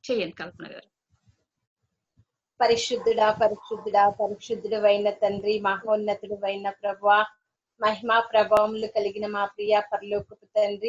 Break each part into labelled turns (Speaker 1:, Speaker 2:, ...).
Speaker 1: చేయండి కల్పన గారు.
Speaker 2: పరిశుద్ధుడా పరిశుద్ధుడా పరిశుద్ధుడు అయిన తండ్రి, మహోన్నతుడు అయిన ప్రభువా, మహిమా ప్రభావములు కలిగిన మా ప్రియ పరలోకపు తండ్రి,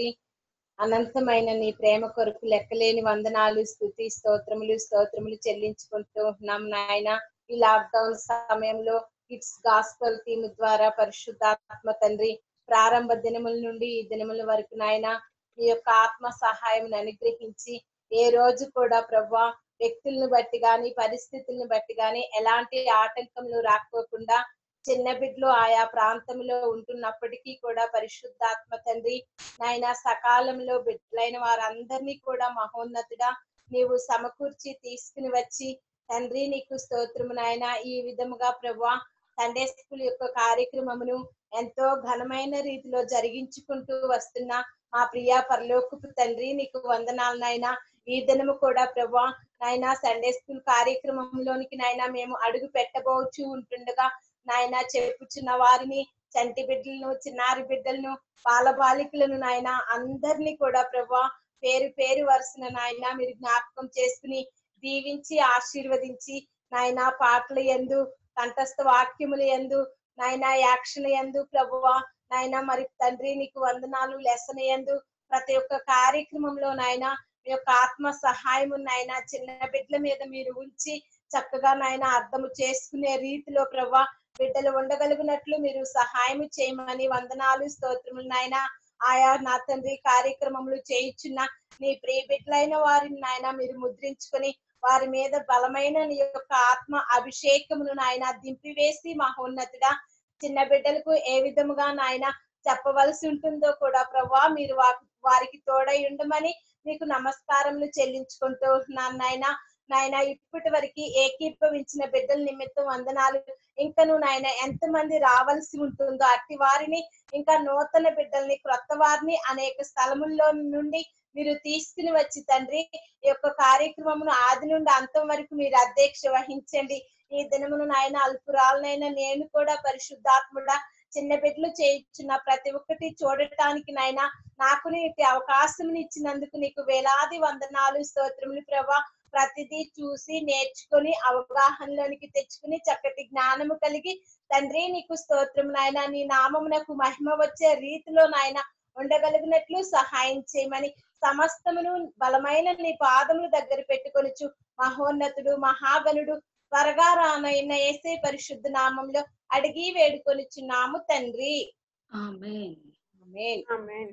Speaker 2: అనంతమైన నీ ప్రేమ కొరకు లెక్కలేని వందనాలు, స్తుతి స్తోత్రములు చెల్లించుకుంటూ ఉన్నాం నాయన. ఈ లాక్డౌన్ సమయంలో ఇట్స్ గాస్పల్ టీమ్ ద్వారా పరిశుద్ధాత్మ తండ్రి, ప్రారంభ దినముల నుండి ఈ దినముల వరకు నాయన మీ యొక్క ఆత్మ సహాయం అనుగ్రహించి ఏ రోజు కూడా ప్రభువా వ్యక్తులను బట్టి గాని పరిస్థితులను బట్టి గాని ఎలాంటి ఆటంకములు రాకపోకుండా చిన్న బిడ్డలు ఆయా ప్రాంతంలో ఉంటున్నప్పటికీ కూడా పరిశుద్ధాత్మ తండ్రి నాయన సకాలంలో బిడ్డలైన వారందరినీ కూడా మహోన్నతుడా నీవు సమకూర్చి తీసుకుని వచ్చి తండ్రి నీకు స్తోత్రము నాయన. ఈ విధముగా ప్రభువా సండే స్కూల్ యొక్క కార్యక్రమమును ఎంతో ఘనమైన రీతిలో జరిగించుకుంటూ వస్తున్న మా ప్రియ పరలోకపు తండ్రి నీకు వందనాలు నాయన. ఈ దినము కూడా ప్రభువా నాయన సండే స్కూల్ కార్యక్రమంలోనికి నాయన మేము అడుగు పెట్టబోచు ఉంటుండగా నాయన చెప్పుచున్న వారిని, చంటి బిడ్డలను, చిన్నారి బిడ్డలను, బాలబాలికలను నాయన అందరినీ కూడా ప్రభువా పేరు పేరు వరుసన నాయన మీరు జ్ఞాపకం చేసుకుని దీవించి ఆశీర్వదించి నాయన పాటల యందు, కంఠస్థ వాక్యముల యందు నాయన యాక్షన్ యందు ప్రభువా నాయన మరి తండ్రి నీకు వందనాలు లెసన్ యందు ప్రతి ఒక్క కార్యక్రమంలో నాయన మీ యొక్క ఆత్మ సహాయం నాయన చిన్న బిడ్డల మీద మీరు ఉంచి చక్కగా నాయన అర్థము చేసుకునే రీతిలో ప్రభువా బిడ్డలు ఉండగలిగినట్లు మీరు సహాయం చేయమని వందనాలు స్తోత్రములు నాయన. ఆయా నా తండ్రి కార్యక్రమములు చేయించున్న నీ ప్రియ బిడ్డలైన వారిని నాయన మీరు ముద్రించుకొని వారి మీద బలమైన నీ యొక్క ఆత్మ అభిషేకమును నాయన దింపివేసి మహోన్నతుడా చిన్న బిడ్డలకు ఏ విధముగా నాయన చెప్పవలసి ఉంటుందో కూడా ప్రభువా మీరు వారికి తోడై ఉండమని మీకు నమస్కారములు చెల్లించుకుంటూ నాయన. నాయన ఇప్పటి వరకు ఏకీభవించిన బిడ్డల నిమిత్తం వందనాలు. ఇంకను నాయన ఎంతమంది రావాల్సి ఉంటుందో అట్టి వారిని, ఇంకా నూతన బిడ్డల్ని, క్రొత్త వారిని అనేక స్థలముల్లో నుండి మీరు తీసుకుని వచ్చి తండ్రి ఈ యొక్క కార్యక్రమమును ఆది నుండి అంతం వరకు మీరు అధ్యక్ష వహించండి. ఈ దినమును నాయన అల్పురాలనైనా నేను కూడా పరిశుద్ధాత్ముడా చిన్న బిడ్డలు చేయించున్న ప్రతి ఒక్కటి చూడటానికి నాయన నాకు నీటి అవకాశం ఇచ్చినందుకు నీకు వేలాది వందనాలు స్తోత్రములు ప్రభా. ప్రతిదీ చూసి నేర్చుకుని అవగాహనలోనికి తెచ్చుకుని చక్కటి జ్ఞానము కలిగి తండ్రి నీకు స్తోత్రం నాయన. నీ నామమునకు మహిమ వచ్చే రీతిలో నాయన ఉండగలిగినట్లు సహాయం చేయమని సమస్తమును బలమైన నీ పాదముల దగ్గర పెట్టుకొనుచు మహోన్నతుడు మహాగణుడు త్వరగా రానైన యేసే పరిశుద్ధ నామంలో అడిగి వేడుకొనిచున్నాము తండ్రి.
Speaker 1: ఆమేన్
Speaker 2: ఆమేన్
Speaker 3: ఆమేన్.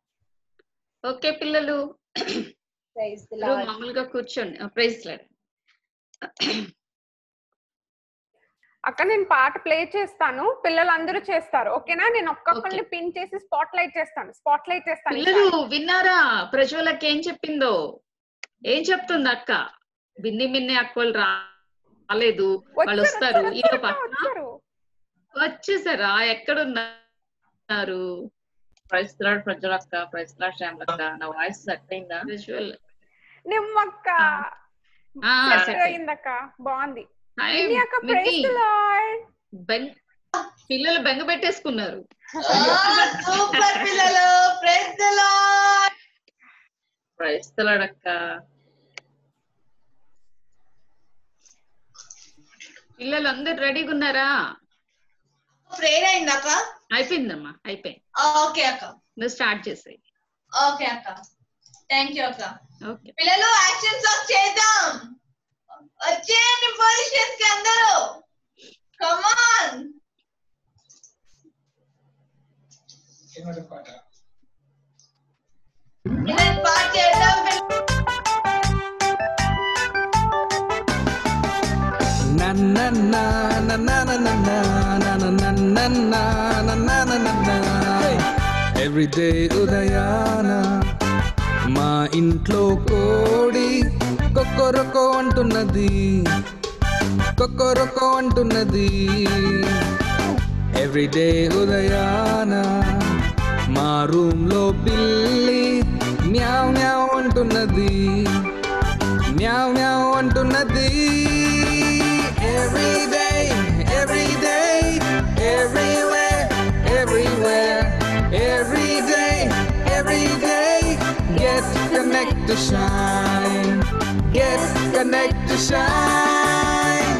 Speaker 1: ఓకే పిల్లలు
Speaker 2: ప్రైజ్ ది లార్డ్.
Speaker 1: మామూలుగా కూర్చోండి. Praise lord.
Speaker 3: అక్క నేను పాట ప్లే చేస్తాను, పిల్లలందరూ చేస్తారు ఓకేనా? నేను ఒక్కొక్కరిని పిన్ చేసి స్పాట్ లైట్ చేస్తాను.
Speaker 1: పిల్లలు విన్నారా ప్రజ్వలకి ఏం చెప్పిందో? ఏం చెప్తుంది అక్క? బిన్ని మిన్ని అక్కలు రాలేదు, వాళ్ళు వస్తారు. ఈలో పక్కన వచ్చేసారా? ఎక్కడున్నారు?
Speaker 4: ప్రైజ్ లార్డ్ ప్రజ్వలక్క, ప్రైజ్ లార్డ్ శ్యామలక్క. నా వాయిస్ సెట్ అయిందా?
Speaker 1: ప్రజ్వల్
Speaker 3: నిమ్మక్క సెట్ అయిందక్క, బాగుంది.
Speaker 1: పిల్లలు బెంగ పెట్టేసుకున్నారు.
Speaker 5: సూపర్ పిల్లలు, praise the lord.
Speaker 4: Praise lord అక్క.
Speaker 1: పిల్లలు అందరు రెడీగా ఉన్నారా?
Speaker 5: ప్రేయర్ అయిందక్క?
Speaker 1: అయిపోయిందమ్మా, అయిపోయింది.
Speaker 5: ఓకే అక్క,
Speaker 1: నువ్వు స్టార్ట్ చేసేయి.
Speaker 5: ఓకే అక్క, థ్యాంక్ యూ అక్క.
Speaker 1: ఓకే
Speaker 5: పిల్లలు యాక్షన్ సాంగ్ చేద్దాం. వచ్చేయండి పొజిషన్స్ కి అందరూ, కమ్ ఆన్. పిల్లలు పాట చేద్దాం.
Speaker 6: ఎవ్రీడే ఉదయాన మా ఇంట్లో కోడి కొక్కరొక్కో అంటున్నది, కొక్కరొక్కో అంటున్నది. ఎవ్రీడే ఉదయాన మా రూమ్ లో పిల్లి మ్యావ్ మ్యావ్ అంటున్నది, మ్యావ్ మ్యావ్ అంటున్నది. Every day, every day, everywhere, everywhere, every day, get connect to shine. Get connect to shine.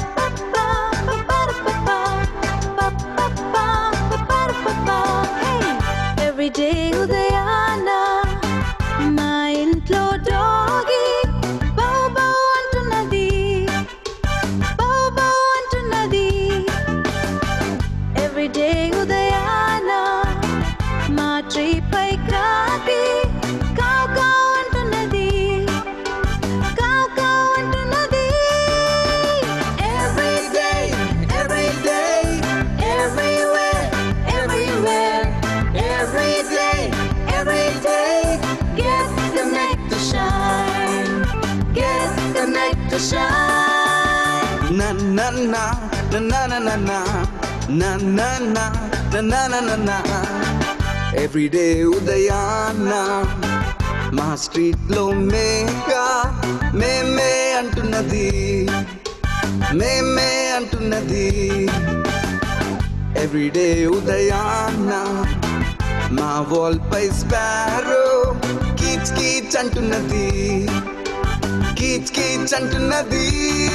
Speaker 7: Every day udayana మా ఇంట్లో డాగి బౌ బౌ అంటున్నది, బౌ బౌ అంటున్నది. Every day ఉదయాన మా ట్రీ పై కాకి కావ్ కావ్ అంటున్నది, కావ్ కావ్ అంటున్నది.
Speaker 6: Every day, every day, everywhere, everywhere, every day, every day. Get connect to shine. Get connect to shine. Na na na na na na na na na na na na na na na. Every day udayana మా street లో మేఘా మేమే అంటున్నది, మేమే అంటున్నది. Everyday ఉదయాన మా wall పై sparrow కీచ్ కీచ్ అంటున్నది, కీచ్ కీచ్ అంటున్నది.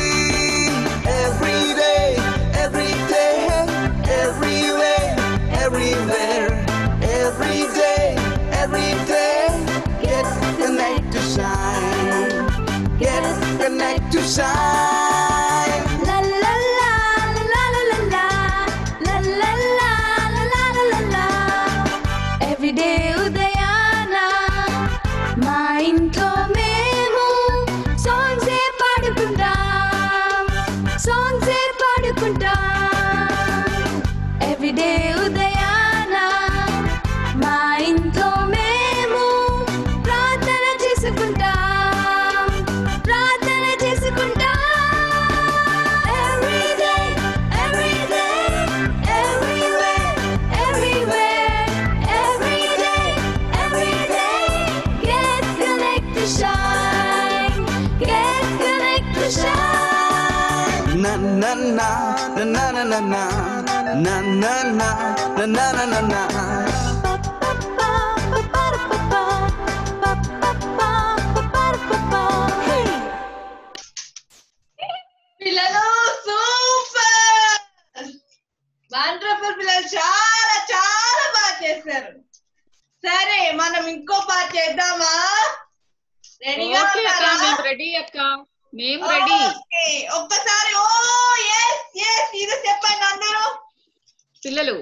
Speaker 6: Everyday everyday everywhere everywhere everyday everyday. Get connect to shine. Get connect to shine.
Speaker 7: La la la la la la la la la la la la la la. Every day udayana మా ఇంట్లో మేము songs ఏ పాడుకుంటాం, songs ఏ పాడుకుంటాం. Every day udayana మా ఇంట్లో మేము ప్రార్థన చేసుకుంటాం, ప్రార్థన చేసుకుంటాం. Every day, every day, everywhere, everywhere, every day, every day. Get connect to shine, get connect to shine.
Speaker 6: Na na na na na na na na na na na na na na na na.
Speaker 5: పిల్లలు super wonderful. పిల్లలు చాలా చాలా బాగా చేశారు. సరే మనం ఇంకో పాట చేద్దామా? రెడీగా
Speaker 1: ఓకే అక్క,
Speaker 5: ఉన్నారా?
Speaker 1: మేము రెడీ అక్క, మేము రెడీ.
Speaker 5: ఓకే, ఒక్కసారి ఓ ఎస్ ఎస్ ఇది చెప్పండి అందరూ.
Speaker 1: పిల్లలు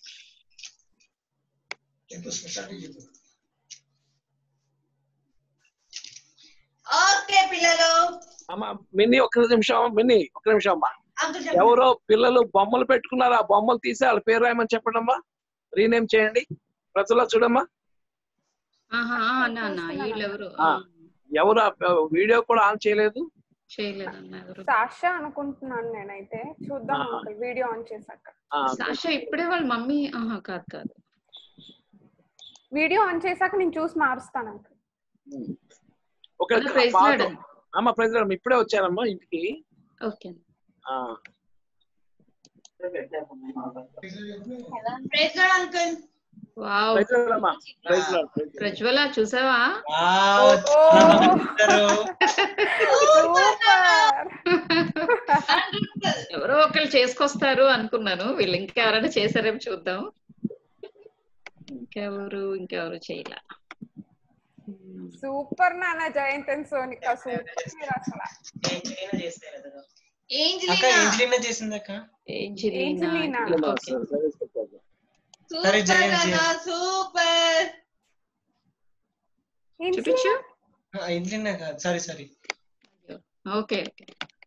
Speaker 5: ఓకే పిల్లలు.
Speaker 8: అమ్మా మిన్ని ఒక్క నిమిషం, మిన్ని ఒక్క నిమిషం అమ్మా.
Speaker 5: అంకుల్ చెప్పండి.
Speaker 8: ఎవరో పిల్లలు బొమ్మలు పెట్టుకున్నారు, ఆ బొమ్మలు తీసి వాళ్ళ పేరు రాయమని చెప్పండి అమ్మా. రీనేమ్ చేయండి. ప్రజల్లో చూడమ్మా.
Speaker 1: ఆహా అన్న అన్న వీళ్ళెవరు
Speaker 8: ఎవరు వీడియో కూడా ఆన్ చేయలేదు,
Speaker 1: చేయలేదన్న ఎవరు?
Speaker 3: సాషా అనుకుంటున్నాను నేనైతే. చూద్దాం అంకుల్ వీడియో ఆన్ చేశాక.
Speaker 1: సాషా ఇప్పుడే వాళ్ళ మమ్మీ. ఆహా కాదు కాదు,
Speaker 3: వీడియో ఆన్ చేశాక నేను చూసి మారుస్తాను అంకుల్.
Speaker 8: ఒక
Speaker 1: ప్రైజ్ లార్డ్.
Speaker 8: అమ్మ ప్రైజ్ లార్డ్. ఇప్పుడే వచ్చానమ్మా ఇంటికి.
Speaker 1: Okay
Speaker 5: praise lord uncle.
Speaker 1: Wow,
Speaker 8: praise lord అమ్మా. Praise lord.
Speaker 1: ప్రజ్వల చూసావా? ఎవరో ఒకళ్ళు చేసుకొస్తారు అనుకున్నాను, వీళ్ళు ఇంకెవరైనా చేశారేమో చూద్దాం. ఇంకెవరు చేయలే.
Speaker 3: సూపర్ నాన్న జయంత్ అండ్ సోనిక, సూపర్ మీరు అసలు.
Speaker 5: ఏంజెలినా
Speaker 9: చేసిందక్క.
Speaker 3: ఏంజెలినా.
Speaker 5: సూపర్ నాన్న సూపర్.
Speaker 1: చూపించు.
Speaker 9: ఏంజెలినా కాదు, సారీ.
Speaker 1: Okay okay.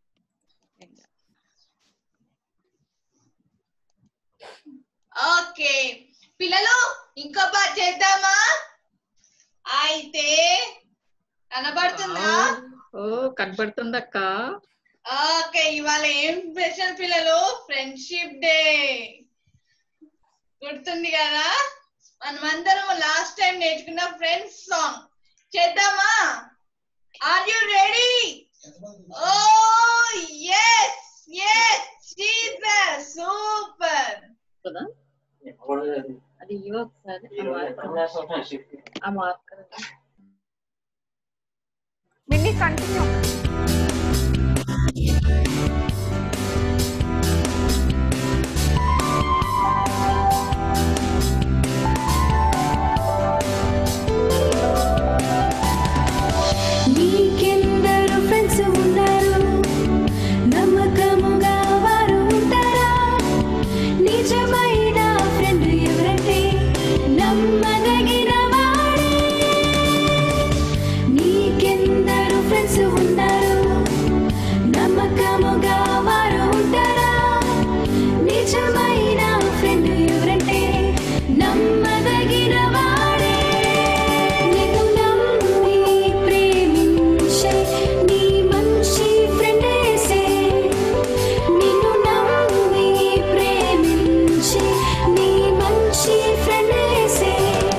Speaker 5: ఓకే పిల్లలు ఇంకో పాట చేద్దామా? అయితే కనబడుతుందా?
Speaker 1: ఓ కనబడుతుంది అక్క.
Speaker 5: ఓకే, ఇవాళ ఏం స్పెషల్ పిల్లలు? ఫ్రెండ్షిప్ డే గుర్తుంది కదా? మనమందరం లాస్ట్ టైం నేర్చుకున్న ఫ్రెండ్స్ సాంగ్ చేద్దామా? Are you ready? Oh yes Jesus super.
Speaker 4: అది ఒకసారి ఆ మార్కర్
Speaker 3: మిన్ని కంటిన్యూ.
Speaker 7: నీకెందరు ఫ్రెండ్స్ ఉన్నారు, నమ్మకముగా వారు ఉంటారా? నిజమైన ఫ్రెండ్ ఎవరంటే నమ్మదగిన వాడే. నీకెందరు ఫ్రెండ్స్ ఉన్నారు, నమ్మకముగా వారు ఉంటారా? నిజమైన ఫ్రెండ్ ఎవరంటే నమ్మదగిన వాడే. నిన్ను నమ్మి ప్రేమించే నీ మంచి ఫ్రెండ్ యేసే. నిన్ను నమ్మి ప్రేమించే నీ మంచి ఫ్రెండ్ యేసే.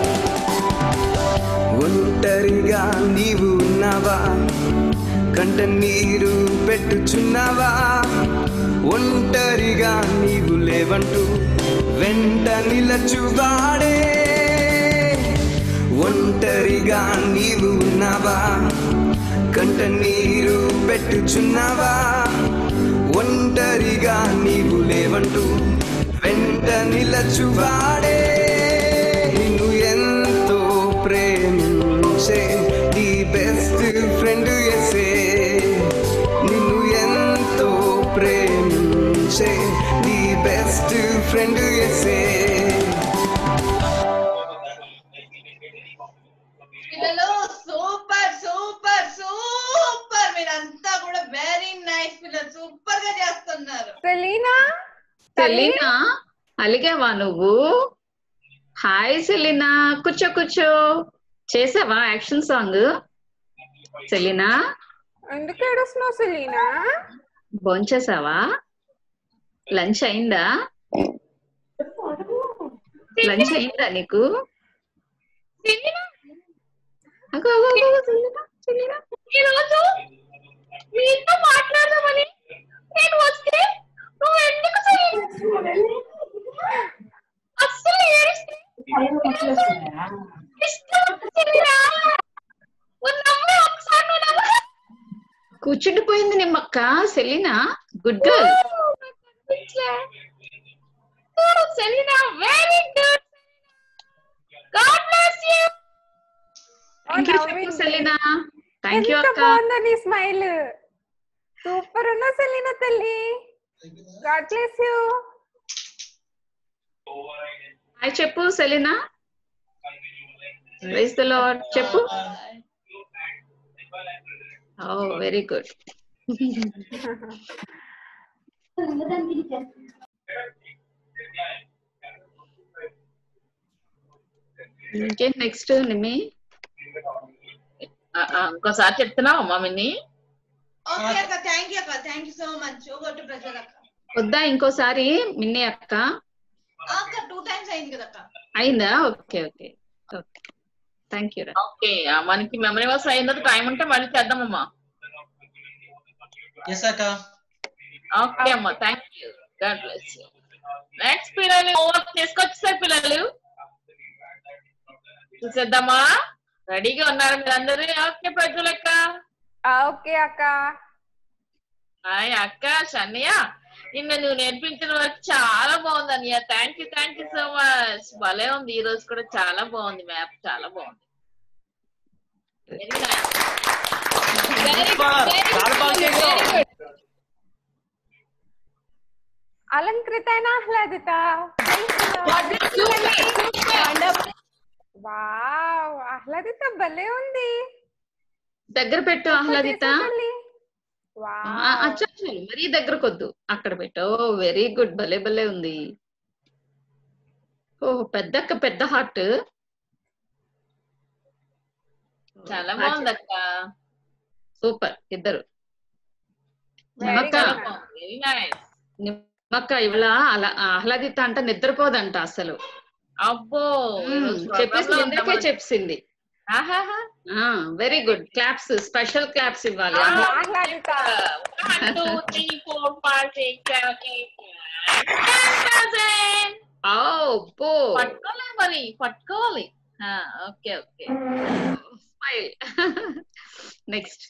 Speaker 6: ఒంటరిగా నీవు ఉన్నావా, కంట నీరు పెట్టుచున్నావా? ఒంటరిగా నీవు లేవంటూ వెంట నిలచువాడే. ఒంటరిగా నీవు ఉన్నావా, కంట నీరు పెట్టుచున్నావా? ఒంటరిగా నీవు లేవంటూ వెంట నిలచువాడే. నిన్ను ఎంతో ప్రేమించే నీ బెస్ట్ ఫ్రెండ్ యేసే. నిన్ను ఎంతో ప్రేమించే నీ బెస్ట్ ఫ్రెండ్ యేసే.
Speaker 5: పిల్లలు సూపర్ సూపర్ సూపర్, మీరంతా కూడా వెరీ నైస్ పిల్లలు, సూపర్ గా చేస్తున్నారు.
Speaker 3: సెలీనా
Speaker 1: సెలీనా అలిగావా నువ్వు? హాయ్ సెలీనా, కూర్చో కూర్చో. చేసావా యాక్షన్ సాంగ్? సెలీనా
Speaker 3: ఎందుకు ఏడుస్తున్నావు సెలీనా?
Speaker 1: భోంచేసావా? లంచ్ అయిందా? లంచ్ అయిందా నీకు? అగో, అగో, అగో, సెలీనా, సెలీనా.
Speaker 5: ఈరోజు మీతో మాట్లాడదామని నేను వస్తే నువ్వు ఎందుకు అస్సలు ఏడుస్తే
Speaker 1: కూర్చుండిపోయింది నిమ్మక్క. Selina good girl.
Speaker 5: Selina very good, God bless you.
Speaker 1: Thank you చెప్పు సెలీనా. థ్యాంక్ యూ
Speaker 3: ఎంత
Speaker 1: అక్క.
Speaker 3: బాగుందా నీ స్మైల్, సూపర్ ఉన్నా సెలీనా తల్లి. God bless you.
Speaker 1: హాయ్ చెప్పు సెలీనా. ప్రైజ్ ది లార్డ్ చెప్పు. Oh very good. ఇంకేం నెక్స్ట్ నిమ్మి?
Speaker 4: ఇంకోసారి చెప్తున్నావు అమ్మా మిన్ని?
Speaker 5: ఓకే అక్క, థ్యాంక్ యూ అక్క, thank you so much. Over to ప్రజల అక్క.
Speaker 1: వద్దా ఇంకోసారి మిన్ని అక్క?
Speaker 5: అక్క 2 times అయింది కదా అక్క.
Speaker 1: అయిందా? Okay okay okay thank you.
Speaker 4: Okay, మనకి మెమరీ వర్స్ అయిన టైం ఉంటే మళ్ళీ చేద్దామమ్మా.
Speaker 9: ఎస్ అక్క.
Speaker 4: ఓకే అమ్మా, thank you. God bless you. Next పిల్లలు హోంవర్క్ చేసుకొచ్చేసారు పిల్లలు, చూసేద్దామా? రెడీగా ఉన్నారు మీరందరూ? ఓకే ప్రజలక్క.
Speaker 3: ఓకే అక్క.
Speaker 4: హాయ్ అక్క షన్నయ్య, నిన్న నువ్వు నేర్పించిన వర్క్ చాలా బాగుంది అన్నయ్య. Thank you so much. భలే ఉంది, ఈ రోజు కూడా చాలా బాగుంది, మ్యాప్ చాలా బాగుంది.
Speaker 3: అలంకృత ఆహ్లాదిత. వావ్, ఆహ్లాదిత భలే ఉంది.
Speaker 1: దగ్గర పెట్టు ఆహ్లాదిత.
Speaker 3: వావ్,
Speaker 1: అచ్చా మరీ దగ్గరకొద్దు, అక్కడ పెట్టు. వెరీ గుడ్, భలే భలే ఉంది. ఓ పెద్దక్క, పెద్ద హార్ట్.
Speaker 4: చాలా బాగుంది అక్క.
Speaker 1: సూపర్ ఇద్దరు.
Speaker 3: Very
Speaker 1: నిమ్మక్క
Speaker 3: good.
Speaker 4: Very nice.
Speaker 1: నిమ్మక్క ఇవాళ అలా ఆహ్లాదిత అంట నిద్రపోదంట అసలు.
Speaker 4: అబ్బో,
Speaker 1: చెప్పేసి ఇందాకే చెప్పేసింది.
Speaker 4: ఆహాహా,
Speaker 1: very good. Claps, special claps ఇవ్వాలి.
Speaker 3: ఆహ్లాదిత.
Speaker 4: 1 2 3 4 5 6 7 8 10,000.
Speaker 1: పట్టుకోలే
Speaker 4: మరి పట్టుకోవాలి. Okay okay,
Speaker 1: smile. Next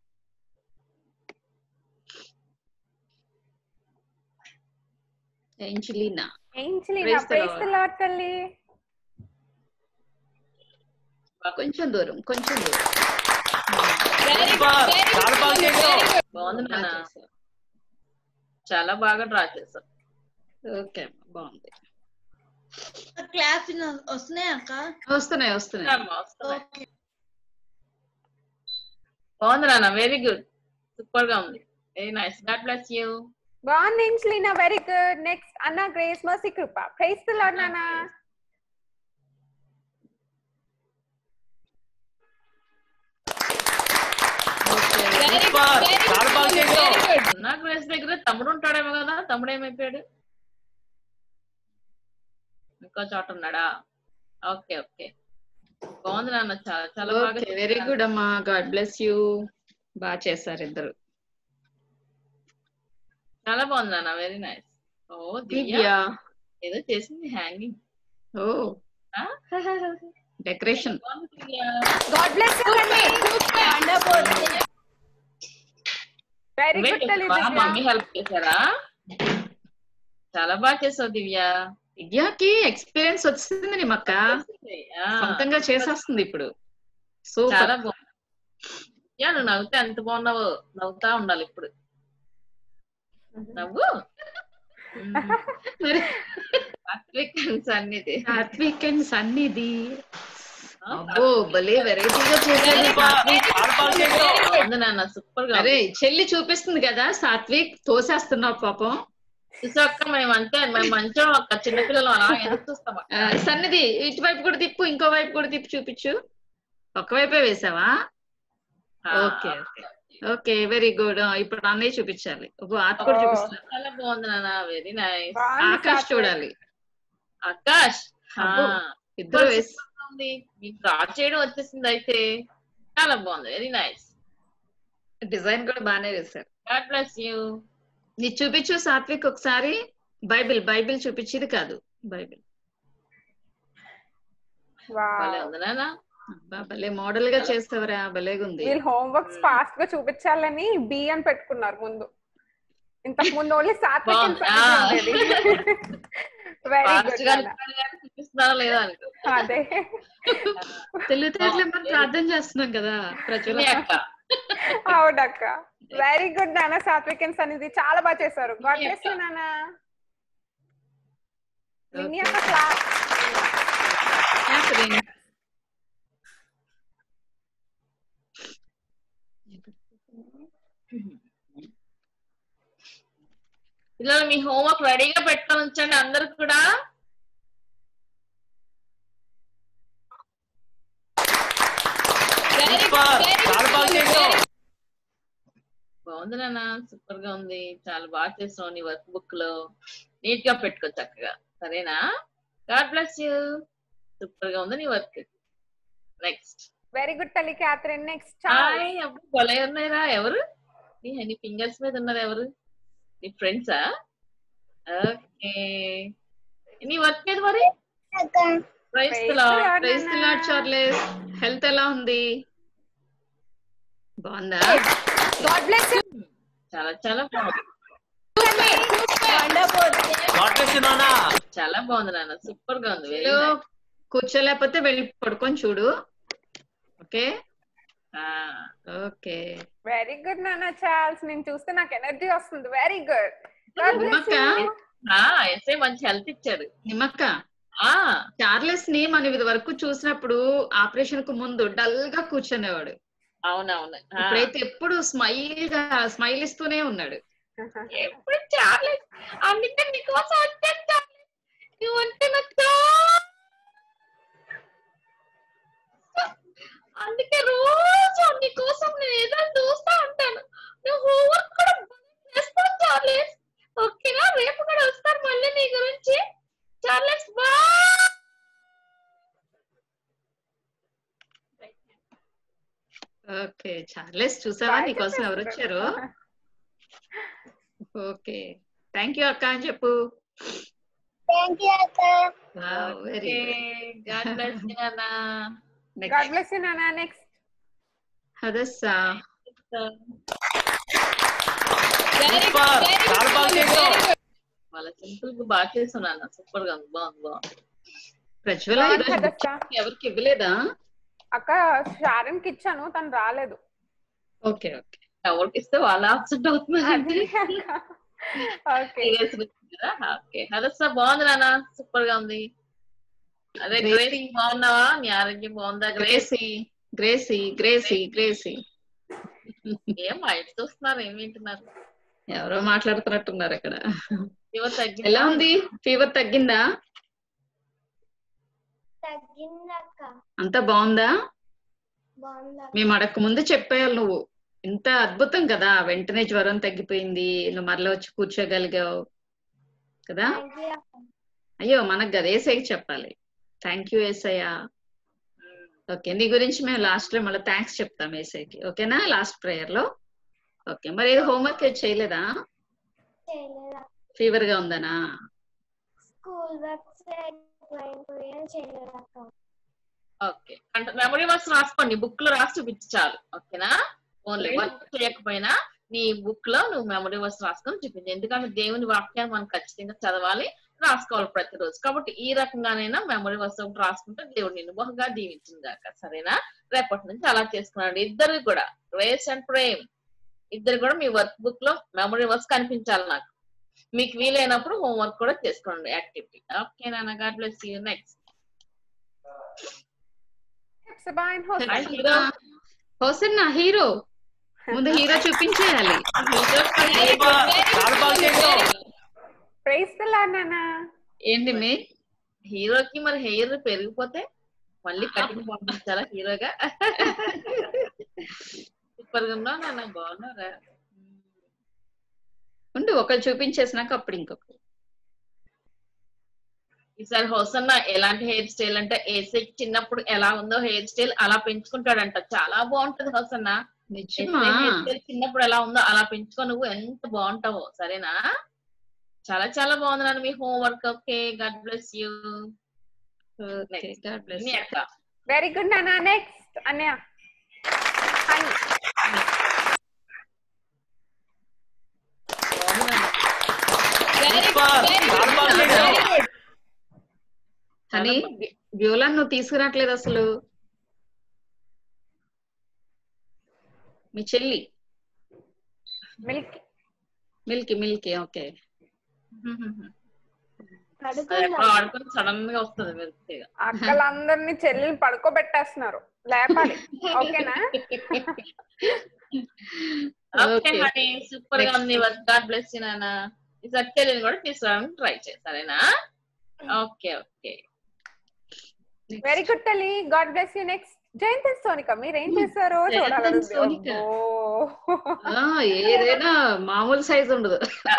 Speaker 1: Angelina.
Speaker 3: Angelina praise the lord తల్లి.
Speaker 1: కొంచెం దూరం
Speaker 4: బాగుంది నాన్న, చాలా బాగా డ్రా చేశారు.
Speaker 1: ఓకే బాగుంది.
Speaker 5: క్లాస్ వస్తున్నాయి అక్క?
Speaker 1: వస్తున్నాయి.
Speaker 5: ఓకే.
Speaker 4: బాగుంది నాన్న, వెరీ గుడ్, సూపర్ గా ఉంది, very nice. God bless you.
Speaker 3: బాగుంది ఏంజలినా, వెరీ గుడ్. నెక్స్ట్ అన్నా గ్రేస్ మర్సీ కృప. ప్రైజ్ ది లార్డ్ నాన్న.
Speaker 4: నా గ్రేస్ దగ్గర తమ్ముడు ఉంటాడేమో కదా, తమ్ముడు ఏమైపోయాడు? ఇంకో చోట ఉన్నాడా? ఓకే ఓకే, బాగుంది నాన్న, చాలా చాలా బాగా.
Speaker 1: వెరీ గుడ్ అమ్మా, గాడ్ బ్లెస్ యూ. బాగా చేశారు ఇద్దరు.
Speaker 4: చాలా బాగుంది నాన్న, వెరీ నైస్. ఓ దివ్య ఏదో చేసింది, hanging.
Speaker 1: Oh decoration.
Speaker 3: God bless you తల్లి. వెరీ గుడ్ తల్లి.
Speaker 4: మమ్మీ హెల్ప్ చేశారా? చాలా బాగా చేసావు దివ్య.
Speaker 1: దివ్యాకి ఎక్స్పీరియన్స్ వచ్చింది నిమ్మక్క, సొంతంగా చేసేస్తుంది ఇప్పుడు.
Speaker 4: చాలా బాగుంది. నువ్వు నవ్వుతే ఎంత బాగున్నావు, నవ్వుతా ఉండాలి ఇప్పుడు. నవ్వు.
Speaker 1: మరి
Speaker 4: సాత్విక్ అండ్
Speaker 1: సన్నిధి అబ్బో భలే వెరైటీగా చేశారు.
Speaker 4: సూపర్ గా.
Speaker 1: అరే చెల్లి చూపిస్తుంది కదా, సాత్విక్ తోసేస్తున్నావు పాపం.
Speaker 4: చూసాక మేము అంతే, మేము మంచిగా ఒక చిన్నపిల్లలు అలా ఎందుకు చూస్తాం.
Speaker 1: సన్నిధి ఇటువైపు కూడా తిప్పు, ఇంకో వైపు కూడా తిప్పి చూపించు. ఒకవైపే వేసావా? Okay okay okay, very good. ఇప్పుడు అన్నయ్య చూపించాలి. ఆత కూడా చూపిస్తున్నారు.
Speaker 4: చాలా బాగుంది నాన్న, వెరీ నైస్.
Speaker 1: ఆకాష్ చూడాలి.
Speaker 4: ఆకాష్
Speaker 1: ఇద్దరు వేసి
Speaker 4: మీకు డ్రా చేయడం వచ్చేసింది అయితే. చాలా బాగుంది, వెరీ నైస్.
Speaker 1: డిజైన్ కూడా బాగానే వేశారు.
Speaker 4: God bless you.
Speaker 1: నీ చూపించు సాత్విక్ ఒకసారి. బైబిల్ చూపించేది కాదు, బైబిల్.
Speaker 4: భలే ఉంది నాన్న,
Speaker 1: భలే మోడల్ గా చేస్తావరా, భలేగా ఉంది.
Speaker 3: వీళ్ళు హోంవర్క్స్ ఫాస్ట్ గా చూపించాలని బి అని పెట్టుకున్నారు ముందు. ఇంతకు ముందు ఓన్లీ సాత్విక్ ఉండేది. Very good.
Speaker 4: చూపిస్తున్నారా లేదా అనుకో.
Speaker 3: అదే
Speaker 1: తెలివితేటలు మనం ప్రార్థన చేస్తున్నాం కదా ప్రజలు.
Speaker 3: అవునక్క, వెరీ గుడ్ నాన్న. సాత్విక్ అండ్ సన్నిధి చాలా బాగా చేశారు. గాడ్ బ్లెస్ యు నాన్న.
Speaker 4: పిల్లలు మీ హోంవర్క్ రెడీగా పెట్టుకొని ఉంచండి అందరు కూడా. బాగుంది నాన్న, సూపర్ గా ఉంది, చాలా బాగా చేసావు. నీ వర్క్ బుక్ లో నీట్ గా పెట్టుకో చక్కగా, సరేనా? God bless you. సూపర్ గా ఉంది నీ వర్క్. నెక్స్ట్.
Speaker 3: వెరీ గుడ్ తల్లి క్యాథరిన్. నెక్స్ట్.
Speaker 4: భలే ఉన్నాయిరా. ఎవరు నీ ఫింగర్స్ మీద ఉన్నారు? ఎవరు నీ ఫ్రెండ్సా? ఓకే, నీ వర్క్ మీద మరి. Praise the
Speaker 1: lord Charles. Health ఎలా ఉంది? బాగుందా?
Speaker 3: God bless you.
Speaker 4: చాలా చాలా బాగుంది. చాలా బాగుంది నాన్న, సూపర్ గా ఉంది.
Speaker 1: కూర్చోలేకపోతే వెళ్ళి పడుకొని చూడు. ఓకే ఓకే,
Speaker 3: వెరీ గుడ్ నాన్న చార్ల్స్. నేను చూస్తే నాకు ఎనర్జీ వస్తుంది. Very good.
Speaker 4: మంచి హెల్త్ ఇచ్చాడు
Speaker 1: నిమ్మక్క. చార్లెస్ ని మనం ఇది వరకు చూసినప్పుడు ఆపరేషన్ కు ముందు డల్ గా కూర్చునేవాడు.
Speaker 4: అవునవును,
Speaker 1: ఇప్పుడైతే ఎప్పుడు స్మైల్ ఇస్తూనే ఉన్నాడు.
Speaker 4: ఎప్పుడు చార్లెస్. అందుకే నీకోసం వచ్చాను చార్లెస్. నువ్వంటే నాకు అందుకే రోజు నీకోసం నేను ఏదో చూస్తా ఉంటాను. నువ్వు హోంవర్క్ కూడా చేస్తావు చార్లెస్. ఓకేనా? రేపు కూడా వస్తారు మళ్ళీ నీ గురించి. Charles bye.
Speaker 1: ఓకే చార్లెస్, చూసావా నీకోసం ఎవరు వచ్చారు? ఓకే, థ్యాంక్ యూ అక్క అని చెప్పు. వెరీ
Speaker 4: గాడ్ బ్లెస్ యు నాన్న.
Speaker 3: గాడ్ బ్లెస్ యు నాన్న. నెక్స్ట్.
Speaker 1: హదస్సా
Speaker 4: వాళ్ళ సింపుల్ గా బాగా చేస్తున్నాను. సూపర్ గా ఉంది. బాగుంది బాగుంది.
Speaker 1: ప్రజ్వల
Speaker 3: బాగుంది
Speaker 1: ఈరోజు
Speaker 3: హదస్స.
Speaker 1: ఎవరికి ఇవ్వలేదా?
Speaker 3: అక్క షారన్ కి ఇచ్చాను, తను రాలేదు.
Speaker 1: Okay okay.
Speaker 4: ఎవరికి ఇస్తే వాళ్ళు ఆబ్సెంట్ అవుతున్నారు.
Speaker 3: అదే అక్క. ఓకే
Speaker 4: ఓకే హదస్స బాగుంది నాన్న. సూపర్ గా ఉంది. అదే గ్రేస్ బాగున్నావా? నీ ఆరోగ్యం బాగుందా Grace?
Speaker 1: Gracie Gracie Gracie Gracie
Speaker 4: ఏం బయట చూస్తున్నారు, ఏం వింటున్నారు?
Speaker 1: ఎవరో మాట్లాడుతున్నట్టున్నారు అక్కడ.
Speaker 4: ఫీవర్ తగ్గిందా?
Speaker 1: ఎలా ఉంది? ఫీవర్ తగ్గిందా?
Speaker 10: తగ్గిందక్క.
Speaker 1: అంతా బాగుందా?
Speaker 10: బాగుందక్క.
Speaker 1: మేము అడగక ముందు చెప్పేయాలి నువ్వు. ఇంత అద్భుతం కదా, వెంటనే జ్వరం తగ్గిపోయింది, నువ్వు మరలా వచ్చి కూర్చోగలిగావు కదా.
Speaker 10: థ్యాంక్ యూ అక్క.
Speaker 1: అయ్యో మనకు కదా ఏసైకి చెప్పాలి. Thank you Yesayya. ఓకే, నీ గురించి మేము లాస్ట్ లో మళ్ళీ థ్యాంక్స్ చెప్తాం ఏసైకి. ఓకేనా? లాస్ట్ ప్రేయర్ లో. ఓకే, మరి ఏదో హోంవర్క్ చేయలేదా?
Speaker 10: చేయలేదా?
Speaker 1: ఫీవర్ గా ఉందనా?
Speaker 10: స్కూల్ వర్క్స్ చేయలేదక్క.
Speaker 4: ఓకే, అంటే మెమరీ వర్క్స్ రాసుకోండి, బుక్ లో రాసి చూపించి చాలు. ఓకేనా? ఓన్లీ వర్క్ చేయకపోయినా నీ బుక్ లో నువ్వు మెమరీ వర్క్స్ రాసుకొని చూపించు. ఎందుకంటే దేవుని వాక్యాన్ని మనం ఖచ్చితంగా చదవాలి, రాసుకోవాలి ప్రతిరోజు. కాబట్టి ఈ రకంగానైనా మెమరీ వర్క్స్ ఒకటి రాసుకుంటే దేవుడు నిన్ను బహుగా దీవించింది దాకా. సరేనా? రేపటి నుంచి అలా చేసుకున్నాడు. ఇద్దరు కూడా, గ్రేస్ అండ్ ప్రేమ్ ఇద్దరు కూడా మీ వర్క్ బుక్ లో మెమరీ వర్క్స్ కనిపించాలి నాకు. మీకు వీలైనప్పుడు హోంవర్క్ కూడా చేసుకోండి, యాక్టివిటీ. ఓకే నాన్న, God bless you. Next
Speaker 1: Hosanna hero. ముందు హీరో చూపించేయాలి. ఏంటి మీ
Speaker 4: హీరోకి మరి హెయిర్ పెరిగిపోతే మళ్ళీ కటింగ్ పంపించాలా హీరోగా? సూపర్ గా ఉన్నావు నాన్న, బాగున్నారా?
Speaker 1: ఉండు, ఒకరు చూపించేసినాక అప్పుడు ఇంకొకరు.
Speaker 4: ఈసారి హోసన్న ఎలాంటి హెయిర్ స్టైల్ అంటే ఏసీ చిన్నప్పుడు ఎలా ఉందో హెయిర్ స్టైల్ అలా పెంచుకుంటాడంట. చాలా బాగుంటది హోసన్న.
Speaker 1: నిజమా?
Speaker 4: హెయిర్ స్టైల్ చిన్నప్పుడు ఎలా ఉందో అలా పెంచుకో, నువ్వు ఎంత బాగుంటావో. సరేనా? చాలా చాలా బాగుంది నాన్న మీ homework. Okay, God bless you.
Speaker 3: Very good నాన్న. నెక్స్ట్ అన్నయ్య.
Speaker 1: అని వ్యూలాన్ నువ్వు తీసుకురావట్లేదు అసలు. మీ చెల్లి
Speaker 3: మిల్క్
Speaker 1: మిల్కీ మిల్కీ. ఓకే,
Speaker 4: ఆడుకొని సడన్ గా వస్తుంది మిల్క్.
Speaker 3: అక్కలందరినీ చెల్లెలు పడుకోబెట్టేస్తున్నారు, లేపాలి. ఓకేనా?
Speaker 4: ఓకే హనీ, సూపర్ గా ఉంది. గాడ్ బ్లెస్ యూ నాన్న. ఈసారి చెల్లిని కూడా తీసుకురావడానికి ట్రై చేయి. సరేనా? ఓకే ఓకే,
Speaker 3: వెరీ గుడ్ తల్లి. God bless you. Next Jayanti Sonika, మీరేం చేశారో చూడాలి.
Speaker 1: ఏదైనా మామూలు సైజ్ ఉండదు.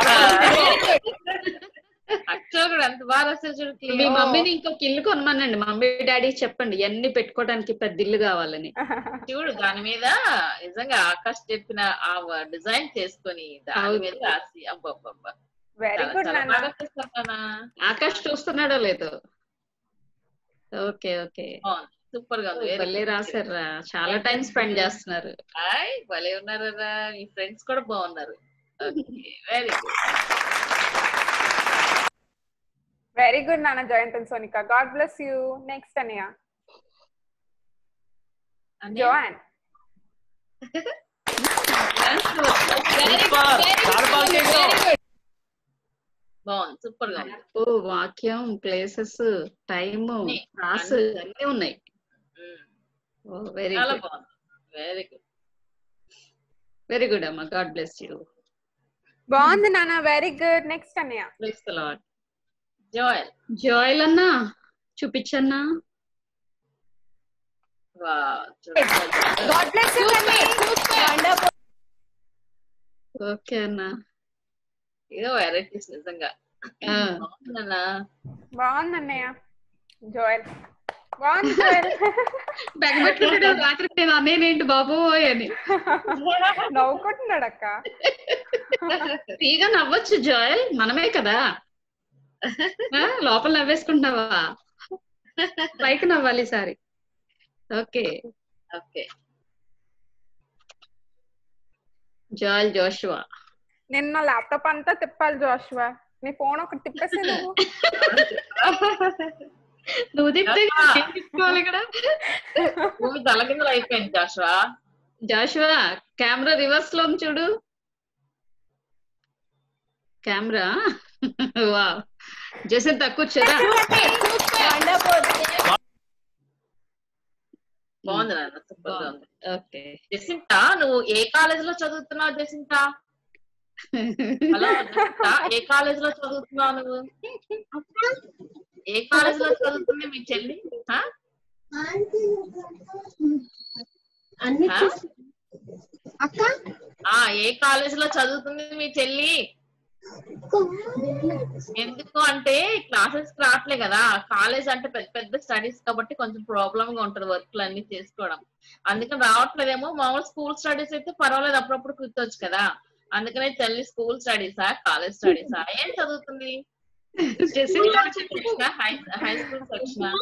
Speaker 4: ఎంత బాగా రాశారు చూడు.
Speaker 1: మీ మమ్మీని ఇంకొక ఇల్లు కొనమనండి. మమ్మీ డాడీ చెప్పండి ఎన్ని పెట్టుకోవడానికి పెద్ద ఇల్లు కావాలని.
Speaker 4: చూడు, దాని మీద నిజంగా ఆకాష్ చెప్పిన ఆ డిజైన్ చేసుకొని దాని మీద రాసి అబ్బబ్బబ్బా.
Speaker 3: వెరీ గుడ్
Speaker 4: నాన్న.
Speaker 1: ఆకాష్ చూస్తున్నాడో లేదో. ఓకే ఓకే,
Speaker 4: సూపర్ గా ఉంది.
Speaker 1: భలే రాశారా, చాలా టైం స్పెండ్ చేస్తున్నారు.
Speaker 4: భలే ఉన్నారా, మీ ఫ్రెండ్స్ కూడా బాగున్నారు. వెరీ గుడ్,
Speaker 3: వెరీ గుడ్ నాన్న Jayant and Sonika. God bless you. Next అన్నయ్య. జోయాన్.
Speaker 4: బాగుంది, సూపర్ గా ఉంది.
Speaker 1: వాక్యం, ప్లేసెస్, టైమ్, క్లాస్ అన్ని ఉన్నాయి. Very good,
Speaker 4: very good,
Speaker 1: very good అమ్మా. God bless you.
Speaker 3: బాగుంది నాన్న, వెరీ గుడ్. నెక్స్ట్ అన్నయ్య.
Speaker 1: Praise the lord.
Speaker 4: Joel.
Speaker 1: Joel అన్నా చూపించన్నా.
Speaker 3: గాడ్ బ్లెస్ యూ తల్లి.
Speaker 1: ఓకే అన్నా.
Speaker 4: ఏదో వెరైటీస్ నిజంగా
Speaker 3: బాగుంది అన్నయ్య. జోయల్ బాగుంది. జోయల్
Speaker 1: బెగబెట్టుకుంటాడు రాత్రికి. నేను అన్నేనేంటి బాబోయ్ అని
Speaker 3: నవ్వుకుంటున్నాడు అక్క.
Speaker 1: ఫ్రీగా నవ్వచ్చు జోయల్, మనమే కదా. లోపల నవ్వేసుకుంటున్నావా? పైకి నవ్వాలి ఈసారి. Okay
Speaker 4: okay,
Speaker 1: Joel Joshua.
Speaker 3: నిన్న ల్యాప్టాప్ అంతా తిప్పాలి జోషువా, నీ ఫోన్ ఒకటి తిప్పేసి నువ్వు.
Speaker 1: నువ్వు తిప్పితే నేను తిప్పుకోవాలి ఇక్కడ.
Speaker 4: భూమి తలకిందులు అయిపోయింది జాషువా.
Speaker 1: జాషువా కెమెరా రివర్స్ లో చూడు. కెమెరా వా జసంత కూర్చోరా.
Speaker 4: బాగుంది నాన్న, సూపర్ గా ఉంది.
Speaker 1: ఓకే
Speaker 4: జసింత, నువ్వు ఏ కాలేజ్ లో చదువుతున్నావు జసింత? హలో జసింత, ఏ కాలేజ్ లో చదువుతున్నావు నువ్వు? ఏ కాలేజ్ లో చదువుతుంది మీ చెల్లి? ఆ? ఏ కాలేజ్ లో చదువుతుంది మీ చెల్లి? ఎందుకు అంటే క్లాసెస్ రావట్లే కదా, కాలేజ్ అంటే పెద్ద పెద్ద స్టడీస్ కాబట్టి కొంచెం ప్రాబ్లమ్ గా ఉంటది వర్క్లు అన్ని చేసుకోవడం, అందుకని రావట్లేదేమో. మామూలు స్కూల్ స్టడీస్ అయితే పర్వాలేదు, అప్పుడప్పుడు కూర్చోవచ్చు కదా. అందుకనే చెల్లి స్కూల్ స్టడీసా కాలేజ్ స్టడీసా ఏం చదువుతుంది? High school section,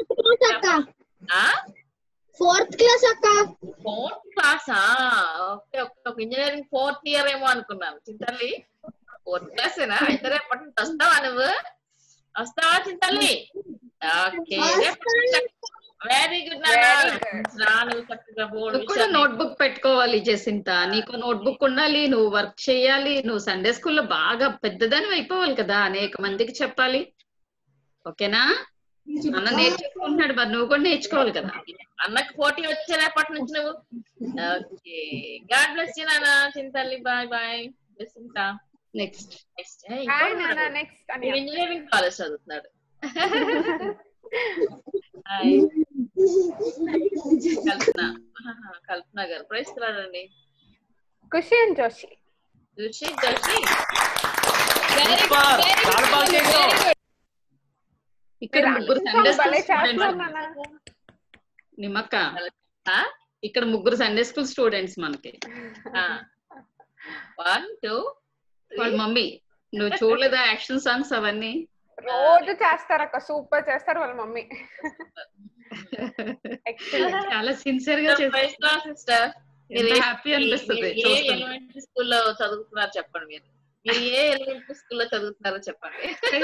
Speaker 10: 4th class అక్క.
Speaker 4: 4th క్లాసా? Okay okay, engineering 4th year ఏమో అనుకున్నాను. చింతల్లి 4th క్లాస్ ఏనా? అయితే రేపటి నుంచి వస్తావా నువ్వు? వస్తావా చింతల్లి? Okay, very good. నువ్వు చక్కగా
Speaker 1: కూడా నోట్ బుక్ పెట్టుకోవాలి జసింత. నీకు నోట్ బుక్ ఉండాలి, నువ్వు వర్క్ చేయాలి, నువ్వు సండే స్కూల్లో బాగా పెద్దదాని అయిపోవాలి కదా, అనేక మందికి చెప్పాలి. ఓకేనా? అన్న నేర్చుకుంటున్నాడు, మరి నువ్వు కూడా నేర్చుకోవాలి కదా.
Speaker 4: అన్నకు పోటీ వచ్చే రేపటి నుంచి నువ్వు. ఓకే, గాడ్ బ్లెస్ యు నాన్న. చింతల్లి bye bye. Jacinta
Speaker 1: next
Speaker 4: engineering college చదువుతున్నాడు. కల్పన గారు ప్రైజ్ రాడండి.
Speaker 3: ఖుషి అండ్ జోషి.
Speaker 4: ఖుషి జోషి
Speaker 1: ఇక్కడ ముగ్గురు సండే నిమ్మక్క, ఇక్కడ ముగ్గురు సండే స్కూల్ స్టూడెంట్స్ మనకి.
Speaker 4: 1 2
Speaker 1: వాళ్ళ మమ్మీ, నువ్వు చూడలేదా యాక్షన్ సాంగ్స్ అవన్నీ?
Speaker 3: రోజు చేస్తారు అక్క, సూపర్ చేస్తారు వాళ్ళ మమ్మీ.
Speaker 1: చాలా సిన్సియర్ గా చేస్తారు
Speaker 4: సిస్టర్.
Speaker 1: హ్యాపీ అనిపిస్తుంది.
Speaker 4: ఏ ఎలిమెంటరీ స్కూల్లో చదువుతున్నారు చెప్పండి. మీరు ఏ ఎలిమెంటరీ స్కూల్లో చదువుతున్నారో చెప్పండి.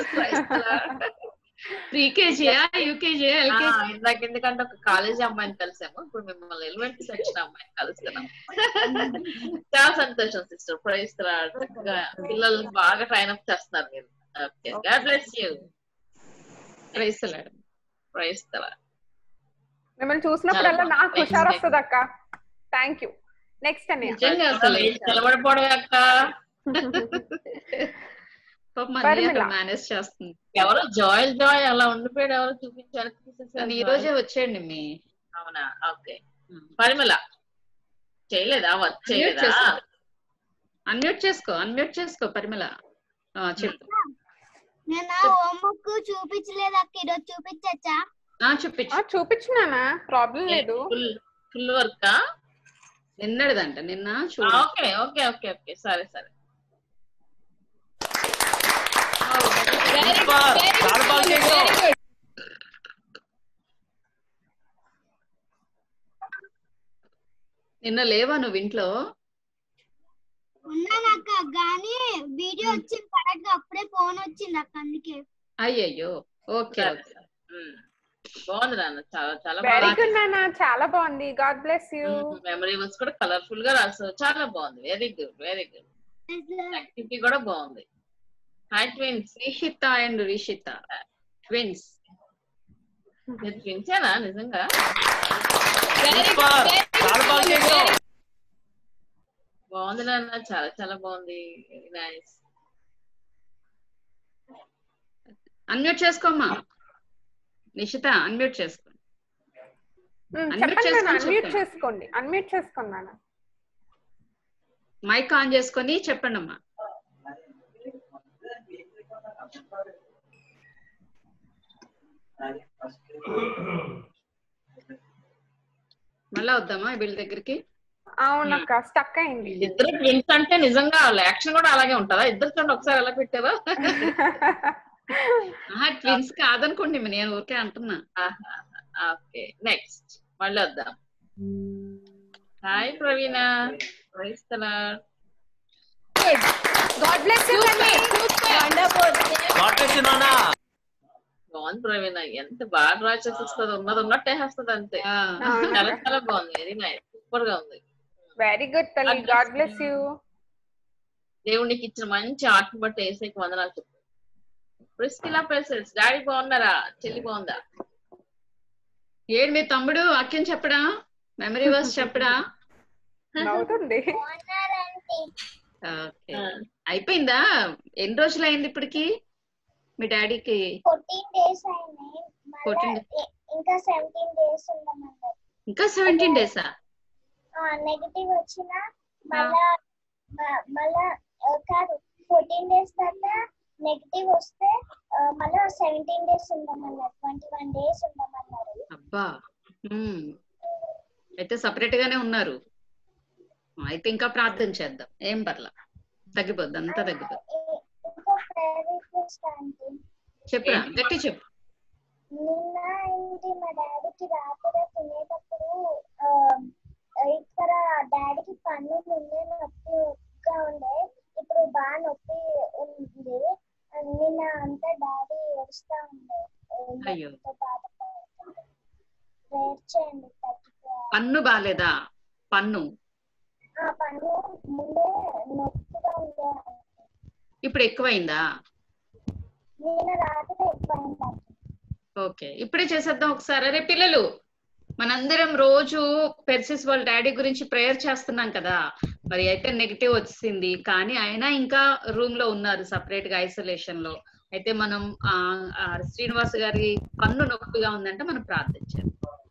Speaker 1: ప్రీకేజీయా యూకేజీయా ఎల్కేజీ?
Speaker 4: ఇందాక ఎందుకంటే ఒక కాలేజీ అమ్మాయిని కలిసాము, ఇప్పుడు మిమ్మల్ని ఎలిమెంటరీ సెక్షన్ అమ్మాయిని కలుస్తున్నాం. చాలా సంతోషం సిస్టర్. ప్రైజ్ చక్కగా పిల్లలు బాగా ట్రైన్ అప్ చేస్తున్నారు మీరు. Okay, God bless you.
Speaker 1: Praise lord.
Speaker 4: Praise lord.
Speaker 3: మిమ్మల్ని చూసినప్పుడల్లా నాకు హుషారు వస్తుంది అక్క. Thank you. నెక్స్ట్ అని
Speaker 4: నిలబడిపోవడం అక్క.
Speaker 1: మేనేజ్ చేస్తుంది.
Speaker 4: ఎవరో జాయ్ అలా ఉండిపోయాడు, ఎవరో చూపించారు.
Speaker 1: ఈ రోజే వచ్చేయండి మీ.
Speaker 4: అవునా? ఓకే. పరిమళ చేయలేదా? వర్క్ చేయలేదా?
Speaker 1: అన్మ్యూట్ చేసుకో పరిమళ. చెప్పు.
Speaker 10: నేను హోంవర్క్ చూపించలేదు అక్క, ఈరోజు చూపించచ్చా?
Speaker 3: చూపించినానా, ప్రాబ్లం లేదు.
Speaker 4: ఫుల్ వర్క్
Speaker 1: నిన్నటిదంట, నిన్న.
Speaker 4: ఓకే ఓకే ఓకే ఓకే, సరే సరే.
Speaker 1: నిన్న లేవా నువ్వు ఇంట్లో?
Speaker 10: ఉన్నానక్క, గానీ వీడియో వచ్చింది కరెక్ట్ గా, అప్పుడే ఫోన్ వచ్చింది అక్క, అందుకే.
Speaker 1: అయ్యయ్యో. ఓకే
Speaker 4: బాగుంది నాన్న, చాలా చాలా
Speaker 3: వెరీ గుడ్ నాన్న, చాలా బాగుంది. God bless you.
Speaker 4: Memory works కూడా కలర్ఫుల్ గా రాసావు, చాలా బాగుంది. Very good very good. Activity కూడా బాగుంది. Hi twins.
Speaker 1: Rishita and Rishita twins.
Speaker 4: మీరు ట్విన్సేనా నిజంగా? బాగుంది నాన్న, చాలా చాలా బాగుంది. Very nice.
Speaker 1: అన్మ్యూట్ చేసుకోమ్మా నిషిత, అన్మ్యూట్ చేసుకోండి.
Speaker 3: అన్మ్యూట్ చేసుకున్నాను.
Speaker 1: మైక్ ఆన్ చేసుకొని చెప్పండి అమ్మా. మళ్ళా వద్దామా వీళ్ళ దగ్గరికి?
Speaker 3: అవునక్క, స్టక్ అయింది.
Speaker 4: ఇద్దరు ట్విన్స్ అంటే నిజంగా యాక్షన్ కూడా అలాగే ఉంటుందా? ఇద్దరు చూడండి ఒకసారి ఎలా పెట్టారో.
Speaker 1: ట్విన్స్ కాదనుకోండి, నేను ఊరికే అంటున్నా.
Speaker 4: ఓకే, నెక్స్ట్ మళ్ళీ వద్దాం. Hi Praveena.
Speaker 3: Good. God bless you తల్లి.
Speaker 2: వండర్ఫుల్.
Speaker 4: బాగుంది ప్రవీణ, ఎంత బాగా డ్రా చేసేస్తుంది, ఉన్నది ఉన్నట్టే వేస్తుంది అంతే. చాలా చాలా బాగుంది, వెరీ నైస్, సూపర్ గా ఉంది.
Speaker 3: వెరీ గుడ్ తల్లి. God bless you.
Speaker 4: దేవునికి ఇచ్చిన మంచి ఆటను బట్టి ఏసైకి వందనాలు చెప్పు. ప్రిస్కిలా ప్రెసెస్, డాడీ బాగున్నారా, చెల్లి బాగుందా?
Speaker 1: ఏంటి మీ తమ్ముడు వాక్యం చెప్పడా, మెమరీ వర్స్ చెప్పడా?
Speaker 3: నవ్వుతుంది.
Speaker 1: ఓకే, అయిపోయిందా? ఎన్ని రోజులు అయింది ఇప్పటికి మీ డాడీకి?
Speaker 10: 14 days అయినాయి.
Speaker 1: 14
Speaker 10: ఇంకా 17 days ఉండమన్నారు.
Speaker 1: ఇంకా 17 days?
Speaker 10: నెగటివ్ వచ్చినా మళ్ళా కాదు, 14 days తర్వాత నెగటివ్ వస్తే మళ్ళా 17 days ఉండమన్నారు. 21 days ఉండమన్నారు.
Speaker 1: అబ్బా, అయితే సపరేట్ గానే ఉన్నారు. అయితే ఇంకా ప్రార్థన చేద్దాం, ఏం పర్లా, తగ్గిపోద్ది, అంతా తగ్గిపోద్ది.
Speaker 10: ఇంకో ప్రేయర్ రిక్వెస్ట్ అంటే
Speaker 1: చెప్పురా, గట్టి చెప్పు.
Speaker 10: నిన్న ఏంటి మా డాడీకి రాత్రి తినేటప్పుడు ఇక్కడ డాడీకి పన్ను ముందే నొప్పిగా ఉండే, ఇప్పుడు బాగా నొప్పి ఉంది. నిన్న అంతా డాడీ ఏడుస్తా ఉండే.
Speaker 1: అయ్యో,
Speaker 10: ప్రేయర్ చేయండి.
Speaker 1: పన్ను బాలేదా? పన్ను
Speaker 10: పన్ను ముందే నొప్పిగా ఉండే,
Speaker 1: ఇప్పుడు ఎక్కువైందా?
Speaker 10: నిన్న రాత్రి ఎక్కువైందా?
Speaker 1: ఓకే, ఇప్పుడే చేసేద్దాం ఒకసారి. అరే పిల్లలు, మనందరం రోజు పెర్సిస్ వాళ్ళ డాడీ గురించి ప్రేయర్ చేస్తున్నాం కదా, మరి అయితే నెగిటివ్ వచ్చింది, కానీ అయినా ఇంకా రూమ్ లో ఉన్నారు సపరేట్ గా ఐసోలేషన్ లో. అయితే మనం శ్రీనివాస్ గారి పన్ను నొప్పిగా ఉందంటే మనం ప్రార్థించాలి.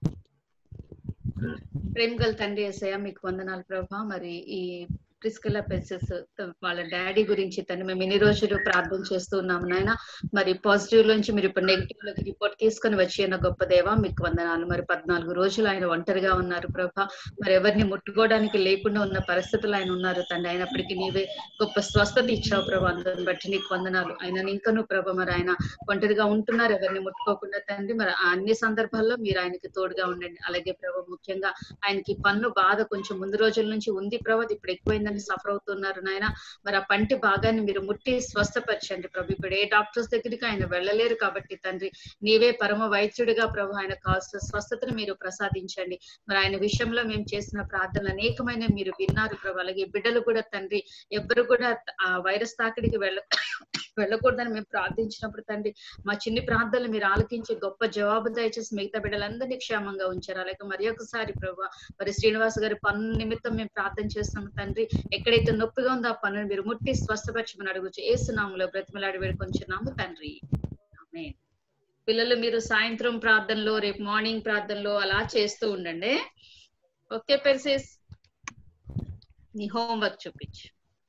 Speaker 1: ప్రేమ గల తండ్రి యేసయ్య, మీకు వందనాలు ప్రభా. మరి ఈ ప్రిస్కిలా పెర్సిస్ వాళ్ళ డాడీ గురించి తను మేము ఇన్ని రోజులు ప్రార్థన చేస్తూ ఉన్నాము నాయన. మరి పాజిటివ్ నుంచి మీరు ఇప్పుడు నెగిటివ్ లోకి రిపోర్ట్ తీసుకొని వచ్చి అన్న గొప్ప దేవా మీకు వందనాలు. మరి 14 రోజులు ఆయన ఒంటరిగా ఉన్నారు ప్రభా. మరి ఎవరిని ముట్టుకోవడానికి లేకుండా ఉన్న పరిస్థితులు ఆయన ఉన్నారు తండ్రి. అయినప్పటికీ నీవే గొప్ప స్వస్థత ఇచ్చావు ప్రభా, అందరిని బట్టి నీకు వందనాలు. ఆయన ఇంకను ప్రభా మరి ఆయన ఒంటరిగా ఉంటున్నారు, ఎవరిని ముట్టుకోకుండా తండ్రి. మరి అన్ని సందర్భాల్లో మీరు ఆయనకి తోడుగా ఉండండి. అలాగే ప్రభా ముఖ్యంగా ఆయనకి పన్ను బాధ కొంచెం ముందు రోజుల నుంచి ఉంది ప్రభా, ఇప్పుడు ఎక్కువైందని సఫర్ అవుతున్నారు నాయన. మరి ఆ పంటి భాగాన్ని మీరు ముట్టి స్వస్థపరచండి ప్రభు. ఇప్పుడు ఏ డాక్టర్స్ దగ్గరికి ఆయన వెళ్ళలేరు కాబట్టి తండ్రి, నీవే పరమ వైద్యుడిగా ప్రభు ఆయన కావాల్సిన స్వస్థతను మీరు ప్రసాదించండి. మరి ఆయన విషయంలో మేము చేసిన ప్రార్థనలు అనేకమైన మీరు విన్నారు ప్రభు. అలాగే బిడ్డలు కూడా తండ్రి, ఎవ్వరు కూడా ఆ వైరస్ తాకిడికి వెళ్ళకూడదని మేము ప్రార్థించినప్పుడు తండ్రి, మా చిన్ని ప్రార్థనలు మీరు ఆలకించి గొప్ప జవాబు దయచేసి మిగతా బిడ్డలందరినీ క్షేమంగా ఉంచారు. అలాగే మరి ఒకసారి ప్రభు మరి శ్రీనివాస్ గారి పన్ను నిమిత్తం మేము ప్రార్థన చేస్తున్నాం తండ్రి. ఎక్కడైతే నొప్పిగా ఉందో ఆ పన్నును మీరు ముట్టి స్వస్థపరచమని అడుగుచు యేసు నామములో బ్రతిమలాడి వేడుకొంచున్నాము తండ్రి, ఆమేన్. పిల్లలు మీరు సాయంత్రం ప్రార్థనలో, రేపు మార్నింగ్ ప్రార్థనలో అలా చేస్తూ ఉండండి. ఓకే పెర్సిస్, నీ హోంవర్క్ చూపించు.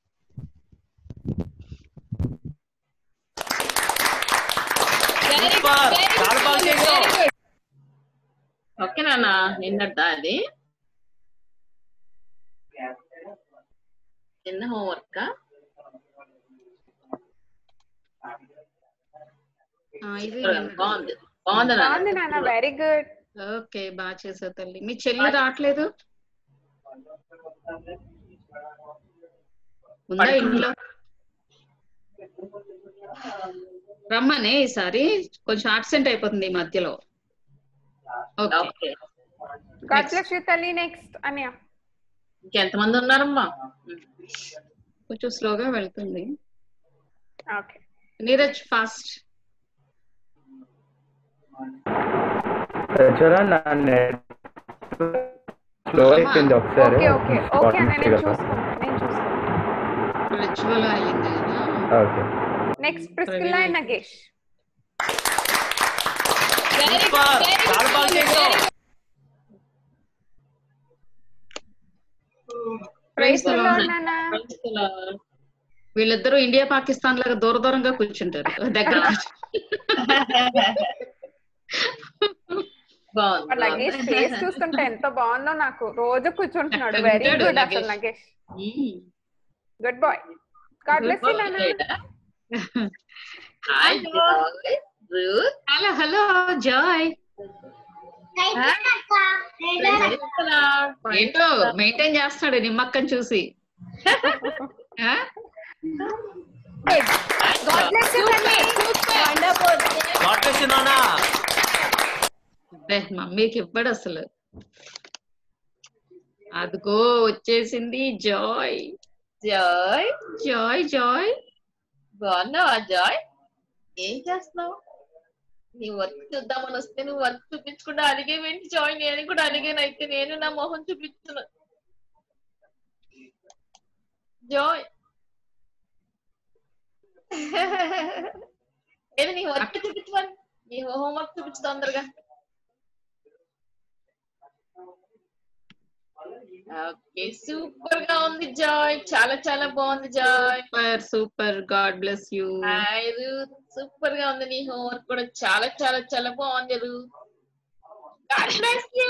Speaker 4: ఓకే నాన్న, నిన్నదా అది చిన్న హోంవర్క్? బాగుంది
Speaker 3: బాగుంది నాన్న, వెరీ గుడ్.
Speaker 1: ఓకే, బాగా చేసావు తల్లి. మీ చెల్లి రావట్లేదు ఉందా ఇంట్లో? రమ్మనే, ఈసారి కొంచెం ఆబ్సెంట్ అయిపోతుంది ఈ మధ్యలో. ఓకే,
Speaker 3: గాడ్ బ్లెస్ యు తల్లి. నెక్స్ట్ అన్య.
Speaker 4: ఇంకెంతమంది ఉన్నారమ్మా?
Speaker 1: కొంచెం స్లోగా వెళ్తుంది.
Speaker 3: Okay,
Speaker 1: Neeraj fast.
Speaker 11: స్లో అయిపోయింది ఒకసారి.
Speaker 3: ఓకే ఓకే అన్న, నేను చూసుకుంటాను.
Speaker 1: రిచువల్ అయ్యింది కదా.
Speaker 11: Okay,
Speaker 3: next Priscilla and Nagesh. Praise the lord నాన్న.
Speaker 1: వీళ్ళిద్దరూ ఇండియా పాకిస్తాన్ లాగా దూర దూరంగా కూర్చుంటారు, దగ్గర
Speaker 3: నగేష్ ఫేస్ చూస్తుంటే ఎంత బాగుందో నాకు. రోజు కూర్చుంటున్నాడు. వెరీ గుడ్ అసలు Nagesh, good boy. God bless you నాన్న.
Speaker 1: Hello hello Joy. ఏంటో మెయింటైన్ చేస్తున్నాడు నిమ్మక్కని చూసి.
Speaker 3: God bless you, Tanvi.
Speaker 12: God bless you, Nana.
Speaker 1: మమ్మీకి ఇవ్వడు అసలు. అదిగో వచ్చేసింది జాయ్.
Speaker 4: జాయ్
Speaker 1: జాయ్ జాయ్
Speaker 4: బాగున్నావా జాయ్? ఏం చేస్తున్నావు? నీ వర్క్ చూద్దామని వస్తే నువ్వు వర్క్ చూపించకుండా అడిగేవేంటి జాయ్? నేను కూడా అడిగాను, అయితే నేను నా మొహం చూపిస్తున్నా. జాయ్ ఏది నీ వర్క్ చూపించమని, నీ హోంవర్క్ చూపించు తొందరగా. ఓకే, సూపర్ గా ఉంది జాయ్, చాలా చాలా బాగుంది Joy.
Speaker 1: Super super. God bless you.
Speaker 4: Super గా ఉంది. నీ హోంవర్క్ కూడా చాలా చాలా చాలా బాగుంది. God bless you.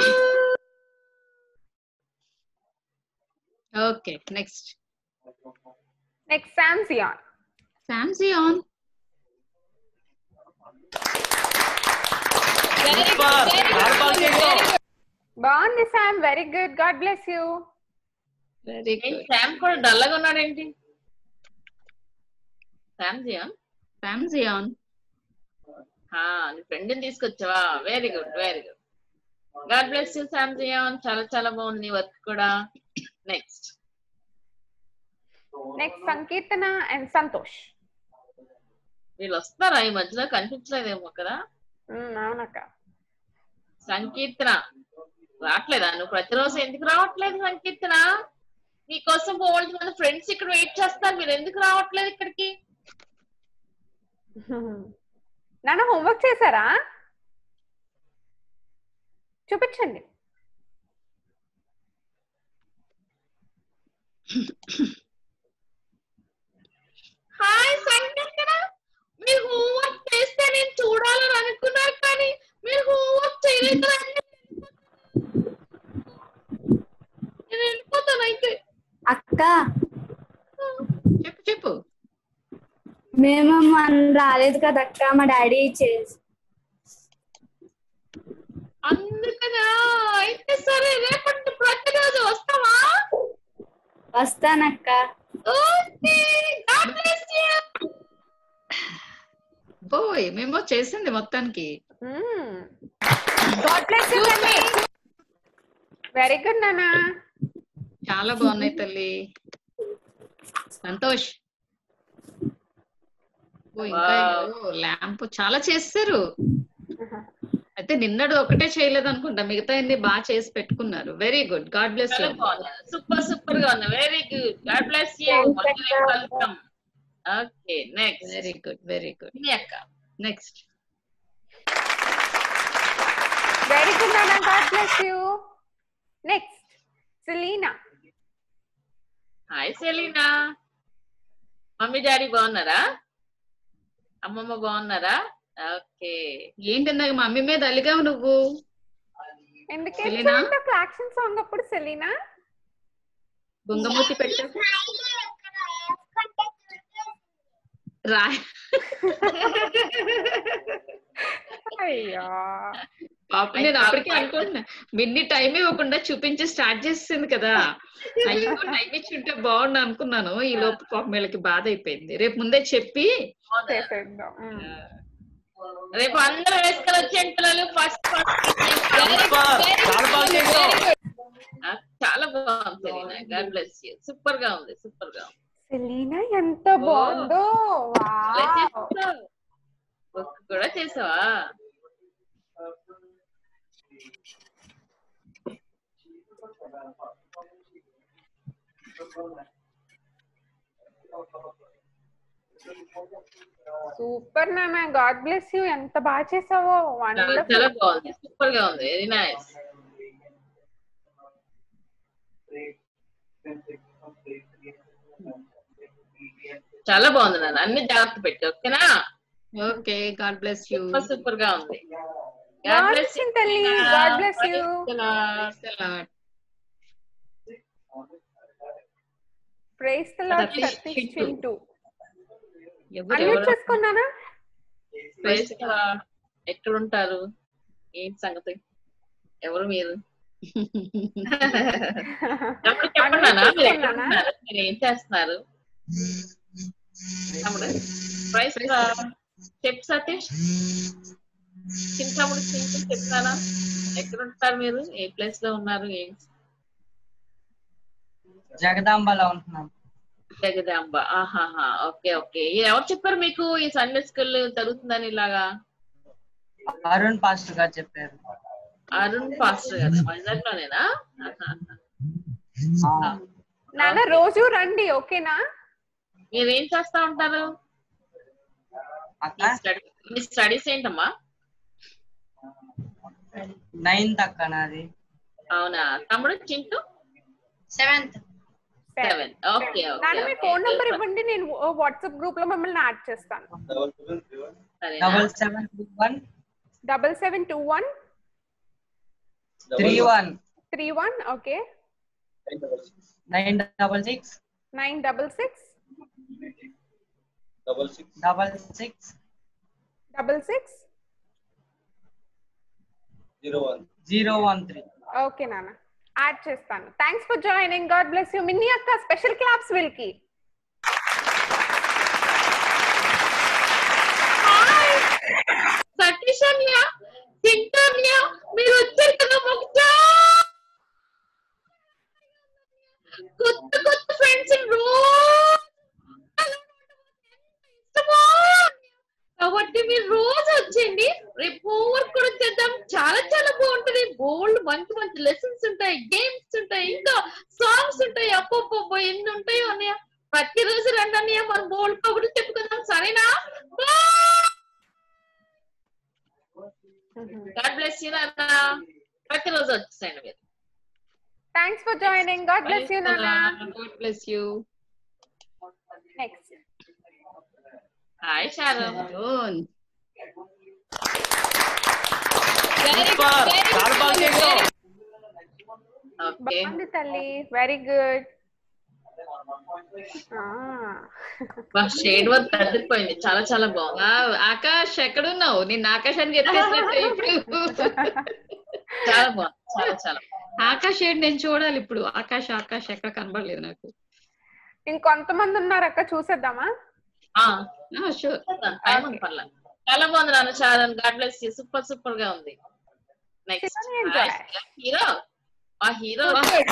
Speaker 1: Okay, next
Speaker 3: Samsion.
Speaker 1: Samsion.
Speaker 3: బాగుంది Sam, very good. God bless you.
Speaker 1: Very good.
Speaker 4: Sam కూడా డల్లగా ఉన్నాడేంటి? శామ్జియాన్
Speaker 1: శామ్జియాన్
Speaker 4: నీ ఫ్రెండ్ ని తీసుకొచ్చావా? Very good very good. God bless you శామ్జియాన్, చాలా చాలా బాగుంది నీ వర్క్ కూడా. Next
Speaker 3: Sankirtana and Santosh.
Speaker 4: వీళ్ళు వస్తారా ఈ మధ్యలో? కనిపించలేదేమో కదా.
Speaker 3: అవునక్క.
Speaker 4: సంకీర్తన రావట్లేదా? నువ్వు ప్రతిరోజు ఎందుకు రావట్లేదు సంకీర్తన? నీకోసం బోల్డ్ మంది ఫ్రెండ్స్ ఇక్కడ వెయిట్ చేస్తారు, మీరు ఎందుకు రావట్లేదు ఇక్కడికి?
Speaker 3: నాన్న హోంవర్క్ చేశారా? చూపించండి.
Speaker 4: హాయ్ సంకీర్తన, మీరు హోంవర్క్ చేస్తే నేను చూడాలని అనుకున్నారు, కానీ మీరు హోంవర్క్ చేయలేదు. నేను వెళ్ళిపోతాను అయితే.
Speaker 13: అక్క
Speaker 1: చెప్పు చెప్పు.
Speaker 13: మేము రాలేదు కదక్క, మా డాడీ చేసి.
Speaker 4: అందుకనా? అయితే సరే, రేపటి ప్రతిరోజు వస్తావా?
Speaker 13: వస్తానక్క.
Speaker 1: బోయ్ మేము చేసింది మొత్తానికి.
Speaker 3: వెరీ గుడ్ నానా.
Speaker 1: చాలా బాగున్నాయి తల్లి. సంతోష్ ల్యాంప్ చాలా చేస్తారు. అయితే నిన్నడు ఒకటే చేయలేదు అనుకుంటా, మిగతా అన్ని బాగా చేసి పెట్టుకున్నారు. Very good. God bless you.
Speaker 4: Super super గా ఉంది. Very good. God bless you. Welcome. Okay, next.
Speaker 1: Very good very good.
Speaker 4: మీ అక్క
Speaker 1: నెక్స్ట్.
Speaker 3: వెరీ గుడ్ నానా. God bless you. Next Selina.
Speaker 4: Hi Selina. Mummy daddy బాగున్నారా? అమ్మమ్మ బాగున్నారా? Okay.
Speaker 1: ఏంటి నాకు మమ్మీ మీద అలిగావు నువ్వు?
Speaker 3: ఎందుకంటే క్లాక్షన్ సాంగ్ అప్పుడు సెలీనా
Speaker 1: బొంగమూతి పెట్టా రా.
Speaker 3: అయ్యో
Speaker 1: పాప, నేను అప్పటికే అనుకుంటున్నా మిన్ని టైం ఇవ్వకుండా చూపించి స్టార్ట్ చేసింది కదా. అయ్యో టైం ఇచ్చి ఉంటే బాగుండు అనుకున్నాను. ఈ లోపు పాప వీళ్ళకి బాధ అయిపోయింది. రేపు ముందే చెప్పి
Speaker 4: రేపు అందరూ వేసుకొని వచ్చేయండి పిల్లలు. ఫస్ట్ చాలా బాగుంది Selina. God bless you. Super గా ఉంది, సూపర్ గా ఉంది.
Speaker 3: సెలీనా ఎంత బాగుందో.
Speaker 4: వర్క్ కూడా చేసావా?
Speaker 3: సూపర్ నాన్న. God bless you. ఎంత బాగా చేసావో.
Speaker 4: చాలా బాగుంది, సూపర్ గా ఉంది. Very nice. చాలా బాగుంది నాన్న. అన్ని జాగ్రత్త పెట్టి, ఓకేనా?
Speaker 1: Okay. God bless you.
Speaker 4: Super super గా ఉంది.
Speaker 3: గాడ్ బ్లెస్ యూ తల్లి. God bless you. Praise the lord. Satish Chintu unmute చేసుకున్నానా?
Speaker 4: ఎక్కడ ఉంటారు? ఏంటి సంగతి? ఎవరు మీరు? చెప్పండి, మీరు ఏం చేస్తున్నారు? తమ్ముడు ప్రైస్ చెప్పు సతీష్. చిన్న తమ్ముడు చింటూ చెప్తారా? ఎక్కడ ఉంటారు మీరు? ఏ ప్లేస్ లో ఉన్నారు?
Speaker 14: జగదాంబలో ఉంటున్నాం.
Speaker 4: జగదాంబ. ఆహాహా, ఓకే ఓకే. ఎవరు చెప్పారు మీకు ఈ సండే స్కూల్ జరుగుతుందని ఇలాగా?
Speaker 14: అరుణ్ పాస్టర్ గారు చెప్పారు.
Speaker 4: అరుణ్ పాస్టర్ గారు వైజాగ్ లోనేనా?
Speaker 3: నాన్న రోజు రండి, ఓకేనా?
Speaker 4: మీరు ఏం చేస్తా ఉంటారు? మీ స్టడీస్ ఏంటమ్మా?
Speaker 14: 9th అక్క నాది.
Speaker 4: అవునా? తమ్ముడు చింటూ
Speaker 2: 7th.
Speaker 4: ఓకే
Speaker 3: నాన్న మీ
Speaker 4: ఓకే.
Speaker 3: ఫోన్ నంబర్ ఇవ్వండి, నేను వాట్సాప్ గ్రూప్ లో మిమ్మల్ని యాడ్ చేస్తాను.
Speaker 14: 7721
Speaker 3: 7721 31 ఓకే
Speaker 14: 966
Speaker 3: 966
Speaker 14: 66 013.
Speaker 3: ఓకే నాన్న, యాడ్ చేస్తాను. Thanks for joining. God bless you. Minni అక్క స్పెషల్ క్లాప్స్ వీళ్ళకి.
Speaker 4: సతీష్ అన్య, చింటూ అన్య, మీరు వచ్చారు కదా మాకు కొత్త కొత్త ఫ్రెండ్స్ కాబట్టి మీరు రోజు వచ్చేయండి. రేపు హోంవర్క్ కూడా చేద్దాం. చాలా చాలా బాగుంటది. బోల్డ్ మంచి మంచి లెసన్స్ ఉంటాయి, గేమ్స్ ఉంటాయి, ఇంకా సాంగ్స్ ఉంటాయి. అప్పో ఎన్ని ఉంటాయో అన్నయ్య. ప్రతిరోజు రండి అన్నయ్య, మనం బోల్డ్ కబుర్లు చెప్పుకుందాం, సరేనా? గాడ్ బ్లెస్ యూ నాన్న. ప్రతిరోజు వచ్చేసండి మీరు.
Speaker 3: Thanks for joining. God bless you నాన్న.
Speaker 1: God bless you.
Speaker 3: Next
Speaker 4: hi శారమ్.
Speaker 3: బాగుంది తల్లి, వెరీ గుడ్.
Speaker 4: షేడ్ వర్క్ అదిరిపోయింది, చాలా చాలా బాగుంది.
Speaker 1: ఆకాష్ ఎక్కడున్నావు? నిన్న ఆకాశానికి ఎత్తేసినట్టు
Speaker 4: చాలా బాగుంది, చాలా చాలా.
Speaker 1: ఆకాష్ ఏంటి నేను చూడాలి ఇప్పుడు. ఆకాష్ ఆకాష్ ఎక్కడ కనబడలేదు నాకు.
Speaker 3: ఇంకొంతమంది ఉన్నారు అక్క, చూసేద్దామా?
Speaker 1: షూర్.
Speaker 4: చాలా బాగుంది నాన్న శారమ్. God bless you. Super super గా ఉంది. Next hero. ఆ హీరో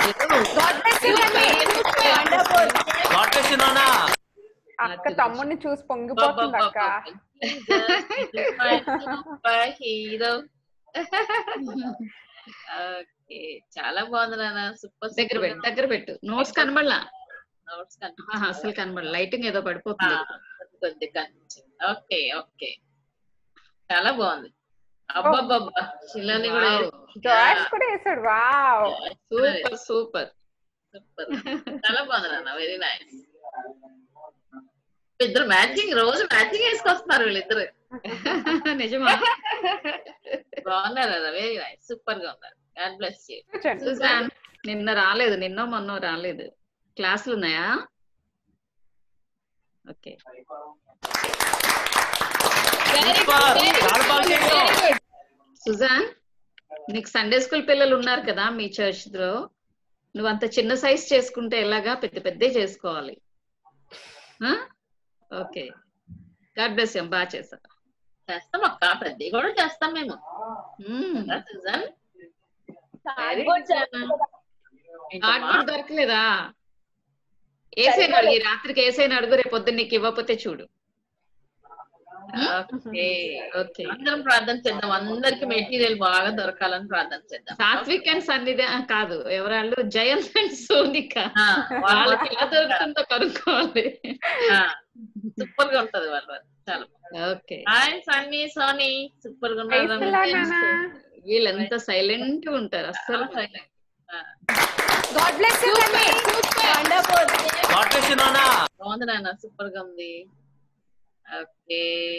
Speaker 3: అక్క తమ్ముడిని చూసి పొంగిపోతుంది అక్క.
Speaker 4: హీరో. ఓకే, చాలా బాగుంది నాన్న. సూపర్.
Speaker 1: దగ్గర పెట్టు. నోట్స్ కనబడలా?
Speaker 4: నోట్స్
Speaker 1: అసలు కనబడ. లైటింగ్ ఏదో పడిపోతుంది.
Speaker 4: కొద్ది కనిపించింది. ఓకే ఓకే, చాలా బాగుంది. అబ్బబ్బబ్బా, శిలని కూడా
Speaker 3: వేసాడు. Wow,
Speaker 1: super super
Speaker 4: super. చాలా బాగుంది నాన్న, వెరీ నైస్. ఇద్దరు మ్యాచింగ్, రోజు మ్యాచింగ్ వేసుకొస్తున్నారు వీళ్ళిద్దరు.
Speaker 1: నిజమా?
Speaker 4: బాగున్నారు, వెరీ నైస్, సూపర్ గా ఉన్నారు. God bless you.
Speaker 1: సుజాన్ నిన్న రాలేదు, నిన్న మొన్న రాలేదు. క్లాసులు ఉన్నాయా? ఓకే. సుజాన్, నీకు సండే స్కూల్ పిల్లలు ఉన్నారు కదా మీ చర్చ్ లో. నువ్వు అంత చిన్న సైజ్ చేసుకుంటే ఎలాగా? పెద్ద పెద్ద చేసుకోవాలి. Okay, God bless you. బాగా చేస్తాం.
Speaker 4: చేస్తాం అక్క, పెద్ద కూడా చేస్తాం మేము. సుజాన్
Speaker 1: కార్డ్బోర్డ్ దొరకలేదా? ఏసైనా అడుగు, రాత్రికి ఏసైనా అడుగు, రేపు పొద్దున్న నీకు ఇవ్వకపోతే చూడు.
Speaker 4: అందరం ప్రార్థన చేద్దాం, అందరికి మెటీరియల్ బాగా దొరకాలని ప్రార్థన చేద్దాం.
Speaker 1: సాత్విక్ అండ్ సన్నిధి కాదు, ఎవరాళ్ళు జయంత్ అండ్ సోనిక, వాళ్ళకి ఎలా దొరుకుతుందో కనుక్కోవాలి.
Speaker 4: సూపర్ గా ఉంటది వాళ్ళు, చాలా.
Speaker 1: Okay.
Speaker 4: Hi Sunny, Soni, super గా ఉన్నారు.
Speaker 1: వీళ్ళంతా సైలెంట్ గా ఉంటారు, అస్సలు.
Speaker 4: బాగుంది నాన్న, సూపర్ గా ఉంది. ఓకే,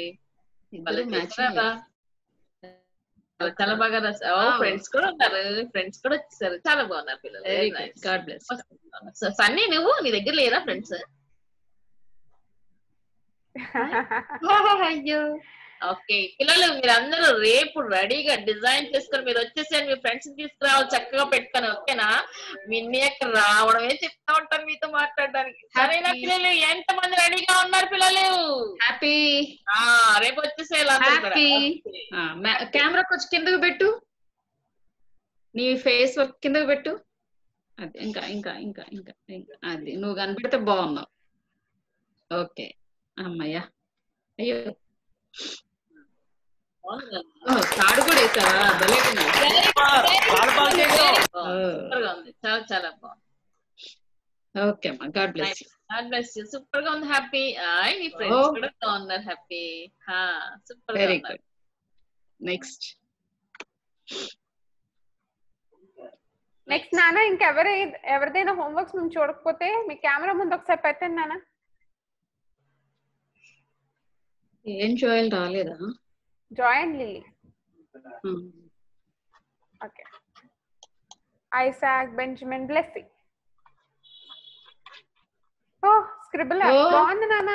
Speaker 4: చాలా బాగా రాశారు. ఫ్రెండ్స్ కూడా ఉన్నారు, ఫ్రెండ్స్ కూడా వచ్చేసారు. చాలా బాగున్నారు పిల్లలు. సన్నీ, నువ్వు నీ దగ్గర లేరా ఫ్రెండ్స్?
Speaker 3: అయ్యో,
Speaker 4: ఓకే పిల్లలు మీరందరూ రేపు రెడీగా డిజైన్ చేసుకొని మీరు వచ్చేసేయండి, మీ ఫ్రెండ్స్ తీసుకురావాలి చక్కగా పెట్టుకొని. ఓకేనా? విన్ని అక్కడ రావడమే చెప్తా ఉంటారు మీతో మాట్లాడడానికి. సరేనా పిల్లలు? ఎంత మంది రెడీగా ఉన్నారు పిల్లలు?
Speaker 1: హ్యాపీ.
Speaker 4: రేపు వచ్చేసేయాలి.
Speaker 1: కెమెరా కొంచెం కిందకు పెట్టు, నీ ఫేస్ వర్క్ కిందకు పెట్టు. అది ఇంకా ఇంకా ఇంకా ఇంకా ఇంకా అది నువ్వు కనిపెడితే బాగున్నావు. ఓకే అమ్మయ్యా. అయ్యో తాడు కూడా వేసావా?
Speaker 4: చాలా చాలా బాగుంది.
Speaker 1: ఓకే అమ్మా, God bless you.
Speaker 4: God bless you. Super గా ఉంది. హ్యాపీ. నీ ఫ్రెండ్స్ కూడా బాగున్నారు. Happy. Super.
Speaker 1: Very good. Next
Speaker 3: నాన్న ఎవరిదైనా హోంవర్క్స్ మేము చూడకపోతే మీ కెమెరా ముందు ఒకసారి పెట్టండి నాన్న.
Speaker 1: ఏం జోయల్ రాలేదా?
Speaker 3: Joy and Lily. Okay. Isaac, Benjamin, Blessy. Oh scribble బాగుంది నాన్న.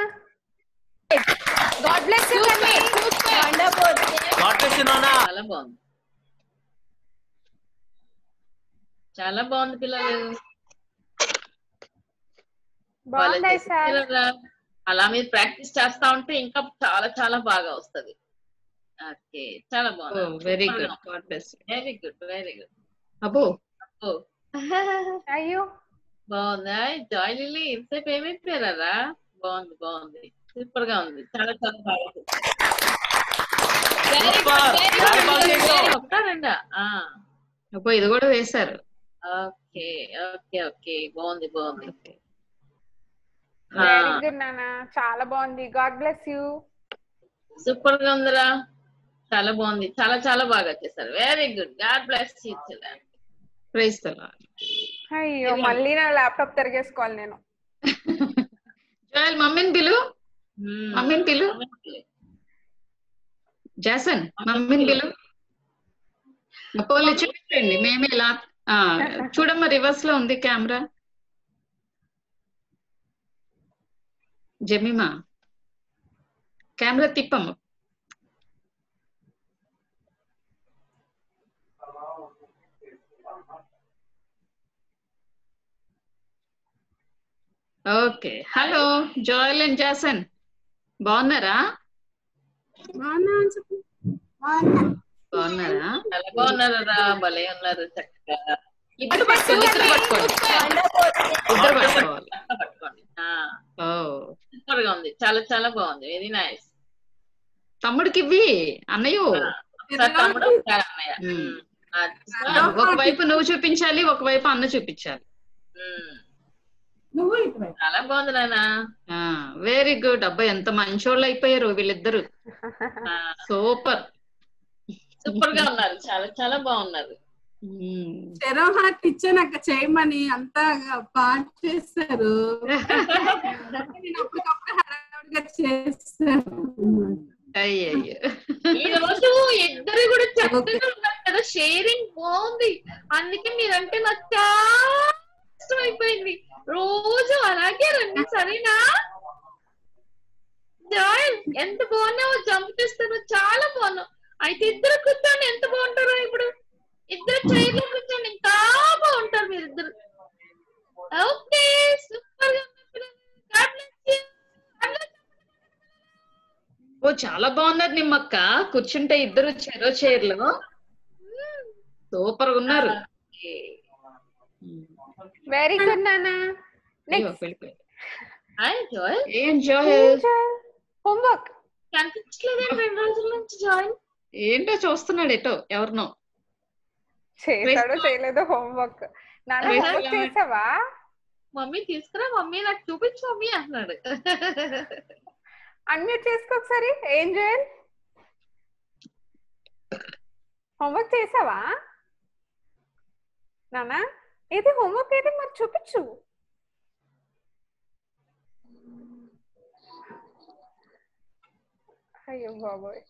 Speaker 3: God bless you.
Speaker 12: God bless you నాన్న.
Speaker 4: చాలా బాగుంది, చాలా బాగుంది పిల్లలు. అలా మీరు ప్రాక్టీస్ చేస్తా ఉంటే ఇంకా చాలా చాలా బాగా వస్తుంది. ఓకే చాలా బాగుంది.
Speaker 1: Very good. God bless you.
Speaker 4: Very good, very good.
Speaker 1: అబ్బో
Speaker 3: అయ్యో
Speaker 4: బాగుందా? జాయ్ లిల్లీ ఇంతసేపు ఏమైపోయారా? బాగుంది బాగుంది, సూపర్ గా ఉంది. చాలా చాలా బాగా ఒక్కరండా.
Speaker 1: అబ్బో ఇది కూడా వేశారు.
Speaker 4: ఓకే ఓకే ఓకే బాగుంది బాగుంది.
Speaker 3: వెరీ గుడ్ నాన్న, చాలా బాగుంది. God bless you.
Speaker 4: సూపర్ గా ఉందిరా, చాలా బాగుంది, చాలా చాలా బాగా చేశారు. Very good. God bless you.
Speaker 1: Praise the Lord.
Speaker 3: అయ్యో మళ్ళీ నా ల్యాప్టాప్ తిరిగేసుకోవాలి నేను.
Speaker 1: జాయల్ మమ్మీని పిలు, మమ్మీని పిలు. జాసన్ మమ్మీని పిలు. పోలే చూపించండి. మేమే ఇలా చూడమ్మా, రివర్స్ లో ఉంది కెమెరా. జమీమా కెమెరా తిప్పమ్మ. Okay. Hello Joel and Jason, బాగున్నారా? బాగున్నారా?
Speaker 4: చాలా బాగున్నారా? భలే ఉన్నారు చక్కగా.
Speaker 1: ఇద్దరు పట్టుకోండి, ఇద్దరు పట్టుకోవాలి.
Speaker 4: సూపర్ గా ఉంది, చాలా చాలా బాగుంది. Very nice.
Speaker 1: తమ్ముడికి ఇవ్వి అన్నయ్య.
Speaker 4: తమ్ముడు అన్నయ్య.
Speaker 1: ఒకవైపు నువ్వు చూపించాలి, ఒకవైపు అన్న చూపించాలి.
Speaker 4: చాలా బాగుంది నాన్న.
Speaker 1: Very good. అబ్బాయి ఎంత మంచోళ్ళు అయిపోయారు వీళ్ళిద్దరు. సూపర్
Speaker 4: సూపర్ గా ఉన్నారు, చాలా చాలా బాగున్నారు.
Speaker 15: చెరో హార్ట్ ఇచ్చానక్క చేయమని అంతా పాట చేస్తారు.
Speaker 1: అయ్యయ్యో
Speaker 4: ఈ రోజు ఇద్దరు కూడా చక్కగా ఉన్నారు కదా, షేరింగ్ బాగుంది. అందుకే మీరంటే నాకు చాలా ఇష్టం అయిపోయింది. రోజు అలాగే రండి సరేనా? జాయల్ ఎంత బాగున్నావో, జంప్ చేస్తాను, చాలా బాగున్నావు. అయితే ఇద్దరు కూర్చోండి, ఎంత బాగుంటారో ఇప్పుడు. ఇద్దరు చైర్లో కూర్చోండి, ఇంకా బాగుంటారు మీరిద్దరు. ఓకే సూపర్ గా.
Speaker 1: ఓ చాలా బాగున్నారు నిమ్మక్క. కూర్చుంటే ఇద్దరు చెరో చైర్లు సూపర్ గా ఉన్నారు.
Speaker 3: వెరీ గుడ్ నాన్న.
Speaker 1: ఏం జోయల్
Speaker 3: హోంవర్క్
Speaker 4: కనిపించలేదు 2 రోజుల నుంచి. జాయిన్
Speaker 1: ఏంటో చూస్తున్నాడు ఎటో ఎవరినో.
Speaker 3: చేశాడో చేయలేదో హోంవర్క్. నాన్న హోంవర్క్ చేసావా?
Speaker 4: మమ్మీ తీసుకురా మమ్మీ, నాకు చూపించు మమ్మీ అన్నాడు.
Speaker 3: అన్మ్యూట్ చేసుకో ఒకసారి. ఏం జోయల్ హోంవర్క్ చేసావా నాన్న? ఏది హోంవర్క్ ఏది మరి చూపించు. అయ్యో బాబోయ్.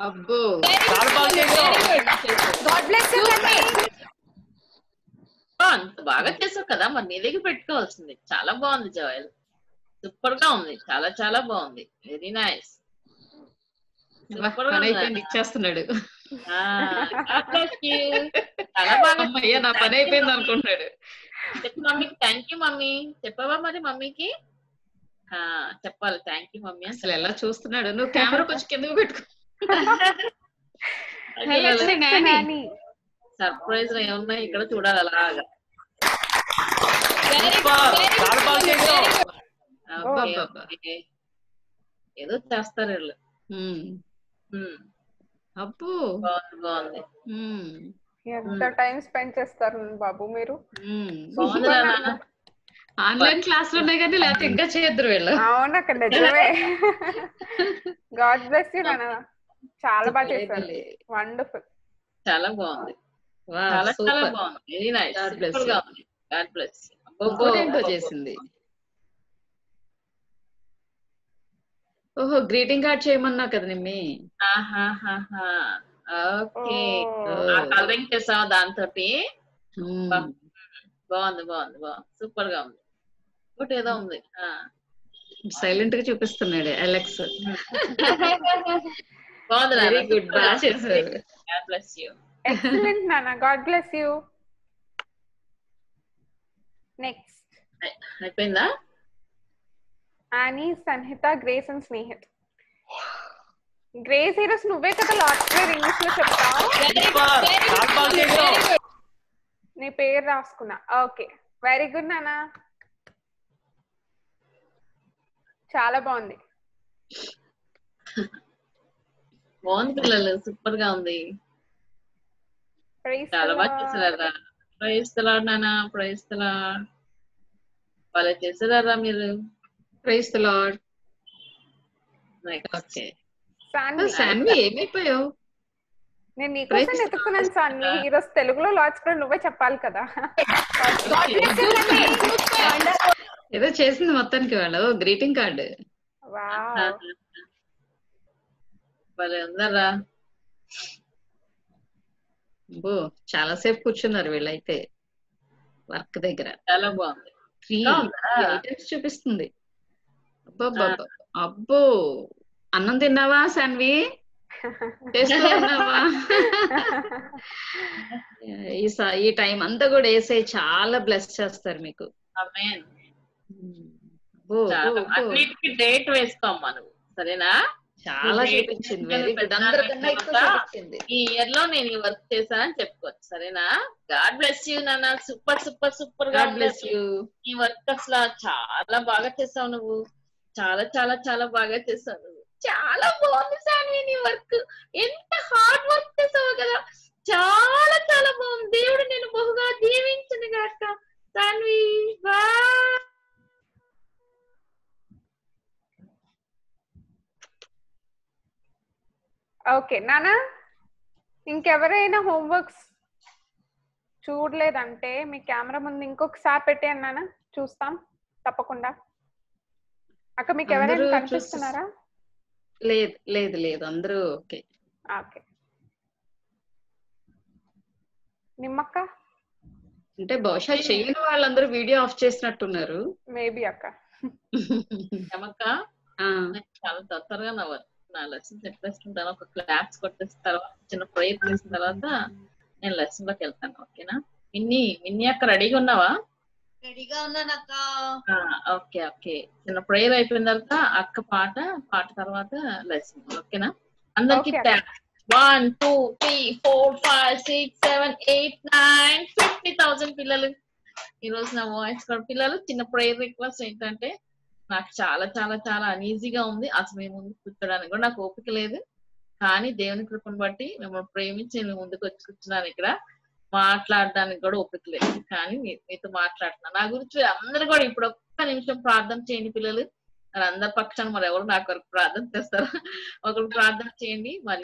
Speaker 1: అబ్బో
Speaker 3: గాడ్ బ్లెస్ యు.
Speaker 4: అంత బాగా చేసావు కదా, మరి నీ దగ్గర పెట్టుకోవాల్సింది. చాలా బాగుంది జోయల్, సూపర్ గా ఉంది, చాలా చాలా బాగుంది. వెరీ నైస్, సూపర్ గా
Speaker 1: అయిపోయింది, ఇచ్చేస్తున్నాడు.
Speaker 4: చాలా బాగా.
Speaker 1: అమ్మయ్య, నా పని అయిపోయింది అనుకుంటున్నాడు.
Speaker 4: చెప్పు మమ్మీకి థ్యాంక్ యూ మమ్మీ. చెప్పవా మరి మమ్మీకి? చెప్పాలి థ్యాంక్ యూ మమ్మీ.
Speaker 1: అసలు ఎలా చూస్తున్నాడు. నువ్వు కెమెరా కొంచెం కిందకు పెట్టుకో.
Speaker 4: సర్ప్రైజ్ ఏమున్నాయి ఇక్కడ చూడాలి అలాగా. ఏదో చేస్తారు వీళ్ళు.
Speaker 1: అబ్బో
Speaker 4: బాగుంది బాగుంది.
Speaker 3: ఎంత టైం స్పెండ్ చేస్తారు బాబు మీరు?
Speaker 1: ఆన్లైన్ క్లాస్ లో ఉన్నాయి కానీ లేకపోతే ఇంకా చేయొద్దు వీళ్ళు.
Speaker 3: అవును అక్కడ నిజమే. గాడ్ బ్లెస్ యూ నాన్న, చాలా బాగా చేశారు. వండర్ఫుల్,
Speaker 4: చాలా బాగుంది, చాలా చాలా బాగుంది. వెరీ నైస్, సూపర్ గా ఉంది. God bless.
Speaker 1: ఏంటో చేసింది. ఓహో, గ్రీటింగ్ కార్డ్ చేయమన్నా కదా నిమ్మి.
Speaker 4: ఓకే, కలరింగ్ చేసావా దాంతో? బాగుంది బాగుంది బాగుంది, సూపర్ గా ఉంది. ఇంకోటి ఏదో ఉంది,
Speaker 1: సైలెంట్ గా చూపిస్తున్నాడు అలెక్స్.
Speaker 4: బాగుంది,
Speaker 1: వెరీ గుడ్, బాగా చేశారు.
Speaker 4: God bless you.
Speaker 3: ఎక్సలెంట్ నాన్న, గాడ్ బ్లెస్ యూ. నెక్స్ట్
Speaker 4: అయిపోయిందా?
Speaker 3: Annie, Sanhita, Grace and Snehith. Grace ఈరోజు నువ్వే కదా లాస్ట్ ఇయర్ ఇంగ్లీష్ లో చెప్తావు. నీ పేరు రాసుకున్నా. ఓకే, వెరీ గుడ్ నానా, చాలా బాగుంది.
Speaker 4: బాగుంది పిల్లలు, సూపర్ గా ఉంది, చాలా బాగా చేసారా. ప్రైజ్ ది లార్డ్ నాన్న, ప్రైజ్ ది లార్డ్. వాళ్ళే చేసారా మీరు?
Speaker 1: Praise the Lord. Okay, Saanvi ఏమైపోయావు?
Speaker 3: నేను నీకోసం ఎత్తుకున్నాను సాన్వి. ఈరోజు తెలుగులో లాడ్జ్ కూడా నువ్వే చెప్పాలి కదా.
Speaker 1: ఏదో చేసింది మొత్తానికి వాళ్ళు. గ్రీటింగ్ కార్డు
Speaker 4: ఉందరా.
Speaker 1: చాలా సేపు కూర్చున్నారు వీళ్ళైతే వర్క్ దగ్గర.
Speaker 4: చాలా బాగుంది,
Speaker 1: 3 ఐటమ్స్ చూపిస్తుంది. అబ్బో, అన్నం తిన్నావా సాన్వి? చేస్తూ ఉన్నావా? ఈ టైం అంతా కూడా వేసే చాలా బ్లెస్ చేస్తారు మీకు.
Speaker 4: అన్నిటికీ డేట్ వేసుకోమ్మా నువ్వు, సరేనా?
Speaker 1: చాలా చూపించింది, ఈ
Speaker 4: ఇయర్ లో నేను ఈ వర్క్ చేశానని చెప్పుకోవచ్చు, సరేనా? గాడ్ బ్లెస్ యూ నాన్న, సూపర్ సూపర్ సూపర్ గా బ్లెస్ యూ. ఈ వర్క్ అసలు చాలా బాగా చేసావు నువ్వు, చాలా చాలా చాలా బాగా చేసావు నువ్వు. చాలా బాగుంది సాన్వి నీ వర్క్, ఎంత హార్డ్ వర్క్ చేసావు కదా, చాలా చాలా బాగుంది. దేవుడు నేను బహుగా దీవించను గాక సాన్వి.
Speaker 3: ఓకే నానా, ఇంకెవరైనా హోంవర్క్స్ చూడలేదంటే మీ కెమెరా ముందు ఇంకొకసారి పెట్టేయండి నాన్న, చూస్తాం తప్పకుండా. అక్క మీకు ఎవరైనా కనిపిస్తున్నారా?
Speaker 1: లేదు లేదు లేదు, అందరూ ఓకే.
Speaker 3: ఓకే, నిమ్మక్క
Speaker 1: అంటే బహుశా చేయని వాళ్ళందరూ వీడియో ఆఫ్ చేసినట్టున్నారు.
Speaker 3: మేబీ అక్క.
Speaker 4: నిమ్మక్క చాలా తొందరగా నా లెసన్ చెప్పేస్తుంటాను. ఒక క్లాప్స్ కొట్టేసిన తర్వాత చిన్న ప్రేయర్ చేసిన తర్వాత నేను లెసన్ లోకి వెళ్తాను, ఓకేనా? మిన్ని అక్క రెడీగా ఉన్నావా?
Speaker 5: రెడీగా ఉన్నానక్క.
Speaker 4: ఓకే ఓకే, చిన్న ప్రేయర్ అయిపోయిన తర్వాత అక్క పాట తర్వాత లెసన్, ఓకేనా? అందరికి 1 2 3 4 5 6 7 8 9 50,000 పిల్లలు ఈ రోజు నా వాయిస్ కూడా. పిల్లలు చిన్న ప్రేయర్ రిక్వెస్ట్ ఏంటంటే, నాకు చాలా చాలా చాలా అనీజీగా ఉంది, అసలు మేము ముందు కూర్చోడానికి కూడా నాకు ఓపిక లేదు. కానీ దేవుని కృపను బట్టి మిమ్మల్ని ప్రేమించి నేను ముందుకు వచ్చి కూర్చున్నాను. ఇక్కడ మాట్లాడడానికి కూడా ఓపిక లేదు, కానీ మీతో మాట్లాడుతున్నాను. నా గురించి అందరు కూడా ఇప్పుడు ఒక్క నిమిషం ప్రార్థన చేయండి పిల్లలు. మరి అందరి పక్షాన మరి ఎవరు నాకు వరకు ప్రార్థన చేస్తారు, ఒకరు ప్రార్థన చేయండి. మరి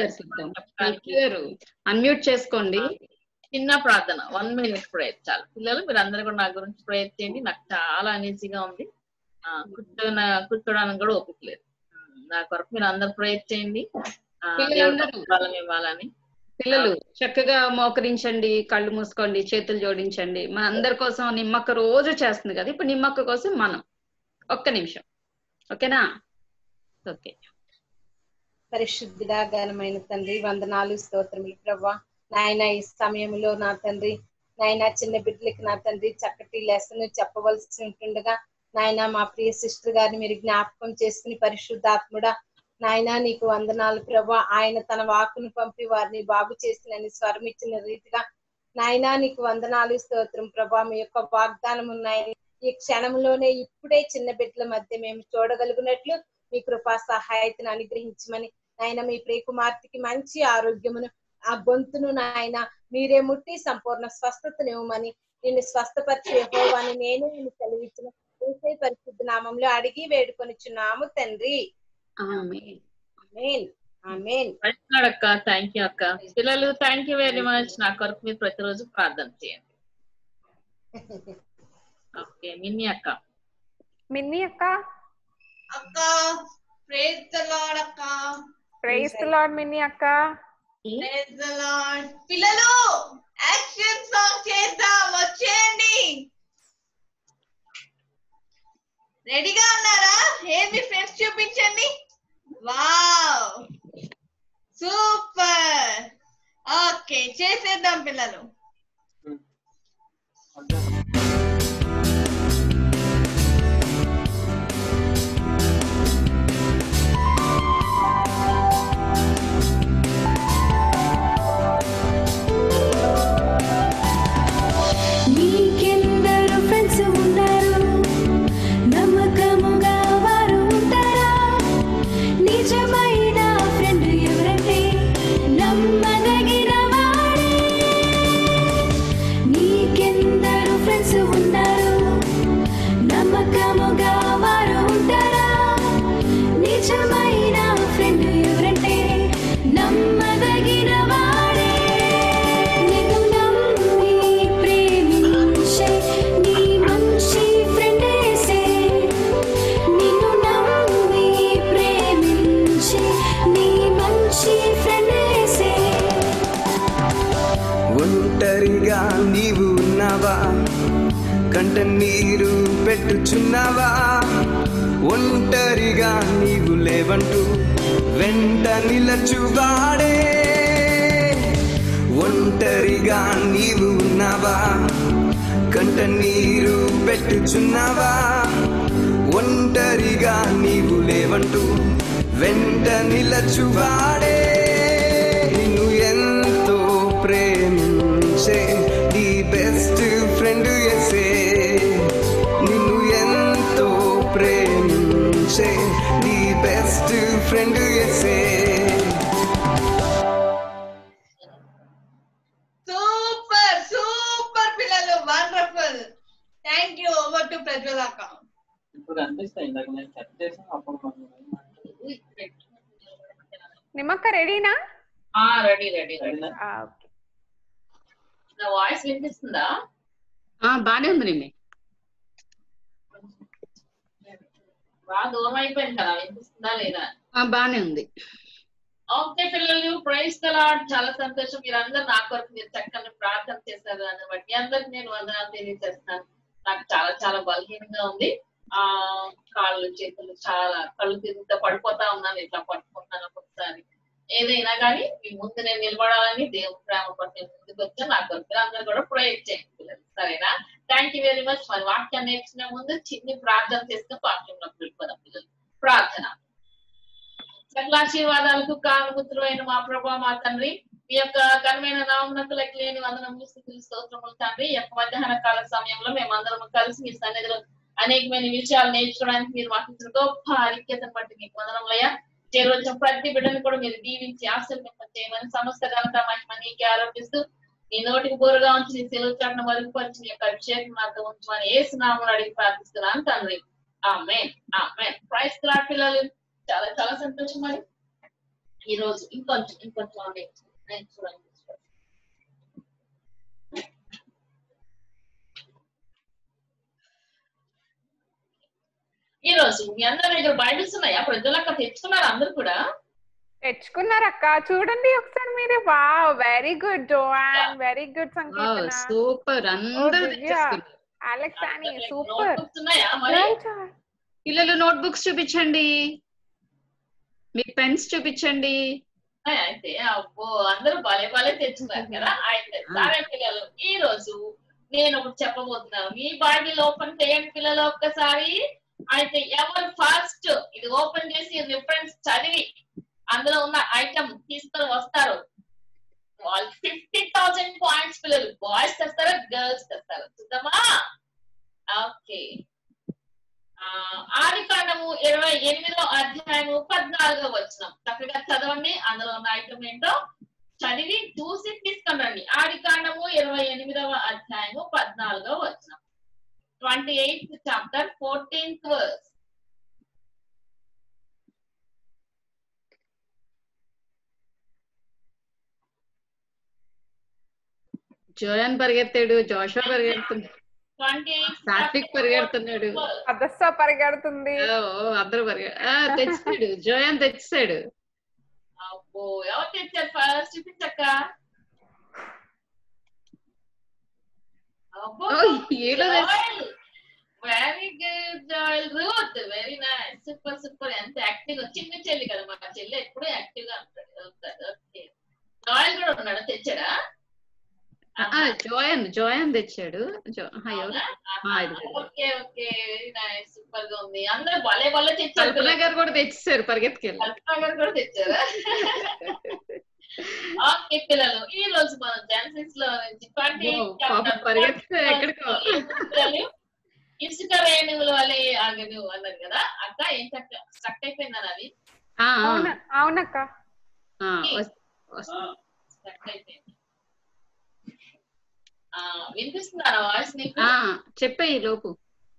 Speaker 1: అన్మ్యూట్ చేసుకోండి,
Speaker 4: చిన్న ప్రార్థన 1 minute ప్రేయర్ చాలు. పిల్లలు మీరు అందరు కూడా నా గురించి ప్రేయర్ చేయండి. నాకు చాలా అనీజీగా ఉంది, కూర్చోడానికి కూడా ఓపిక లేదు. నా కొరకు మీరు అందరు ప్రేయర్ చేయండి, వాళ్ళని ఇవ్వాలని.
Speaker 1: పిల్లలు చక్కగా మోకరించండి, కళ్ళు మూసుకోండి, చేతులు జోడించండి. మన అందరి కోసం నిమ్మక్క రోజు చేస్తుంది కదా, ఇప్పుడు నిమ్మక్క కోసం మనం ఒక్క నిమిషం. ఓకేనా? ఓకే.
Speaker 2: పరిశుద్ధుడా ఘనమైన తండ్రి, వందనాలు స్తోత్రములు ప్రభా. నాయన ఈ సమయంలో నా తండ్రి, నాయన చిన్న బిడ్డలకి నా తండ్రి చక్కటి లెసన్ చెప్పవలసి ఉంటుండగా నాయన మా ప్రియ సిస్టర్ గారిని మీరు జ్ఞాపకం చేసుకుని పరిశుద్ధాత్ముడా నాయన నీకు వందనాలు ప్రభా. ఆయన తన వాక్కును పంపి వారిని బాగు చేసినని స్వరం ఇచ్చిన రీతిగా నాయన నీకు వందనాలు స్తోత్రం ప్రభా. మీ యొక్క వాగ్దానం ఉన్నాయి ఈ క్షణంలోనే ఇప్పుడే చిన్న బిడ్డల మధ్య మేము చూడగలిగినట్లు మీ కృపా సహాయతను అనుగ్రహించమని నాయన మీ ప్రియ కుమార్తెకి మంచి ఆరోగ్యమును, ఆ గొంతును నాయన మీరే ముట్టి సంపూర్ణ స్వస్థతను ఇవ్వమని నిన్ను స్వస్థపరిచే యెహోవాని నేను నిన్ను సెలవిచ్చిన యేసయ్య పరిశుద్ధ నామంలో అడిగి వేడుకొనిచున్నాము తండ్రి.
Speaker 1: ఆమేన్.
Speaker 2: ఆమేన్. ఆమేన్.
Speaker 4: అక్క థ్యాంక్ యూ అక్క. పిల్లలు థ్యాంక్ యూ వెరీ మచ్. నా కొరకు మీరు ప్రతిరోజు ప్రార్థన చేయండి. ఓకే మిన్ని అక్క.
Speaker 3: మిన్ని అక్క.
Speaker 5: అక్క ప్రైజ్ ది లార్డ్ అక్క.
Speaker 3: ప్రైజ్ ది లార్డ్ మిన్ని అక్క.
Speaker 5: Praise the Lord. పిల్లలు యాక్షన్ సాంగ్ చేద్దాం, వచ్చేయండి. రెడీగా ఉన్నారా? ఏది మీ ఫ్రెండ్స్ చూపించండి. Wow super. ఓకే చేసేద్దాం పిల్లలు.
Speaker 7: నీకెందరు ఫ్రెండ్స్ ఉన్నారు, నమ్మకముగా వారు ఉంటారా? నిజమైన ఫ్రెండ్ ఎవరంటే నమ్మదగిన వాడే. నీకెందరు ఫ్రెండ్స్ ఉన్నారు, నమ్మకముగా వారు ఉంటారా? నిజమైన ఫ్రెండ్ ఎవరంటే నమ్మదగిన వాడే. నిన్ను నమ్మి ప్రేమించే నీ మంచి ఫ్రెండ్ యేసే. నిన్ను నమ్మి ప్రేమించే నీ మంచి ఫ్రెండ్ యేసే.
Speaker 6: ఒంటరిగా నీవు ఉన్నావా, కంట నీరు పెట్టుచున్నావా? ఒంటరిగా నీవు లేవంటూ వెంట నిలచువాడే. ఒంటరిగా నీవు ఉన్నావా, కంట నీరు పెట్టుచున్నావా? ఒంటరిగా నీవు లేవంటూ వెంట నిలచువాడే. నిన్ను ఎంతో ప్రేమించే నీ బెస్ట్ ఫ్రెండ్ యేసే. నిన్ను ఎంతో ప్రేమించే నీ బెస్ట్ ఫ్రెండ్ యేసే.
Speaker 5: సూపర్ సూపర్ పిల్లలు, wonderful. Thank you. Over to Prajwal అక్క.
Speaker 12: ఇప్పుడు అనిపిస్తాయి ఇందాక నేను సెట్ చేసాను అప్పుడు
Speaker 3: నిమ్మక్క రెడీనా?
Speaker 4: Ready ready ready. నా వాయిస్ వినిపిస్తుందా?
Speaker 1: బానే ఉంది నిన్నే.
Speaker 4: బాగా దూరం అయిపోయింది కదా, వినిపిస్తుందా లేదా?
Speaker 1: బానే ఉంది.
Speaker 4: ఓకే పిల్లలు, ప్రైజ్ ది లార్డ్. చాలా సంతోషం. మీరందరూ నా కొరకు మీరు చక్కని ప్రార్థన చేశారు. దాన్ని బట్టి అందరికి నేను వందనాలు తెలియజేస్తాను. నాకు చాలా చాలా బలహీనంగా ఉంది. కాళ్ళు చేతులు చాలా కళ్ళు తిరుగుతా పడిపోతా ఉన్నాను, ఇట్లా పట్టుకుంటున్నాను ఒక్కొక్కసారి. ఏదైనా కానీ మీ ముందు నేను నిలబడాలని దేవుని ప్రేమ పట్టి ముందుకు వచ్చా. నా కొరకు అందరూ కూడా ప్రేయర్ చేయండి పిల్లలు, సరేనా? Thank you very much. మరి వాక్యాన్ని నేర్చుకునే ముందు చిన్ని ప్రార్థన చేసుకుని వాక్యంలోకి వెళ్ళిపోదాం పిల్లలు. ప్రార్థన. సకలాశీర్వాదాలకు కారణపుత్రులు అయిన మా ప్రభా మా తండ్రి, మీ యొక్క ఘనమైన నామమునకు లెక్కలేని వందనములు స్తుతులు స్తోత్రములు తండ్రి. ఈ యొక్క మధ్యాహ్న కాల సమయంలో మేమందరం కలిసి మీ సన్నిధిలో అనేకమైన విషయాలు నేర్చుకోవడానికి మీరు మాకు ఇచ్చిన గొప్ప ఆధిక్యతను బట్టి మీకు వందనములయ్యా. చేరువచ్చిన ప్రతి బిడ్డను కూడా మీరు దీవించి ఆశీర్వదింప చేయమని సమస్త ఘనత మహిమ నీకే ఆరోపిస్తూ నీ నోటికి బోరుగా ఉంచి నీ సెలవు చాటును మరుగుపరిచి నీ యొక్క అభిషేకం నాతో ఉంచమని యేసు నామమున అడిగి ప్రార్థిస్తున్నాను తండ్రి. ఆమేన్ ఆమేన్. ప్రైజ్ ది లార్డ్ పిల్లలు. చాలా చాలా సంతోషం. మరి ఈ రోజు ఇంకొంచెం చూడండి. ఈ రోజు మీ అందరి దగ్గర బైబిల్స్ ఉన్నాయా? ప్రజలక్క తెచ్చుకున్నారు అందరు కూడా?
Speaker 3: తెచ్చుకున్నారక్క, చూడండి ఒకసారి మీరు. వావ్, వెరీ గుడ్ జోయాన్, వెరీ గుడ్ సంకీర్తన.
Speaker 1: సూపర్, అందరూ తెచ్చేసుకున్నారు.
Speaker 3: అలెక్స్ అని సూపర్.
Speaker 1: పిల్లలు నోట్ బుక్స్ చూపించండి, మీ పెన్స్ చూపించండి.
Speaker 4: అయితే అబ్బో అందరూ భలే తెచ్చుకున్నారు కదా. అయితే సరే పిల్లలు, ఈ రోజు నేను ఒకటి చెప్పబోతున్నాను. మీ బైబిల్ ఓపెన్ చేయండి పిల్లలు ఒక్కసారి. అయితే ఎవరు ఫస్ట్ ఇది ఓపెన్ చేసి రిఫరెన్స్ చదివి అందులో ఉన్న ఐటమ్ తీసుకొని వస్తారు వాళ్ళు 50,000 పాయింట్స్. పిల్లలు బాయ్స్ తెస్తారా గర్ల్స్ తెస్తారా చూద్దామా? ఓకే, ఆదికాండము 28వ అధ్యాయము 14వ వచనం చక్కగా చదవండి. అందులో ఉన్న ఐటమ్ ఏంటో చదివి చూసి తీసుకొని రండి. ఆదికాండము 28వ అధ్యాయము 14వ వచనం, 28th chapter 14th verse.
Speaker 1: జోయాన్ పరిగెత్తాడు, జోషువా పరిగెడుతున్నాడు, సాత్విక్ పరిగెడుతున్నాడు,
Speaker 3: అదస్సా పరిగెడుతుంది.
Speaker 1: అందరూ తెచ్చాడు. జోయాన్ తెచ్చాడు.
Speaker 4: అబ్బో, ఎవరు తెచ్చారు ఫస్ట్ చూపించక్క? Very good Joel, Ruth very nice, super super. ఎంత యాక్టివ్ గా, చిన్న చెల్లి కదా మా చెల్లి, ఎప్పుడు యాక్టివ్ గా ఉంటాడు. జాయల్ కూడా ఉన్నాడు, తెచ్చాడా?
Speaker 1: జోయాన్ తెచ్చాడు.
Speaker 4: Okay okay, very nice, super గా ఉంది. అందరూ భలే తెచ్చారు.
Speaker 1: కల్పన గారు కూడా తెచ్చారు, పరిగెత్తుకెళ్ళి.
Speaker 4: కల్పన గారు కూడా తెచ్చారా? ఓకే పిల్లలు, ఈ రోజు మనం జెనసిస్ లో నుంచి ఇసుక రేణువుల వలె ఆగను అన్నారు కదా అక్క. ఏం స్టక్ అయిపోయిందా అది?
Speaker 3: అవునక్క,
Speaker 4: స్టక్ అయిపోయింది. వినిపిస్తున్నారా వాయిస్ నీకు?
Speaker 1: చెప్పే లోపు.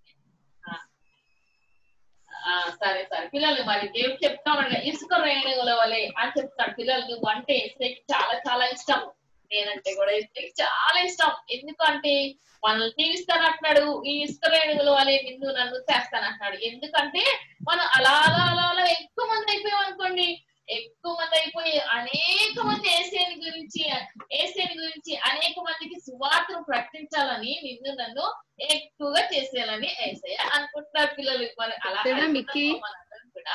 Speaker 4: సరే పిల్లలు, మరి దేవుడు చెప్తామని ఇసుక రేణువుల వలె అని చెప్తాడు. పిల్లలు అంటే ఇసుకకి చాలా ఇష్టం. నేనంటే కూడా ఇసుకకి చాలా ఇష్టం. ఎందుకంటే మనల్ని తీస్తానంటున్నాడు, ఈ ఇసుక రేణువుల వలె నిన్ను నన్ను చేస్తానంటున్నాడు. ఎందుకంటే మనం అలా ఎక్కువ మంది అయిపోయాం అనుకోండి, ఎక్కువ మంది అయిపోయి అనేక మంది ఏసేని గురించి అనేక మందికి సువార్తను ప్రకటించాలని నిన్ను నన్ను ఎక్కువగా చేసేయాలని ఏసయ్య అనుకుంటున్నారు పిల్లలు. మరి అలా కూడా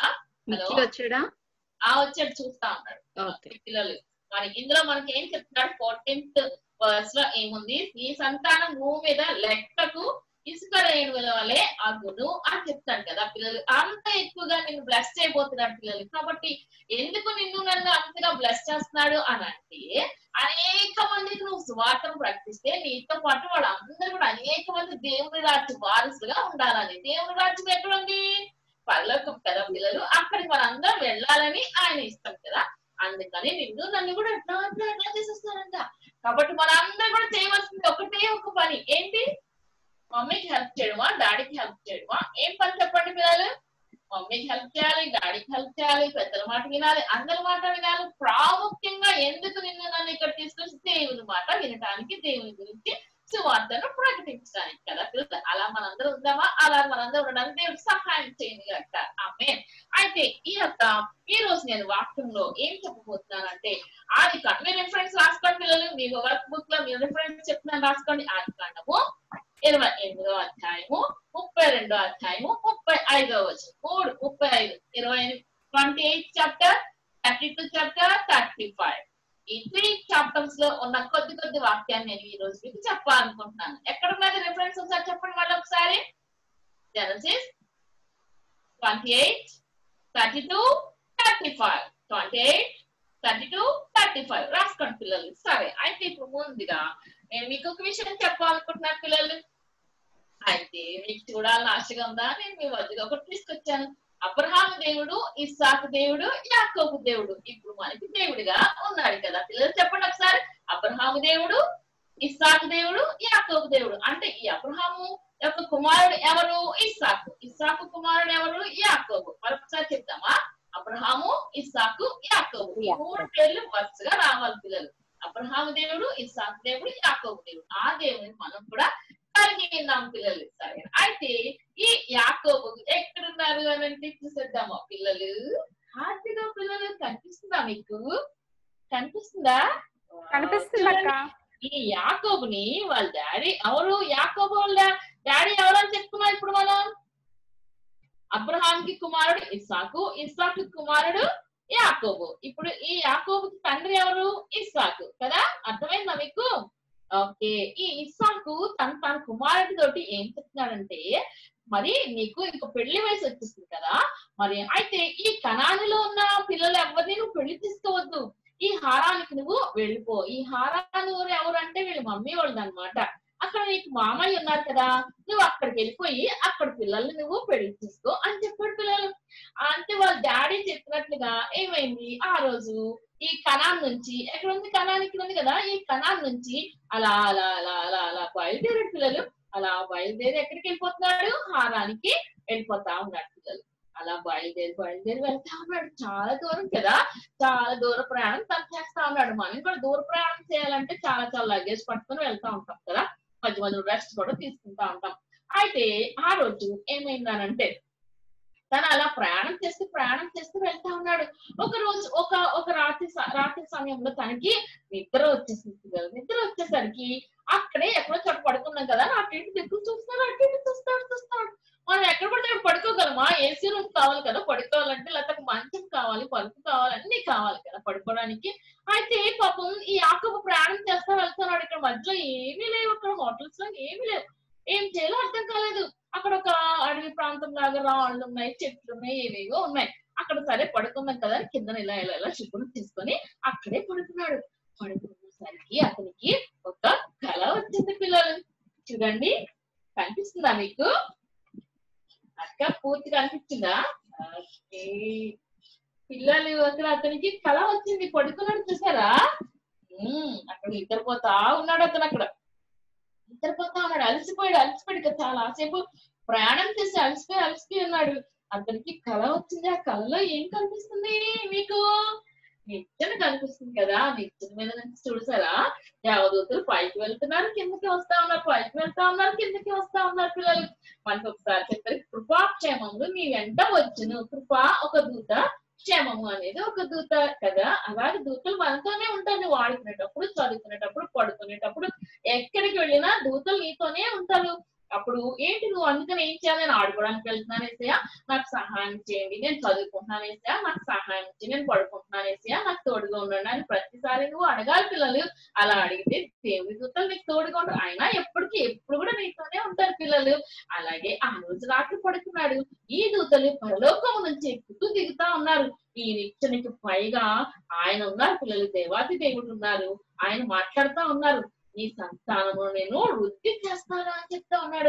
Speaker 4: వచ్చాడు, చూస్తా ఉన్నాడు పిల్లలు. మరి ఇందులో మనకి ఏం చెప్తున్నాడు? 14th verse లో ఏముంది? నీ సంతానం భూమి మీద లెక్కకు ఇసుక రేణువుల వలె అగును అని చెప్తాడు కదా పిల్లలు. అంత ఎక్కువగా నిన్ను బ్లెస్ చేయబోతున్నాడు పిల్లలు. కాబట్టి ఎందుకు నిన్ను నన్ను అంతగా బ్లెస్ చేస్తున్నాడు అని అంటే, అనేక మందికి నువ్వు సువార్తను ప్రకటిస్తే నీతో పాటు వాళ్ళందరూ కూడా అనేక మంది దేవుని రాజ్య వారసులుగా ఉండాలని. దేవుని రాజ్యం ఎక్కడుంది? పరలోకం కదా పిల్లలు. అక్కడికి మనందరం వెళ్ళాలని ఆయన ఇష్టం కదా. అందుకని నిన్ను నన్ను కూడా ఎట్లా చేసేస్తానంట. కాబట్టి మనందరం కూడా చేయవలసింది ఒకటే ఒక పని. ఏంటి? మమ్మీకి హెల్ప్ చేయడమా, డాడీకి హెల్ప్ చేయడమా? ఏం పని చెప్పండి పిల్లలు? మమ్మీకి హెల్ప్ చేయాలి, డాడీకి హెల్ప్ చేయాలి, పెద్దల మాట వినాలి, అందరి మాట వినాలి. ప్రాముఖ్యంగా ఎందుకు నిన్ను నన్ను ఇక్కడ తీసుకొచ్చి దేవుని మాట వినడానికి, దేవుని గురించి సువార్తను ప్రకటించడానికి కదా పిల్లలు. అలా మనందరూ ఉందామా? అలా మనందరూ ఉండడానికి దేవుడు సహాయం చేయండి కదా. ఆమేన్. అయితే ఈ రోజు నేను వాక్యంలో ఏం చెప్పబోతున్నానంటే, ఆదికాండం, మీరు రిఫరెన్స్ రాసుకోండి పిల్లలు. మీ వర్క్ బుక్ లో మీరు రిఫరెన్స్ చెప్తున్నాను, రాసుకోండి. ఆదికాండము 28వ అధ్యాయము 32వ అధ్యాయము 35వ వచనం, 35, 28 చాప్టర్, 32 చాప్టర్, 35. ఈ 3 చాప్టర్స్ లో ఉన్న కొద్ది వాక్యాన్ని నేను ఈ రోజు మీకు చెప్పాలనుకుంటున్నాను. ఎక్కడ ఉన్నది రిఫరెన్స్ ఒకసారి చెప్పండి వాళ్ళు ఒకసారి. జెనసిస్ 28, 32, 35. 28, 32, 35 రాసుకోండి పిల్లలు. సరే, అయితే ఇప్పుడు ముందుగా నేను మీకు ఒక విషయం చెప్పాలనుకుంటున్నాను పిల్లలు. అయితే మీకు చూడాలని ఆశగా ఉందా? నేను మీ మధ్యలో ఒకటి తీసుకొచ్చాను. అబ్రహాము దేవుడు, ఇస్సాకు దేవుడు, యాకోబు దేవుడు ఇప్పుడు మనకి దేవుడిగా ఉన్నాడు కదా పిల్లలు. చెప్పండి ఒకసారి. అబ్రహాము దేవుడు, ఇస్సాకు దేవుడు, యాకోబు దేవుడు. అంటే ఈ అబ్రహాము యొక్క కుమారుడు ఎవరు? ఇస్సాకు. ఇస్సాకు కుమారుడు ఎవరు? యాకోబు. మరొకసారి చెప్తామా? అబ్రహాము, ఇస్సాకు, యాకోబు. ఈ 3 పేర్లు వరుసగా రావాలి పిల్లలు. అబ్రహాము దేవుడు, ఇస్సాకు దేవుడు, యాకోబు దేవుడు. ఆ దేవుడిని మనం కూడా కలిగి ఉన్నాం పిల్లలు. సరే, అయితే ఈ యాకోబు ఎక్కడున్నారు అని చూసేద్దామా పిల్లలు? కార్తీక పిల్లలు కనిపిస్తుందా మీకు? కనిపిస్తుందా?
Speaker 3: కనిపిస్తుందక్క.
Speaker 4: ఈ యాకోబుని వాళ్ళ డాడీ ఎవరు? యాకోబు వాళ్ళ డాడీ ఎవరని చెప్పుకున్నారు ఇప్పుడు మనం? అబ్రహాంకి కుమారుడు ఇస్సాకు, ఇస్సాకు కుమారుడు యాకోబు. ఇప్పుడు ఈ యాకోబుకి తండ్రి ఎవరు? ఇస్సాకు కదా. అర్థమైందా మీకు? ఓకే. ఈ ఇస్సాకు తన కుమారుడి తోటి ఏం చెప్తున్నాడంటే, మరి నీకు ఇంక పెళ్లి వయసు వచ్చేస్తుంది కదా, మరి అయితే ఈ కనానులో ఉన్న పిల్లలు ఎవరిని నువ్వు పెళ్లి తీసుకోవద్దు, ఈ హారానికి నువ్వు వెళ్ళిపో. ఈ హారాను ఎవరు అంటే వీళ్ళ మమ్మీ వాళ్ళది అనమాట. అక్కడ నీకు మామయ్య ఉన్నారు కదా, నువ్వు అక్కడికి వెళ్ళిపోయి అక్కడ పిల్లల్ని నువ్వు పెళ్లి తీసుకో అని చెప్పాడు పిల్లలు. అంటే వాళ్ళ డాడీ చెప్పినట్లుగా ఏమైంది, ఆ రోజు ఈ కనాన్ నుంచి, ఎక్కడ ఉంది కనాన్, ఇక్కడ ఉంది కదా, ఈ కనాన్ నుంచి అలా అలా అలా అలా అలా బయలుదేరాడు పిల్లలు. అలా బయలుదేరి ఎక్కడికి వెళ్ళిపోతున్నాడు? హారానికి వెళ్ళిపోతా ఉన్నాడు పిల్లలు. అలా బయలుదేరి వెళ్తా ఉన్నాడు. చాలా దూరం కదా, చాలా దూర ప్రయాణం తను చేస్తా ఉన్నాడు. మనం కూడా దూర ప్రయాణం చేయాలంటే చాలా చాలా లగేజ్ పట్టుకొని వెళ్తా ఉంటాం కదా, మధ్య మధ్య రెస్ట్ కూడా తీసుకుంటా ఉంటాం. అయితే ఆ రోజు ఏమైందనంటే, తను అలా ప్రయాణం చేస్తూ వెళ్తా ఉన్నాడు. ఒక రోజు ఒక రాత్రి సమయంలో తనకి నిద్ర వచ్చేసింది. నిద్ర వచ్చేసరికి అక్కడే ఎక్కడో చోట పడుకున్నాం కదా, అటు ఇటు దిక్కు చూస్తాడు. మనం ఎక్కడ పడితే అక్కడ పడుకోగలమా? ఏసీ రూమ్ కావాలి కదా పడుకోవాలంటే, లేకపోతే మంచం కావాలి, పరుపు కావాలి, అన్ని కావాలి కదా పడుకోవడానికి. అయితే పాపం ఈ యాకోబు ప్రయాణం చేస్తా వెళ్తున్నాడు. ఇక్కడ మధ్యలో ఏమీ లేవు, అక్కడ హోటల్స్ లో ఏమీ లేవు. ఏం చేయాలో అర్థం కాలేదు. అక్కడ ఒక అడవి ప్రాంతం లాగా రాళ్ళు ఉన్నాయి, చెట్లు ఉన్నాయి, ఏవేవో ఉన్నాయి. అక్కడ సరే పడుకుందాం కదా కింద ఇలా ఇలా ఇలా శుభ్రం తీసుకొని అక్కడే పడుకున్నాడు. పడుకునేసరికి అతనికి ఒక కళ వచ్చింది పిల్లలు. చూడండి, కనిపిస్తుందా మీకు? అక్క పూర్తిగా అనిపించిందా? పిల్లలు అతనికి కళ వచ్చింది, పడుకున్నాడు. చూసారా? అక్కడ నిద్రపోతా ఉన్నాడు. అక్కడ నిద్రపోతా ఉన్నాడు. అలసిపోయాడు చాలా సేపు ప్రయాణం చేసి అలసిపోయి ఉన్నాడు. అతనికి కళ వచ్చింది. ఆ కళలో ఏం కనిపిస్తుంది మీకు? నిచ్చెన కనిపిస్తుంది కదా. నిచ్చెన మీద నుంచి చూసారా, దేవదూతలు పైకి వెళ్తున్నారు, కిందకి వస్తా ఉన్నారు, పైకి వెళ్తా ఉన్నారు, కిందకి వస్తా ఉన్నారు పిల్లలు. మనకి ఒకసారి చెప్పారు, కృపాక్షేమములు మీ వెంట వచ్చును. కృప ఒక దూత, క్షేమము అనేది ఒక దూత కదా. అలాగే దూతలు మనతోనే ఉంటారు. నువ్వు ఆడుకునేటప్పుడు, చదువుకునేటప్పుడు, పడుకునేటప్పుడు, ఎక్కడికి వెళ్ళినా దూతలు నీతోనే ఉంటారు. అప్పుడు ఏంటి నువ్వు అందుకని ఏం చేయాలి? నేను ఆడుకోవడానికి వెళ్తున్నాను ఏసయ్యా, నాకు సహాయం చేయండి. నేను చదువుకుంటున్నాను ఏసయ్యా, నాకు సహాయం చేయండి. నేను పడుకుంటున్నాను ఏసయ్యా, నాకు తోడుగా ఉండండి అని ప్రతిసారి నువ్వు అడగాలి పిల్లలు. అలా అడిగితే దేవుడి దూతలు నీకు తోడుగా ఉంటారు. అయినా ఎప్పుడు కూడా నీతోనే ఉంటారు పిల్లలు. అలాగే ఆ రోజు రాత్రి పడుకున్నాడు. ఈ దూతలు పరలోకం నుంచి ఎక్కుతూ దిగుతా ఉన్నారు. ఈ నిచ్చెనకి పైగా ఆయన ఉన్నారు పిల్లలు, దేవాది దేవుడు ఉన్నారు. ఆయన మాట్లాడుతా ఉన్నారు, నీ సంతానము నేను వృద్ధి చేస్తాను అని చెప్తా ఉన్నాడు.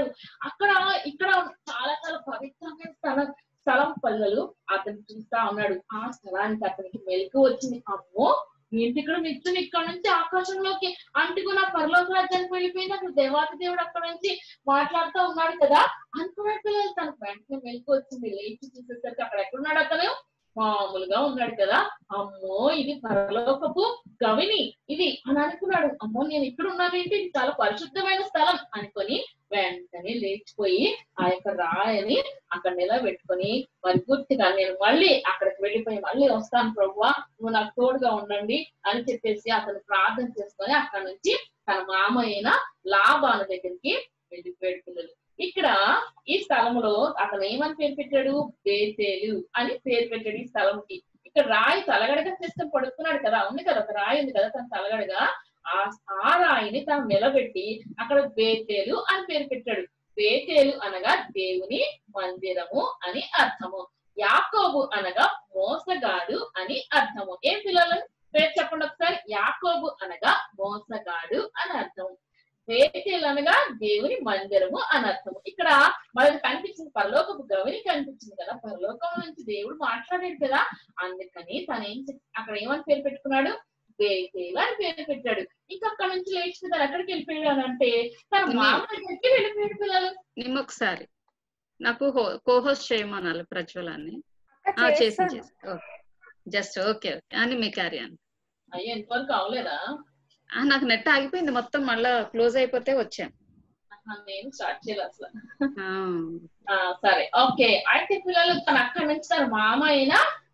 Speaker 4: ఇక్కడ చాలా చాలా పవిత్రమైన స్థలం పిల్లలు. అతను చూస్తా ఉన్నాడు. ఆ స్థలానికి అతనికి మెలకు వచ్చింది. అమ్మో, ఏంటి ఇక్కడ నిత్యం ఇక్కడ నుంచి ఆకాశంలోకి అంటుకున్న పరలోక రాజ్యానికి వెళ్ళిపోయింది. అక్కడ దేవాది దేవుడు అక్కడ నుంచి మాట్లాడుతూ ఉన్నాడు కదా అనుకున్నాడు పిల్లలు. తనకు వెంటనే మెలకు వచ్చింది. లేచి చూసేసరికి అక్కడ ఎక్కడున్నాడు? అతను మామూలుగా ఉన్నాడు కదా. అమ్మో, ఇది పరలోకపు గవిని ఇది అని అనుకున్నాడు. అమ్మో, నేను ఇక్కడ ఉన్నానేంటి, ఇది చాలా పరిశుద్ధమైన స్థలం అనుకొని వెంటనే లేచిపోయి ఆ యొక్క రాయని అక్కడ నిలబెట్టుకొని, మరి పూర్తిగా నేను మళ్ళీ అక్కడికి వెళ్ళిపోయి మళ్ళీ వస్తాను ప్రభువా, నువ్వు నాకు తోడుగా ఉండండి అని చెప్పేసి అతను ప్రార్థన చేసుకొని అక్కడ నుంచి తన మామ అయిన లాబాను దగ్గరికి వెళ్ళిపోయాడు పిల్లలు. ఇక్కడ ఈ స్థలంలో అతను ఏమని పేరు పెట్టాడు? బేతేలు అని పేరు పెట్టాడు ఈ స్థలంకి. ఇక్కడ రాయి తలగడగా చేసుకొని పడుకున్నాడు కదా, ఉంది కదా ఒక రాయి ఉంది కదా తన తలగడగా. ఆ రాయిని తను నిలబెట్టి అక్కడ బేతేలు అని పేరు పెట్టాడు. బేతేలు అనగా దేవుని మందిరము అని అర్థము. యాకోబు అనగా మోసగాడు అని అర్థము. ఏం పిల్లలు పేరు చెప్పండి ఒకసారి. యాకోబు అనగా మోసగాడు అని అర్థము. బేతేలు అనగా దేవుని మందిరము అని అర్థము. ఇక్కడ మనకు కనిపించింది పరలోకపు గవిని కనిపించింది కదా, పరలోకం నుంచి దేవుడు మాట్లాడాడు కదా, అందుకని తను అక్కడ ఏమని పేరు పెట్టుకున్నాడు? బేతేలు అని పేరు పెట్టాడు. ఇంకా అక్కడ నుంచి లేచి తను ఎక్కడికి వెళ్ళిపోయాడు అంటే తన మామ దగ్గరికి వెళ్ళిపోయాడు పిల్లలు.
Speaker 1: నిమ్మొకసారి నాకు కోహోస్ట్ చేయమనాలి ప్రజ్వలాన్ని. చేసి జస్ట్ ఓకే అని మీ కార్యాన్ని.
Speaker 4: అయ్యో, ఎంతవరకు అవలేదా?
Speaker 1: నాకు నెట్ ఆగిపోయింది మొత్తం, మళ్ళా క్లోజ్ అయిపోతే వచ్చాను.
Speaker 4: నేను స్టార్ట్ చేయాలి అసలు. సరే, ఓకే. అయితే పిల్లలు తను అక్కడి నుంచి తన మామ అయిన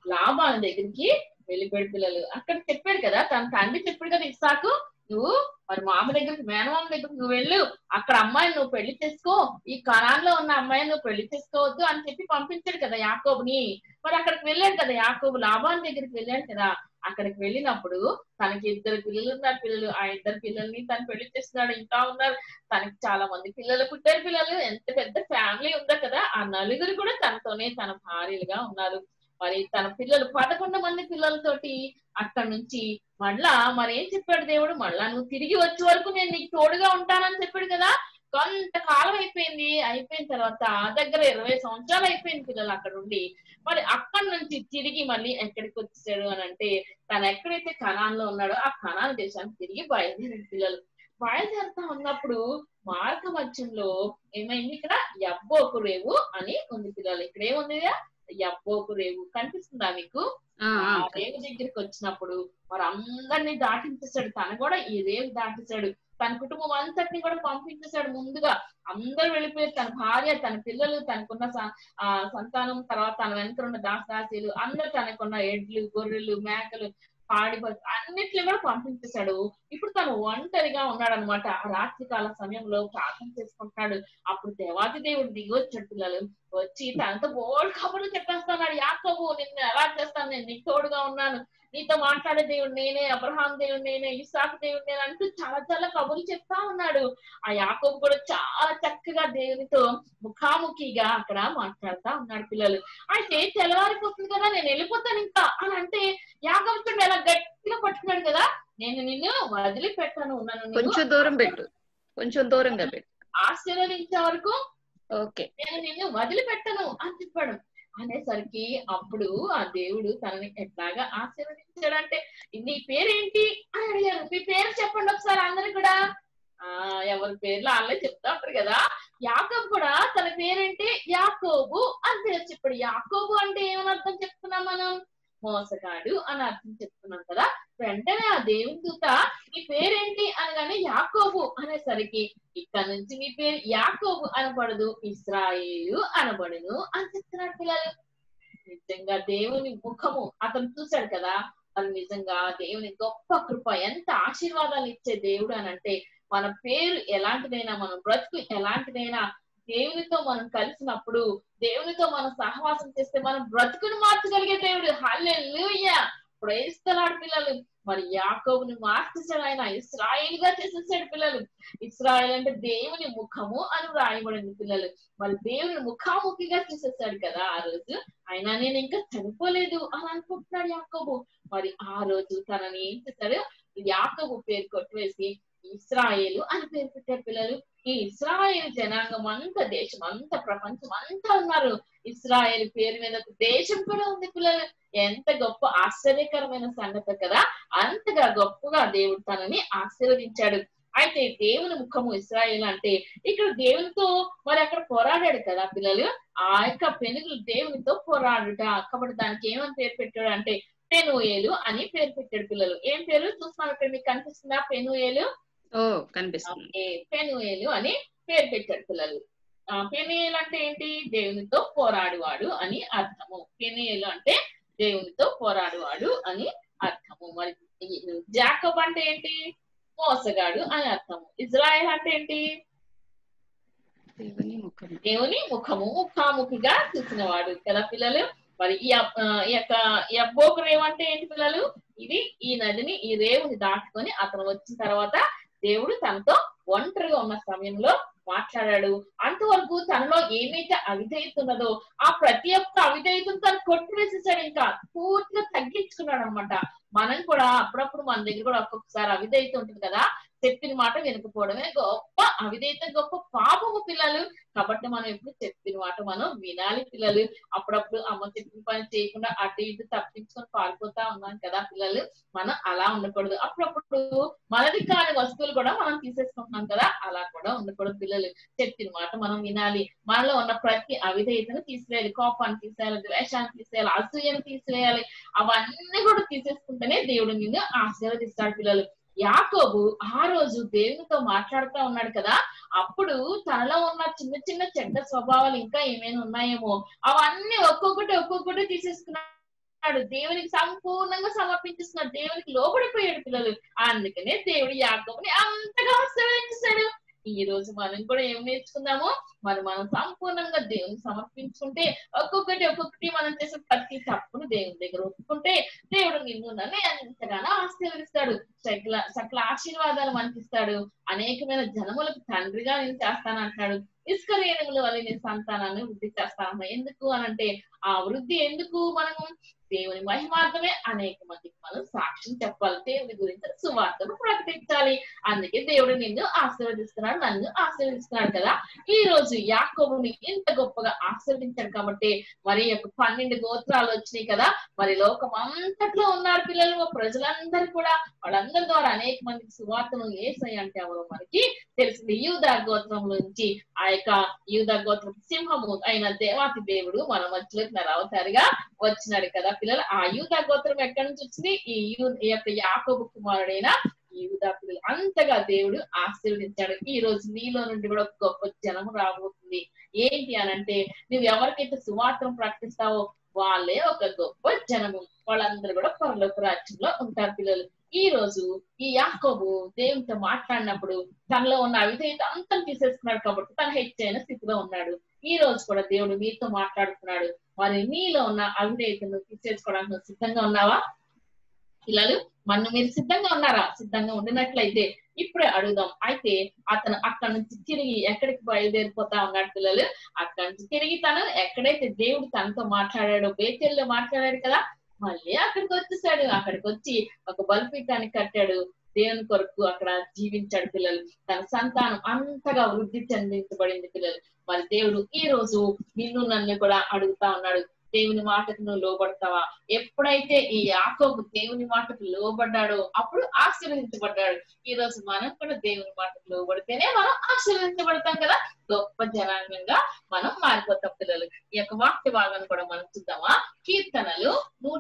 Speaker 4: లాబాను దగ్గరికి వెళ్ళిపోయాడు పిల్లలు. అక్కడ చెప్పాడు కదా, తన తండ్రి చెప్పాడు కదా ఇస్సాకు, నువ్వు మరి మామ దగ్గరికి మేనమామ దగ్గరికి నువ్వు వెళ్ళు, అక్కడ అమ్మాయిని నువ్వు పెళ్లి చేసుకో, ఈ కనాన్ లో ఉన్న అమ్మాయిని నువ్వు పెళ్లి చేసుకోవద్దు అని చెప్పి పంపించాడు కదా యాకోబుని. మరి అక్కడికి వెళ్ళాడు కదా యాకోబు, లాబాను దగ్గరికి వెళ్ళాడు కదా. అక్కడికి వెళ్ళినప్పుడు తనకి 2 పిల్లలు ఉన్నారు. ఆ 2 పిల్లల్ని తను పెళ్లి చేస్తున్నాడు. ఇంకా ఉన్నారు, తనకి చాలా మంది పిల్లలు పుట్టారు. పిల్లలు ఎంత పెద్ద ఫ్యామిలీ ఉందో కదా. ఆ 4 కూడా తనతోనే తన భార్యలుగా ఉన్నారు. మరి తన పిల్లలు 11 మంది పిల్లలతోటి అక్కడి నుంచి మళ్ళా మరి ఏం చెప్పాడు దేవుడు, మళ్ళా నువ్వు తిరిగి వచ్చే వరకు నేను నీకు తోడుగా ఉంటానని చెప్పాడు కదా. కొంతకాలం అయిపోయిన తర్వాత దగ్గర 20 సంవత్సరాలు అయిపోయింది పిల్లలు అక్కడ ఉండి. మరి అక్కడి నుంచి తిరిగి మళ్ళీ ఎక్కడికి వచ్చేసాడు అని అంటే, తను ఎక్కడైతే కనాన్ లో ఉన్నాడో ఆ కనాన్ దేశానికి తిరిగి బయలుదేరాడు పిల్లలు. బయలుదేరుతా ఉన్నప్పుడు మార్గ మధ్యంలో ఏమైంది, ఇక్కడ యబ్బోకు రేవు అని ఉంది పిల్లలు. ఇక్కడ ఏముంది, యబ్బోకు రేవు కనిపిస్తుందా మీకు? ఆ రేవు దగ్గరికి వచ్చినప్పుడు మరి అందరినీ దాటించేశాడు. తను కూడా ఈ రేవు దాటించాడు. తన కుటుంబం అంతటిని కూడా పంపించేశాడు. ముందుగా అందరూ వెళ్ళిపోయారు. తన భార్య, తన పిల్లలు, తనకున్న సంతానం, తర్వాత తన వెనక ఉన్న దాసదాసీలు అందరూ, తనకున్న ఎడ్లు, గొర్రెలు, మేకలు, పాడి అన్నిటిని కూడా పంపించేశాడు. ఇప్పుడు తను ఒంటరిగా ఉన్నాడు అనమాట. ఆ రాత్రికాల సమయంలో ప్రార్థన చేసుకుంటున్నాడు. అప్పుడు దేవాది దేవుడు దిగి వచ్చాడు పిల్లలు. వచ్చి తనతో బోల్డ్ కబుర్లు చెప్పేస్తున్నాడు. యాకోబు, నిన్ను ఎలా చేస్తాను, నేను నీకు తోడుగా ఉన్నాను, నీతో మాట్లాడే దేవుడు నేనే, అబ్రహాం దేవుడు నేనే, ఇస్సాకు దేవుడు నేనే అంటూ చాలా చాలా కబుర్లు చెప్తా ఉన్నాడు. ఆ యాకోబు కూడా చాలా చక్కగా దేవునితో ముఖాముఖిగా అక్కడ మాట్లాడుతా ఉన్నాడు పిల్లలు. అయితే తెల్లవారిపోతుంది కదా, నేను వెళ్ళిపోతాను ఇంకా అని అంటే యాకోబు ఎలా గట్టిగా పట్టుకున్నాడు కదా, నేను నిన్ను వదిలిపెట్టాను,
Speaker 1: కొంచెం దూరం పెట్టు, కొంచెం దూరంగా పెట్టు,
Speaker 4: ఆశీర్వదించే వరకు
Speaker 1: ఓకే
Speaker 4: నేను నిన్ను వదిలిపెట్టను అని చెప్పాడు. అనేసరికి అప్పుడు ఆ దేవుడు తనని ఎట్లాగా ఆశీర్వదించాడంటే, నీ పేరేంటి అని అడిగారు. మీ పేరు చెప్పండి ఒకసారి అందరు కూడా. ఎవరి పేర్లు వాళ్ళే చెప్తా ఉంటారు కదా. యాకోబు కూడా తన పేరేంటి, యాకోబు అని పేరు చెప్పాడు. యాకోబు అంటే ఏమని అర్థం చెప్తున్నాం మనం, మోసగాడు అని అర్థం చెప్తున్నాం కదా. వెంటనే ఆ దేవుని దూత నీ పేరేంటి అనగానే యాకోబు అనేసరికి, ఇక్కడ నుంచి మీ పేరు యాకోబు అనబడదు, ఇశ్రాయేలు అనబడును అని చెప్తున్నాడు పిల్లలు. నిజంగా దేవుని ముఖము అతను చూశాడు కదా. అది నిజంగా దేవుని గొప్ప కృప, ఎంత ఆశీర్వాదాలు ఇచ్చే దేవుడు అని అంటే, మన పేరు ఎలాంటిదైనా, మన బ్రతుకు ఎలాంటిదైనా, దేవునితో మనం కలిసినప్పుడు, దేవునితో మనం సహవాసం చేస్తే మనం బ్రతుకును మార్చగలిగే దేవుడు. హల్లెలూయా, ప్రైజ్ ది లార్డ్ పిల్లలు. మరి యాకోబుని మార్చేశాడు ఆయన, ఇశ్రాయేలుగా చేసేసాడు పిల్లలు. ఇశ్రాయేల్ అంటే దేవుని ముఖము అని వ్రాయబడింది పిల్లలు. మరి దేవుని ముఖాముఖిగా చేసేసాడు కదా ఆ రోజు. అయినా నేను ఇంకా చనిపోలేదు అని అనుకుంటున్నాడు యాకోబు. మరి ఆ రోజు తనని ఏం చేశాడు, యాకోబు పేరు కొట్టివేసి ఇశ్రాయేలు అని పేరు పెట్టారు పిల్లలు. ఈ ఇశ్రాయేల్ జనాంగం అంతా, దేశం అంతా, ప్రపంచం అంతా ఉన్నారు. ఇశ్రాయేల్ పేరు మీద దేశం కూడా ఉంది పిల్లలు. ఎంత గొప్ప ఆశ్చర్యకరమైన సంగతి కదా. అంతగా గొప్పగా దేవుడు తనని ఆశీర్వదించాడు. అయితే దేవుని ముఖము ఇశ్రాయేల్ అంటే, ఇక్కడ దేవునితో మరి అక్కడ పోరాడాడు కదా పిల్లలు. ఆ యొక్క పెనుగులు దేవునితో పోరాడుట. కాబట్టి దానికి ఏమని పేరు పెట్టాడు అంటే పెనుయేలు అని పేరు పెట్టాడు పిల్లలు. ఏం పేరు చూస్తున్నాం ఇక్కడ మీకు కనిపిస్తుందా, పెనుయేలు?
Speaker 1: కనిపిస్తుంది.
Speaker 4: పెనుయేలు అని పేరు పెట్టాడు పిల్లలు. పెనుయేలు అంటే ఏంటి, దేవునితో పోరాడువాడు అని అర్థము. పెనుయేలు అంటే దేవునితో పోరాడువాడు అని అర్థము. మరి జాకోబ్ అంటే ఏంటి, మోసగాడు అని అర్థము. ఇజ్రాయెల్ అంటే ఏంటి, దేవుని ముఖము, ముఖాముఖిగా చూసినవాడు కదా పిల్లలు. మరి ఈ యొక్క యబ్బోకు రేవు అంటే ఏంటి పిల్లలు, ఇది ఈ నదిని, ఈ రేవుని దాటుకొని అతను వచ్చిన తర్వాత దేవుడు తనతో ఒంటరిగా ఉన్న సమయంలో మాట్లాడాడు. అంతవరకు తనలో ఏమైతే అవిధేయత ఉన్నదో ఆ ప్రతి ఒక్క అవిధేయతను తను కొట్టివేసేసాడు. ఇంకా పూర్తిగా తగ్గించుకున్నాడు అనమాట. మనం కూడా అప్పుడప్పుడు మన దగ్గర కూడా ఒక్కొక్కసారి అవిధేయత ఉంటుంది కదా. చెప్పిన మాట వినకపోవడమే గొప్ప అవిధేయత, గొప్ప పాపము పిల్లలు. కాబట్టి మనం ఎప్పుడు చెప్పిన మాట మనం వినాలి పిల్లలు. అప్పుడప్పుడు అమ్మ చెప్పిన పని చేయకుండా అటు ఇటు తప్పించుకొని పారిపోతా ఉన్నాం కదా పిల్లలు. మనం అలా ఉండకూడదు. అప్పుడప్పుడు మనది కాని వస్తువులు కూడా మనం తీసేసుకుంటున్నాం కదా, అలా కూడా ఉండకూడదు పిల్లలు. చెప్పిన మాట మనం వినాలి. మనలో ఉన్న ప్రతి అవిధేయతను తీసివేయాలి, కోపాన్ని తీసేయాలి, ద్వేషాన్ని తీసేయాలి, అసూయను తీసివేయాలి. అవన్నీ కూడా తీసేసుకుంటేనే దేవుడు నిన్ను ఆశీర్వదిస్తాడు పిల్లలు. యాకోబు ఆ రోజు దేవునితో మాట్లాడుతూ ఉన్నాడు కదా. అప్పుడు తనలో ఉన్న చిన్న చిన్న చెడ్డ స్వభావాలు ఇంకా ఏమైనా ఉన్నాయేమో అవన్నీ ఒక్కొక్కటి తీసేసుకున్నాడు ఉన్నాడు, దేవునికి సంపూర్ణంగా సమర్పించేస్తున్నాడు, దేవునికి లోబడిపోయాడు పిల్లలు. అందుకనే దేవుడు యాకోబుని అంతగా ఆశీర్వదించాడు. ఈ రోజు మనం కూడా ఏం నేర్చుకుందాము, మనం సంపూర్ణంగా దేవునికి సమర్పించుకుంటే ఒక్కొక్కటి మనం చేసే ప్రతి తప్పును దేవుని దగ్గర ఒప్పుకుంటే దేవుడు నిన్ను నన్ను ఎంతగానో ఆశీర్వదిస్తాడు, సకల ఆశీర్వాదాలు మనకిస్తాడు. అనేకమైన జనములకు తండ్రిగా నేను చేస్తానంటాడు. ఇసుక రేణువుల వల్ల నేను సంతానాన్ని వృద్ధి చేస్తాను. ఎందుకు అనంటే ఆ వృద్ధి ఎందుకు, మనము దేవుని మహిమార్థమే అనేక మందికి మనం సాక్ష్యం చెప్పాలి, దేవుని గురించి సువార్తను ప్రకటించాలి. అందుకే దేవుడు నిన్ను ఆశీర్వదిస్తున్నాడు, నన్ను ఆశీర్వదిస్తున్నాడు కదా. ఈ రోజు యాకోబుని ఇంత గొప్పగా ఆశీర్వదించాడు కాబట్టి మరి 12 గోత్రాలు వచ్చినాయి కదా. మరి లోకం అంతట్లో ఉన్నారు పిల్లలు, ప్రజలందరూ కూడా, వాళ్ళందరి ద్వారా అనేక మందికి సువార్తను యేసయ్య అంటే ఎవరో మనకి తెలిసింది. యూదా గోత్రం నుంచి ఆ యొక్క యూదా గోత్రం సింహము అయిన దేవాతి దేవుడు మన మధ్యలోకి నరవతారిగా వచ్చినాడు కదా పిల్లలు. ఆ యూదా గోత్రం ఎక్కడి నుంచి వచ్చింది, ఈ యొక్క యాకోబు కుమారుడైన యూదా పిల్లలు. అంతగా దేవుడు ఆశీర్వదించాడు. ఈ రోజు నీలో నుండి కూడా గొప్ప జనము రాబోతుంది. ఏంటి అనంటే, నువ్వు ఎవరికైతే సువార్తను ప్రకటిస్తావో వాళ్ళే ఒక గొప్ప జనము, వాళ్ళందరూ కూడా పరలోక రాజ్యంలో ఉంటారు పిల్లలు. ఈ రోజు ఈ యాకోబు దేవునితో మాట్లాడినప్పుడు తనలో ఉన్న అవిధేయత అంతా తీసేసుకున్నాడు కాబట్టి తన హెచ్చైన స్థితిలో ఉన్నాడు. ఈ రోజు కూడా దేవుడు మీతో మాట్లాడుతున్నాడు. మరి నీలో ఉన్న అవిధేయతను తీసేసుకోవడానికి నువ్వు సిద్ధంగా ఉన్నావా పిల్లలు? మీరు సిద్ధంగా ఉన్నారా? సిద్ధంగా ఉండినట్లయితే ఇప్పుడే అడుగుదాం. అయితే అతను అక్కడి నుంచి తిరిగి ఎక్కడికి బయలుదేరిపోతా ఉన్నాడు పిల్లలు. అక్కడి నుంచి తిరిగి తను ఎక్కడైతే దేవుడు తనతో మాట్లాడాడో, బేతేల్లో మాట్లాడాడు కదా, మళ్ళీ అక్కడికి వచ్చేసాడు. అక్కడికి వచ్చి ఒక బలిపీఠాన్ని కట్టాడు, దేవుని కొరకు అక్కడ జీవించాడు పిల్లలు. తన సంతానం అంతగా వృద్ధి చెందించబడింది పిల్లలు. మరి దేవుడు ఈ రోజు నిన్ను నన్ను కూడా అడుగుతా ఉన్నాడు, దేవుని మాటకు నువ్వు లోబడతావా? ఎప్పుడైతే ఈ యాకోబు దేవుని మాటకు లోబడ్డాడో అప్పుడు ఆశీర్వదించబడ్డాడు. ఈ రోజు మనం కూడా దేవుని మాటకు లోబడితేనే మనం ఆశీర్వదించబడతాం కదా, గొప్ప జనాంగంగా మనం మారిపోతాం పిల్లలు. ఈ యొక్క వాక్య భాగాన్ని కూడా మనం చూద్దామా. కీర్తనలు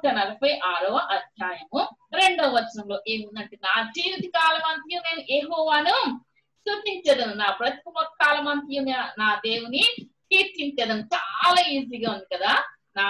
Speaker 4: 146వ అధ్యాయము 2వ వచనంలో ఏముందంటే, నా జీవిత కాలం అంతయు నేను యెహోవాను స్తుతించెదను, నా బ్రతుకు కాలం అంతయు నా దేవుని కీర్తించెదను. చాలా ఈజీగా ఉంది కదా. నా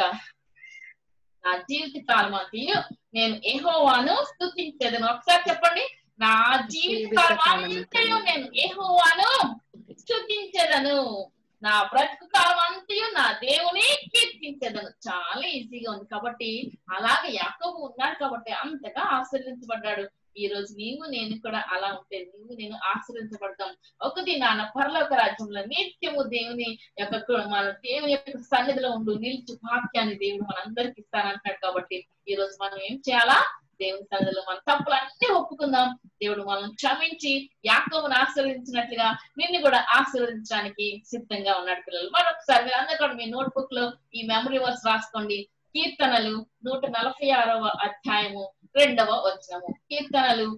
Speaker 4: జీవిత కాలం అంతయు నేను యెహోవాను స్తుతించెదను. ఒకసారి చెప్పండి, నా జీవిత కాలం అంతయు నేను యెహోవాను స్తుతించెదను, నా బ్రతుకు కాలం అంతయు నా దేవుని కీర్తించెదను. చాలా ఈజీగా ఉంది కాబట్టి, అలాగే యాకోబు ఉన్నాడు కాబట్టి అంతగా ఆశీర్వదించబడ్డాడు. ఈ రోజు నీవు నేను కూడా అలా ఉంటే నీవు నేను ఆశీర్వదించబడతాం. ఒక దినాన పరలోక రాజ్యంలో నిత్యము దేవుని యొక్క మన దేవుని యొక్క సన్నిధిలో ఉండు నిలిచి వాక్యాన్ని దేవుడు మనందరికి ఇస్తానంటున్నాడు. కాబట్టి ఈ రోజు మనం ఏం చేయాలా? దేవుని సన్నిధిలో మన తప్పులన్నీ ఒప్పుకుందాం. దేవుడు మనం క్షమించి యాకోబును ఆశీర్వదించినట్లుగా నిన్ను కూడా ఆశీర్వదించడానికి సిద్ధంగా ఉన్నాడు పిల్లలు. మరొకసారి మీరు అందరూ కూడా మీ నోట్బుక్ లో ఈ మెమరీ వర్స్ రాసుకోండి. కీర్తనలు 146వ అధ్యాయము 2వ వచనము. కీర్తనలు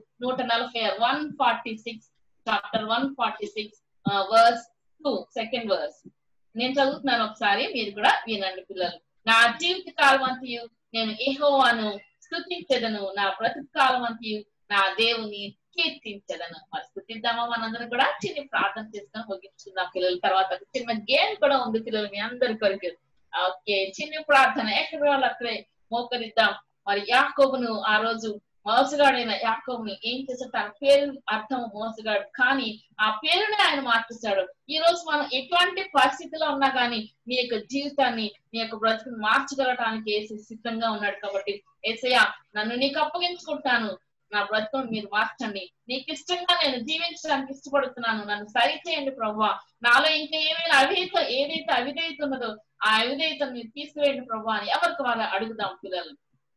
Speaker 4: 146 చాప్టర్ 146 వర్స్ 2 సెకండ్ వర్స్. నేను చదువుతున్నాను, ఒకసారి మీరు కూడా వినండి పిల్లలు. నా జీవిత కాలం అంతయు నేను యెహోవాను స్తుతించెదను, నా బ్రతుకు కాలం అంతయు నా దేవుని కీర్తించెదను. మరి స్తుతిద్దామా? మనందరం కూడా చిన్న ప్రార్థన చేసుకొని ముగించుకుందాం పిల్లలు. తర్వాత చిన్న గేమ్ కూడా ఉంది పిల్లలు మీ అందరి కొరకు. ఓకే, చిన్న ప్రార్థన. ఎక్కడ వాళ్ళు అక్కడే మోకరిద్దాం. మరి యాకోబును ఆ రోజు మోసగాడైన యాకోబుని ఏం చేశాడు? తన పేరు అర్థం మోసగాడు, కానీ ఆ పేరుని ఆయన మార్చేశాడు. ఈ రోజు మనం ఎటువంటి పరిస్థితిలో ఉన్నా కానీ నీ యొక్క జీవితాన్ని, నీ యొక్క బ్రతుకుని మార్చగలటానికి యేసు సిద్ధంగా ఉన్నాడు. కాబట్టి యేసయ్య, నన్ను నీకు అప్పగించుకుంటాను, నా బ్రతుకుని మీరు మార్చండి, నీకు ఇష్టంగా నేను జీవించడానికి ఇష్టపడుతున్నాను, నన్ను సరి చేయండి ప్రభువా. నాలో ఇంకా ఏమైనా ఏదైతే అవిధేయత ఉన్నదో ఆ అవిధేయతను మీరు తీసివేయండి ప్రభువా అని ఎవరికి వారు అడుగుదాం పిల్లలు.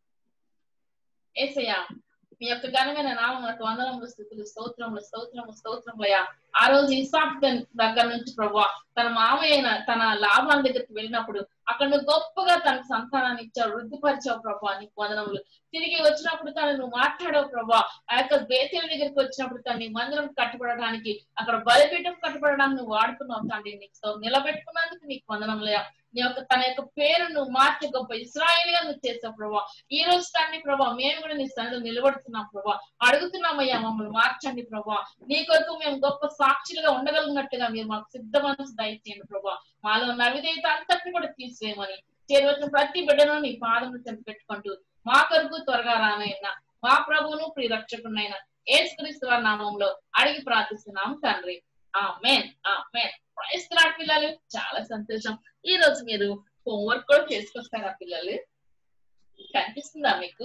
Speaker 4: యేసయ్య, మీ యొక్క ఘనమైన నామమునకు వందనములు, స్తుతులు, స్తోత్రములు, స్తోత్రము, స్తోత్రములయ్యా. ఆ రోజు ఇస్సాకు దగ్గర నుంచి ప్రభువా తన మామయ్య తన లాభాల దగ్గరికి వెళ్ళినప్పుడు అక్కడ నువ్వు గొప్పగా తన సంతానాన్ని ఇచ్చావు, వృద్ధిపరిచావు ప్రభువా, నీకు వందనములు. తిరిగి వచ్చినప్పుడు తను నువ్వు మాట్లాడావు ప్రభువా. ఆ యొక్క బేతేలు దగ్గరికి వచ్చినప్పుడు తను మందిరం కట్టుబడడానికి, అక్కడ బలిపీఠం కట్టుబడడానికి నువ్వు వాడుకున్నావు తండ్రి. నీకు నిలబెట్టుకున్నందుకు నీకు వందనములయ్యా. తన యొక్క పేరు నువ్వు మార్చి గొప్ప ఇశ్రాయేలుగా నువ్వు చేస్తావు ప్రభా. ఈ రోజు తండ్రి ప్రభా మేము కూడా నీ సన్నిధిలో నిలబడుతున్నాం ప్రభా, అడుగుతున్నామయ్యా మమ్మల్ని మార్చండి ప్రభా. నీ కొరకు మేము గొప్ప సాక్షులుగా ఉండగలిగినట్టుగా మీరు మాకు సిద్ధ మనసు దయచేయండి ప్రభా. మాలో ఉన్న అవిధేయత అంతటిని కూడా తీసివేయమని చేరవచ్చిన ప్రతి బిడ్డను నీ పాదములు చెంత పెట్టుకుంటూ మా కొరకు త్వరగా రానైనా మా ప్రభువును ప్రియరక్షకునైనా యేసుక్రీస్తు వారి నామంలో అడిగి ప్రార్థిస్తున్నాం తండ్రి. ఆమేన్ ఆమేన్. ప్రైజ్ ది లార్డ్ పిల్లలు. చాలా సంతోషం. ఈ రోజు మీరు హోంవర్క్ కూడా చేసుకొస్తారా పిల్లలు? కనిపిస్తుందా మీకు?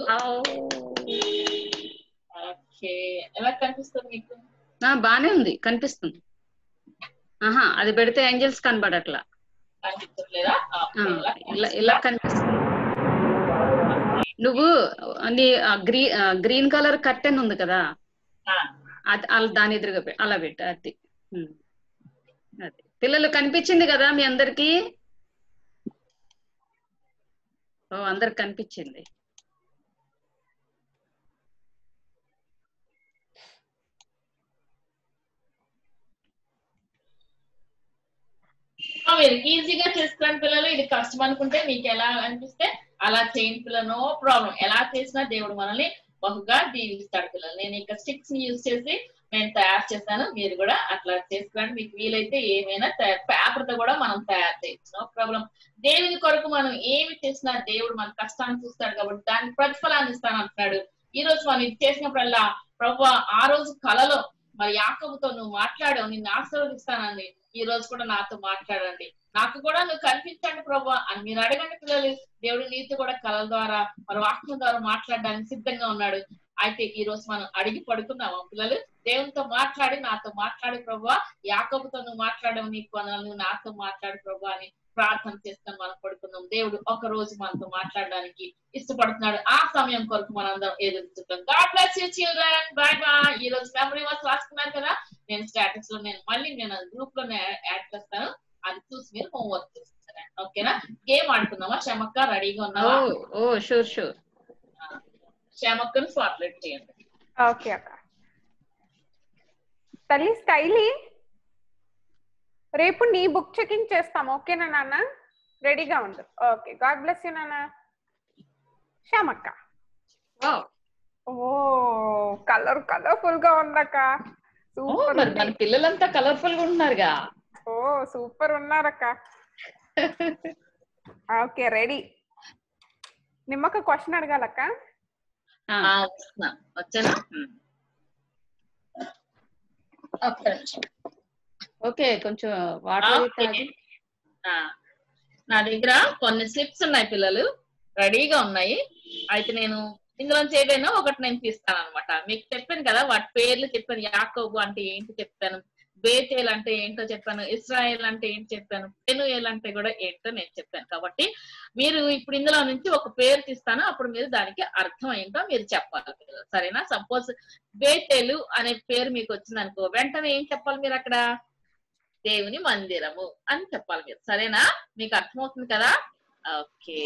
Speaker 4: ఓకే, ఎలా కనిపిస్తుంది మీకు?
Speaker 1: బానే ఉంది, కనిపిస్తుంది. అది పెడితే ఏంజల్స్ కనబడట్లా.
Speaker 4: కనిపించట్లేదా?
Speaker 1: ఇలా కనిపిస్తుంది. నువ్వు నీ గ్రీన్ కలర్ కర్టెన్ ఉంది కదా, అది దాని ఎదురుగా అలా పెట్టు. అది అది పిల్లలు కనిపించింది కదా మీ అందరికి? అందరికి కనిపించింది.
Speaker 4: మీరు ఈజీగా చేసుకోండి పిల్లలు. ఇది కష్టం అనుకుంటే మీకు ఎలా అనిపిస్తే అలా చేయండి పిల్లలు, నో ప్రాబ్లం. ఎలా చేసినా దేవుడు మనల్ని బహుగా దీవిస్తాడు పిల్లలు. నేను ఇక స్టిక్స్ ని యూజ్ చేసి నేను తయారు చేస్తాను, మీరు కూడా అట్లా చేసుకోండి. మీకు వీలైతే ఏమైనా పేపర్ తో కూడా మనం తయారు చేయొచ్చు, నో ప్రాబ్లం. దేవుని కొరకు మనం ఏమి చేసినా దేవుడు మన కష్టాన్ని చూస్తాడు కాబట్టి దానికి ప్రతిఫలాన్ని ఇస్తాను అంటున్నాడు. ఈ రోజు మనం ఇది చేసినప్పుడల్లా ప్రభువా ఆ రోజు కలలో మరి యాకోబుతో నువ్వు మాట్లాడావు, నిన్ను ఆశీర్వదిస్తానండి, ఈ రోజు కూడా నాతో మాట్లాడండి, నాకు కూడా నువ్వు కనిపించండి ప్రభువా అని మీరు అడగండి పిల్లలు. దేవుడు నీతో కూడా కళల ద్వారా మరి వాక్యం ద్వారా మాట్లాడడానికి సిద్ధంగా ఉన్నాడు. అయితే ఈ రోజు మనం అడిగి పడుకున్నావా పిల్లలు? దేవునితో మాట్లాడి నాతో మాట్లాడి ప్రభువా, యాకోబుతో నువ్వు మాట్లాడవు, నీకు నువ్వు నాతో మాట్లాడు ప్రభువా అని ప్రార్థన చేసుకొని మనం పడుకున్నాం. దేవుడు ఒక రోజు మనతో మాట్లాడడానికి ఇష్టపడుతున్నాడు. ఆ సమయం కొరకు మనందరం ఎదురుచుంటాం. God bless you children. Bye bye. ఈ రోజు మెమరీ వర్స్ రాసుకున్నారు కదా, నేను స్టాటస్ లో నేను గ్రూప్ లో యాడ్ చేస్తాను, అది చూసి మీరు హోంవర్క్ చేస్తారా? ఓకేనా? గేమ్ ఆడుకుందామా? క్షమక్క రెడీగా ఉన్నావా?
Speaker 1: Sure sure.
Speaker 4: క్షమక్కను స్పాట్లైట్ చేయండి.
Speaker 3: ఓకే అక్క. తల్లి స్టైలీ, రేపు నీ బుక్ చెకింగ్ చేస్తాం, ఓకేనా నాన్న? రెడీగా ఉండు. ఓకే, గాడ్ బ్లెస్ యూ నాన్న. శ్యామక్క. కలర్ఫుల్ గా ఉందక్క. సూపర్.
Speaker 1: మన పిల్లలంతా కలర్ఫుల్ గా ఉంటున్నారుగా.
Speaker 3: సూపర్ ఉన్నారక్క. Okay, ready. నిమ్మక్క క్వశ్చన్ అడగాలక్క?
Speaker 4: వచ్చానా?
Speaker 1: ఓకే, కొంచెం వాటర్.
Speaker 4: నా దగ్గర కొన్ని స్లిప్స్ ఉన్నాయి పిల్లలు, రెడీగా ఉన్నాయి. అయితే నేను ఇందులో ఏదైనా ఒకటి నేను తీస్తాను అనమాట. మీకు చెప్పాను కదా, వాటి పేర్లు చెప్పాను. యాకోబు అంటే ఏంటి చెప్పాను, బేతేల్ అంటే ఏంటో చెప్పాను, ఇస్రాయేల్ అంటే ఏంటి చెప్పాను, పెనుయేల్ అంటే కూడా ఏంటో నేను చెప్పాను. కాబట్టి మీరు ఇప్పుడు ఇందులో నుంచి ఒక పేరు తీస్తాను, అప్పుడు మీరు దానికి అర్థం ఏంటో మీరు చెప్పాలి పిల్లలు, సరేనా? సపోజ్ బేతేలు అనే పేరు మీకు వచ్చింది అనుకో, వెంటనే ఏం చెప్పాలి మీరు అక్కడ? దేవుని మందిరము అని చెప్పాలి మీరు, సరేనా? మీకు అర్థమవుతుంది కదా? ఓకే,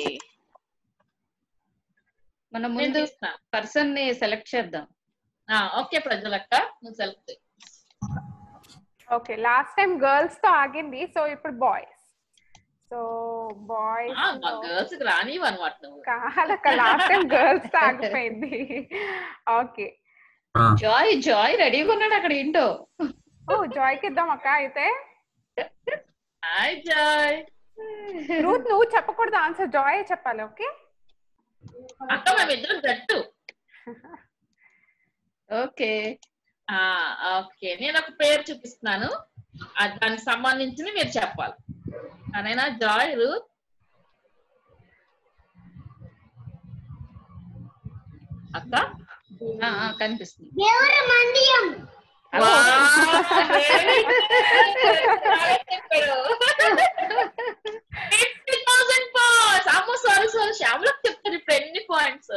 Speaker 1: మనం ముందు పర్సన్ ని సెలెక్ట్ చేద్దాం.
Speaker 4: ఓకే ప్రజలక్క, నువ్వు సెలెక్ట్ చేయి.
Speaker 3: ఓకే, లాస్ట్ టైం గర్ల్స్ తో ఆగింది, సో ఇప్పుడు బాయ్స్. సో బాయ్స్
Speaker 4: గర్ల్స్ రానివ్వు అనమాట నువ్వు.
Speaker 3: కాదక్క, లాస్ట్ టైం గర్ల్స్ తో ఆగిపోయింది. ఓకే,
Speaker 1: జాయ్ రెడీగా ఉన్నాడు అక్కడ. ఏంటో
Speaker 3: జాయ్కి ఇద్దాం అక్క. అయితే
Speaker 4: హాయ్ జాయ్.
Speaker 3: రూత్ నువ్వు చెప్పకూడదు ఆన్సర్, జాయ్ చెప్పాలి. ఓకే
Speaker 4: అక్క, మేమిద్దరం జట్టు.
Speaker 1: ఓకే
Speaker 4: ఓకే, నేను ఒక పేరు చూపిస్తున్నాను, దానికి సంబంధించి మీరు చెప్పాలి, సరేనా? Joy, Ruth. అక్క
Speaker 1: కనిపిస్తుంది.
Speaker 4: శ్యామలకు చెప్తారు ఇప్పుడు ఎన్ని పాయింట్స్.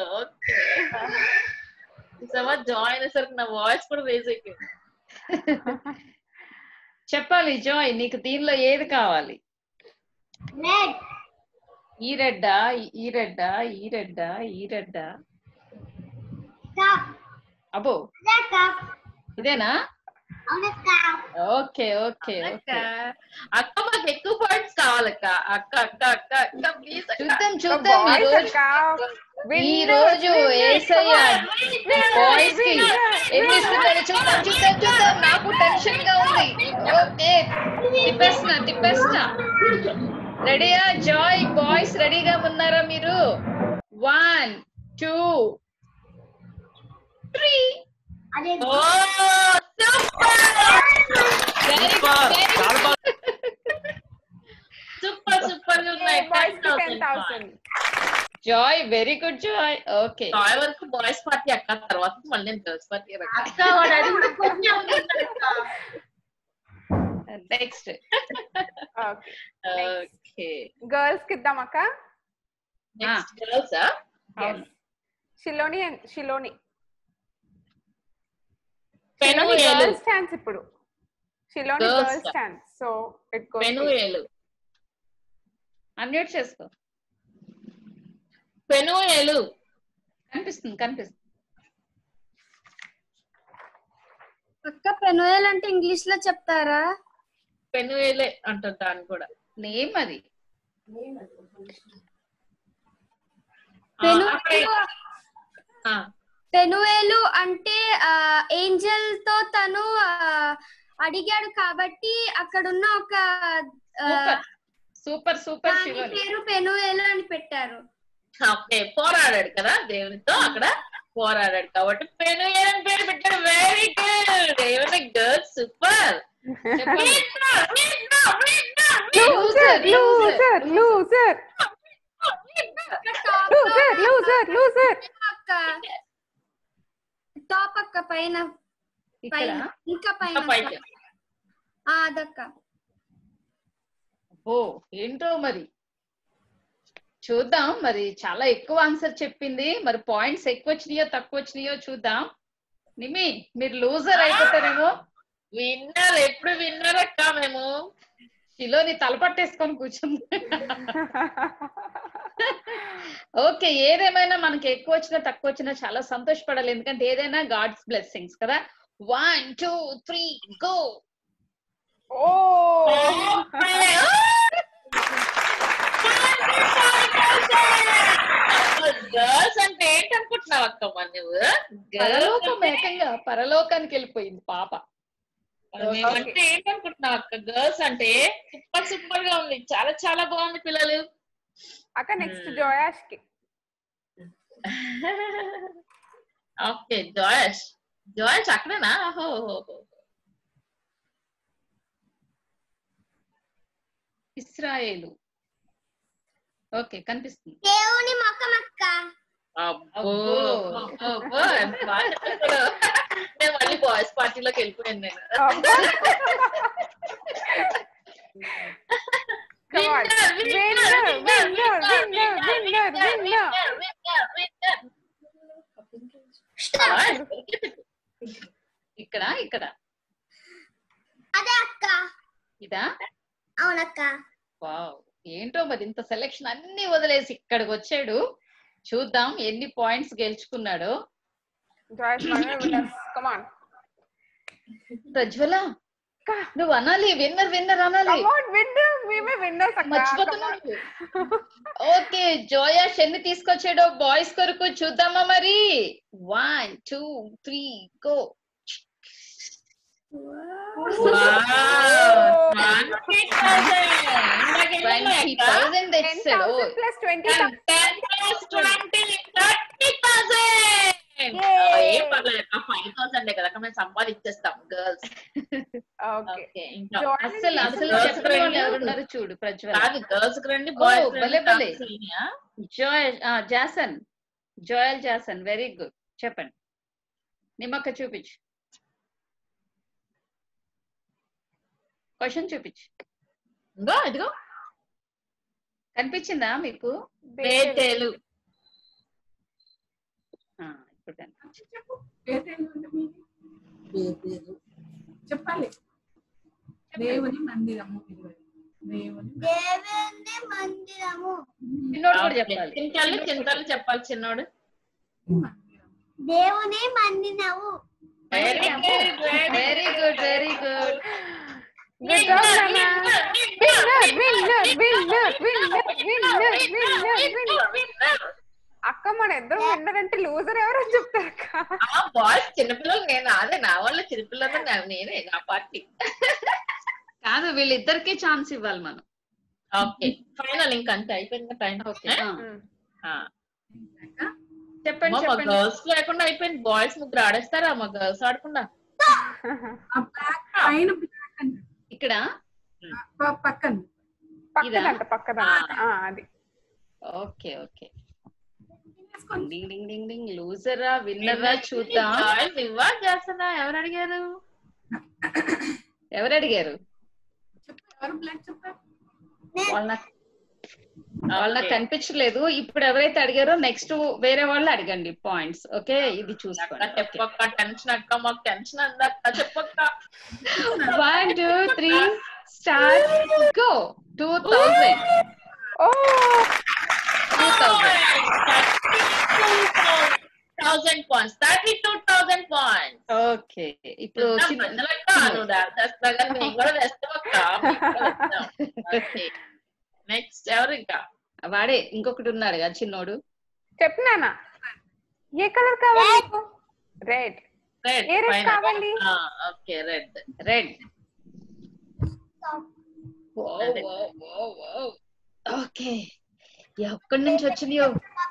Speaker 4: జాయ్ అనేసరికి నా వాయిస్ కూడా రేజ్ అయిపోయింది.
Speaker 1: చెప్పాలి జాయ్, నీకు దీనిలో ఏది కావాలి? ఈ రెడ్డా, ఈ రెడ్డా, ఈ రెడ్డా, ఈ రెడ్డా? అబ్బో, ఇదేనా? Okay okay okay.
Speaker 4: అక్క మాకు ఎక్కువ పాయింట్స్ కావాలక్క. అక్క అక్క అక్క అక్క ప్లీజ్.
Speaker 1: చూద్దాం ఈ రోజు యేసయ్య బాయ్స్ కి ఎన్ని ఇస్తున్నాడో చూద్దాం. నాకు టెన్షన్ గా ఉంది. ఓకే తిప్పేస్తా. రెడీయా జాయ్ బాయ్స్? రెడీగా ఉన్నారా మీరు? 1 2 3.
Speaker 4: Super
Speaker 1: Joy very good Joy. Okay
Speaker 4: Joy వరకు బాయ్స్ పార్టీ అక్క, తర్వాత మళ్ళీ నేను girls party
Speaker 1: next.
Speaker 3: Okay girls కి ఇద్దాం అక్క.
Speaker 4: గర్ల్స్
Speaker 3: షిలోని
Speaker 4: పెనుయేలు
Speaker 3: గర్ల్స్ ఛాన్స్ ఇప్పుడు. షిలోని girls chance. So it goes
Speaker 4: పెనుయేలు.
Speaker 1: అన్మ్యూట్ చేసుకో.
Speaker 4: పెనుయేలు
Speaker 1: కనిపిస్తుంది.
Speaker 13: అక్క పెనుయేల్ అంటే ఇంగ్లీష్ లో చెప్తారా?
Speaker 4: పెనుయేలే అంటారు దాన్ని కూడా.
Speaker 1: నేమ్ అది.
Speaker 13: పెనుయేలు అంటే ఏంజల్ తో తను అడిగాడు కాబట్టి అక్కడున్న ఒక
Speaker 1: సూపర్
Speaker 13: పేరు పెనుయేలు అని పెట్టారు.
Speaker 4: ఓకే పోరాడాడు కదా దేవునితో, అక్కడ పోరాడాడు కాబట్టి పెనుయేలు అని పేరు పెట్టాడు. Very good. ఏమైనా గర్ల్స్ సూపర్.
Speaker 13: టాప్ అక్క పైన ఇంకా పైన అదక్క.
Speaker 1: ఓ ఏంటో మరి చూద్దాం. మరి చాలా ఎక్కువ ఆన్సర్ చెప్పింది. మరి పాయింట్స్ ఎక్కువ వచ్చినాయో తక్కువ వచ్చినాయో చూద్దాం. నిమి మీరు లూజర్ అయిపోతారేమో.
Speaker 4: విన్నర్ ఎప్పుడు విన్నర్ అక్క. మేము
Speaker 1: షిలోని తలపట్టేసుకొని కూర్చుంది. ఓకే ఏదేమైనా మనకి ఎక్కువ వచ్చినా తక్కువ వచ్చినా చాలా సంతోషపడాలి. ఎందుకంటే ఏదైనా గాడ్స్ బ్లెస్సింగ్స్ కదా. 1 2 3 గో.
Speaker 4: గర్ల్స్ అంటే ఏంటనుకుంటున్నావు అక్క? మన నువ్వు
Speaker 1: పరలోకం ఏకంగా పరలోకానికి వెళ్ళిపోయింది పాప.
Speaker 4: అంటే ఏంటనుకుంటున్నావు అక్క? గర్ల్స్ అంటే సూపర్ గా ఉంది. చాలా చాలా బాగుంది పిల్లలు.
Speaker 3: అక్క నెక్స్ట్ జోయాష్ కి.
Speaker 4: ఓకే జోయాష్ అక్కడేనా?
Speaker 1: ఇస్రాయేలు. ఓకే కనిపిస్తుంది.
Speaker 13: దేవుని ముఖం అక్క.
Speaker 4: నేను మళ్ళీ బాయ్స్ పార్టీలోకి వెళ్ళిపోయాను నేను.
Speaker 1: ఇక్కడ
Speaker 13: అదే అక్క.
Speaker 1: ఇదా?
Speaker 13: అవునక్క.
Speaker 1: వావ్ ఏంటో మరి ఇంత సెలెక్షన్ అన్ని వదిలేసి ఇక్కడికి వచ్చాడు. చూద్దాం ఎన్ని పాయింట్స్ గెలుచుకున్నాడు. ప్రజ్వల నువ్వు అనాలి, విన్నర్ అనాలి. మర్చిపోతున్నావు. ఓకే జోయాష్ ఎన్ని తీసుకొచ్చాడో బాయ్స్ కొరకు చూద్దామా మరి. 1 2 3 గో. 20,000 తెచ్చాడు.
Speaker 4: 5,000 కదా మేము సంపాదించేస్తాం గర్ల్స్.
Speaker 1: అసలు చెప్పని వాళ్ళు ఎవరున్నారు చూడు. ప్రజ్వల్
Speaker 4: గర్ల్స్ కి రండి.
Speaker 1: భలే జోయల్ జాసన్ వెరీ గుడ్. చెప్పండి. నిమ్మక్క చూపించు. క్వశ్చన్ చూపించు.
Speaker 4: ఇదిగో
Speaker 1: కనిపించిందా మీకు?
Speaker 4: బేతేలు.
Speaker 1: ఇప్పుడు కనిపించింది.
Speaker 15: చెప్పాలి. దేవుని మందిరము.
Speaker 1: చిన్నోడు కూడా చెప్పాలి.
Speaker 4: చింతలు చెప్పాలి చిన్నోడు.
Speaker 10: దేవుని మందిరము.
Speaker 1: Very good.
Speaker 3: అక్క మన ఇద్దరు విన్నర్ అంటే లూజర్ ఎవరని చెప్తారు అక్క?
Speaker 4: బాయ్స్ చిన్నపిల్లలు. నేను అదే నా వాళ్ళ చిన్నపిల్లలు నేనే నా పార్టీ.
Speaker 1: కాదు వీళ్ళిద్దరికి ఛాన్స్ ఇవ్వాలి మనం.
Speaker 4: ఓకే ఫైనల్ ఇంకా అంతే అయిపోయింది టైం.
Speaker 1: ఓకే
Speaker 3: చెప్పండి
Speaker 4: మా గర్ల్స్ లేకుండా అయిపోయింది. బాయ్స్ ముగ్గురు ఆడేస్తారా మా గర్ల్స్ ఆడకుండా?
Speaker 1: ఇక్కడ
Speaker 15: పక్కన
Speaker 3: పక్కన అది.
Speaker 1: ఓకే ఓకే డింగ్ డింగ్ డింగ్ డింగ్ లూజరా విన్నరా చూద్దాం.
Speaker 4: ఇవ్వాలి చేస్తున్నా. ఎవరు అడిగారు?
Speaker 1: ఎవరు అడిగారు? వాళ్ళు నాకు కనిపించలేదు. ఇప్పుడు ఎవరైతే అడిగారో నెక్స్ట్ వేరే వాళ్ళు అడగండి పాయింట్స్. ఓకే ఇది చూసుకోండి.
Speaker 4: చెప్పక్క టెన్షన్ అక్క మాకు టెన్షన్ అందక్క చెప్పక్క.
Speaker 1: 1 2 3 start go. 2000
Speaker 4: 1000 points 32,000 points.
Speaker 1: Okay ఇప్పుడు
Speaker 4: నెక్స్ట్ ఎవరు ఇంకా?
Speaker 1: వాడే ఇంకొకటి ఉన్నాడు కదా చిన్నోడు.
Speaker 3: చెప్పినానా ఏ కలర్ కావాలి? రెడ్.
Speaker 4: రెడ్
Speaker 3: ఏ రెడ్ కావాలి?
Speaker 4: Okay red.
Speaker 1: రెడ్ ఓకే ఎక్కడి నుంచి వచ్చినాయో?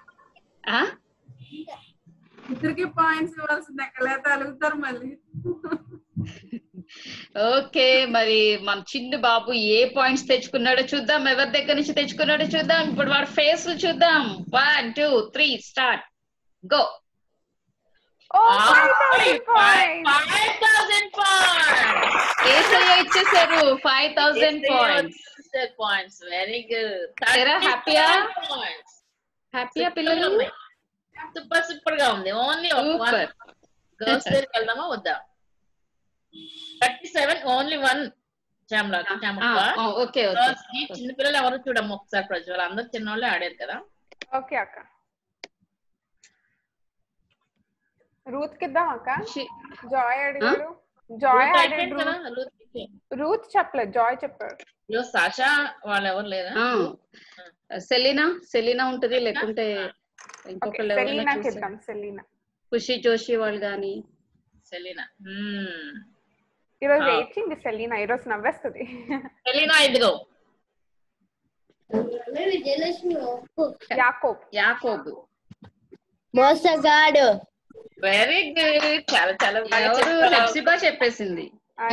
Speaker 15: ఇద్దరికి పాయింట్స్ ఇవ్వాల్సిందే లేకపోతే అలుగుతారు మళ్ళీ.
Speaker 1: ఓకే మరి మన చిన్న బాబు ఏ పాయింట్స్ తెచ్చుకున్నాడో చూద్దాం. ఎవరి దగ్గర నుంచి తెచ్చుకున్నాడో చూద్దాం. ఇప్పుడు వాడి ఫేస్ చూద్దాం. 1 2 3 స్టార్ట్ గో.
Speaker 4: 5,000 points.
Speaker 1: ఏసయ్య ఇచ్చేసారు 5,000
Speaker 4: points. Very good.
Speaker 1: హ్యాపీయా? హ్యాపీయా పిల్లలు?
Speaker 4: సూపర్ సూపర్ గా ఉంది. ఓన్లీ గర్ల్స్ దగ్గరికి వెళ్దామా వద్దా? 37 ఓన్లీ 1
Speaker 1: ఓకే
Speaker 4: చిన్న పిల్లలు ఎవరు చూడమ్మ ఒకసారి ప్రజ్వల్. అందరు చిన్నోళ్ళే ఆడారు కదా.
Speaker 3: ఓకే అక్క రూత్ కిద్దాం అక్క. జాయ్ అడిగారు. జాయ్ అడిగారు. రూత్ చెప్పలేదు జాయ్ చెప్పారు.
Speaker 4: సాషా వాళ్ళు ఎవరు లేదా?
Speaker 1: సెలీనా ఉంటది లేకుంటే ఇంకొకళ్ళు ఖుషి జోషి వాళ్ళు గాని.
Speaker 4: సెలీనా
Speaker 3: ఈరోజు ఏడ్చింది సెలీనా. ఈరోజు నవ్వేస్తుంది
Speaker 4: సెలీనా. ఇదిగో
Speaker 1: యాకోబ్
Speaker 2: మోసగాడు.
Speaker 4: Very good. చాలా చాలా
Speaker 1: హెప్సిబా చెప్పేసింది.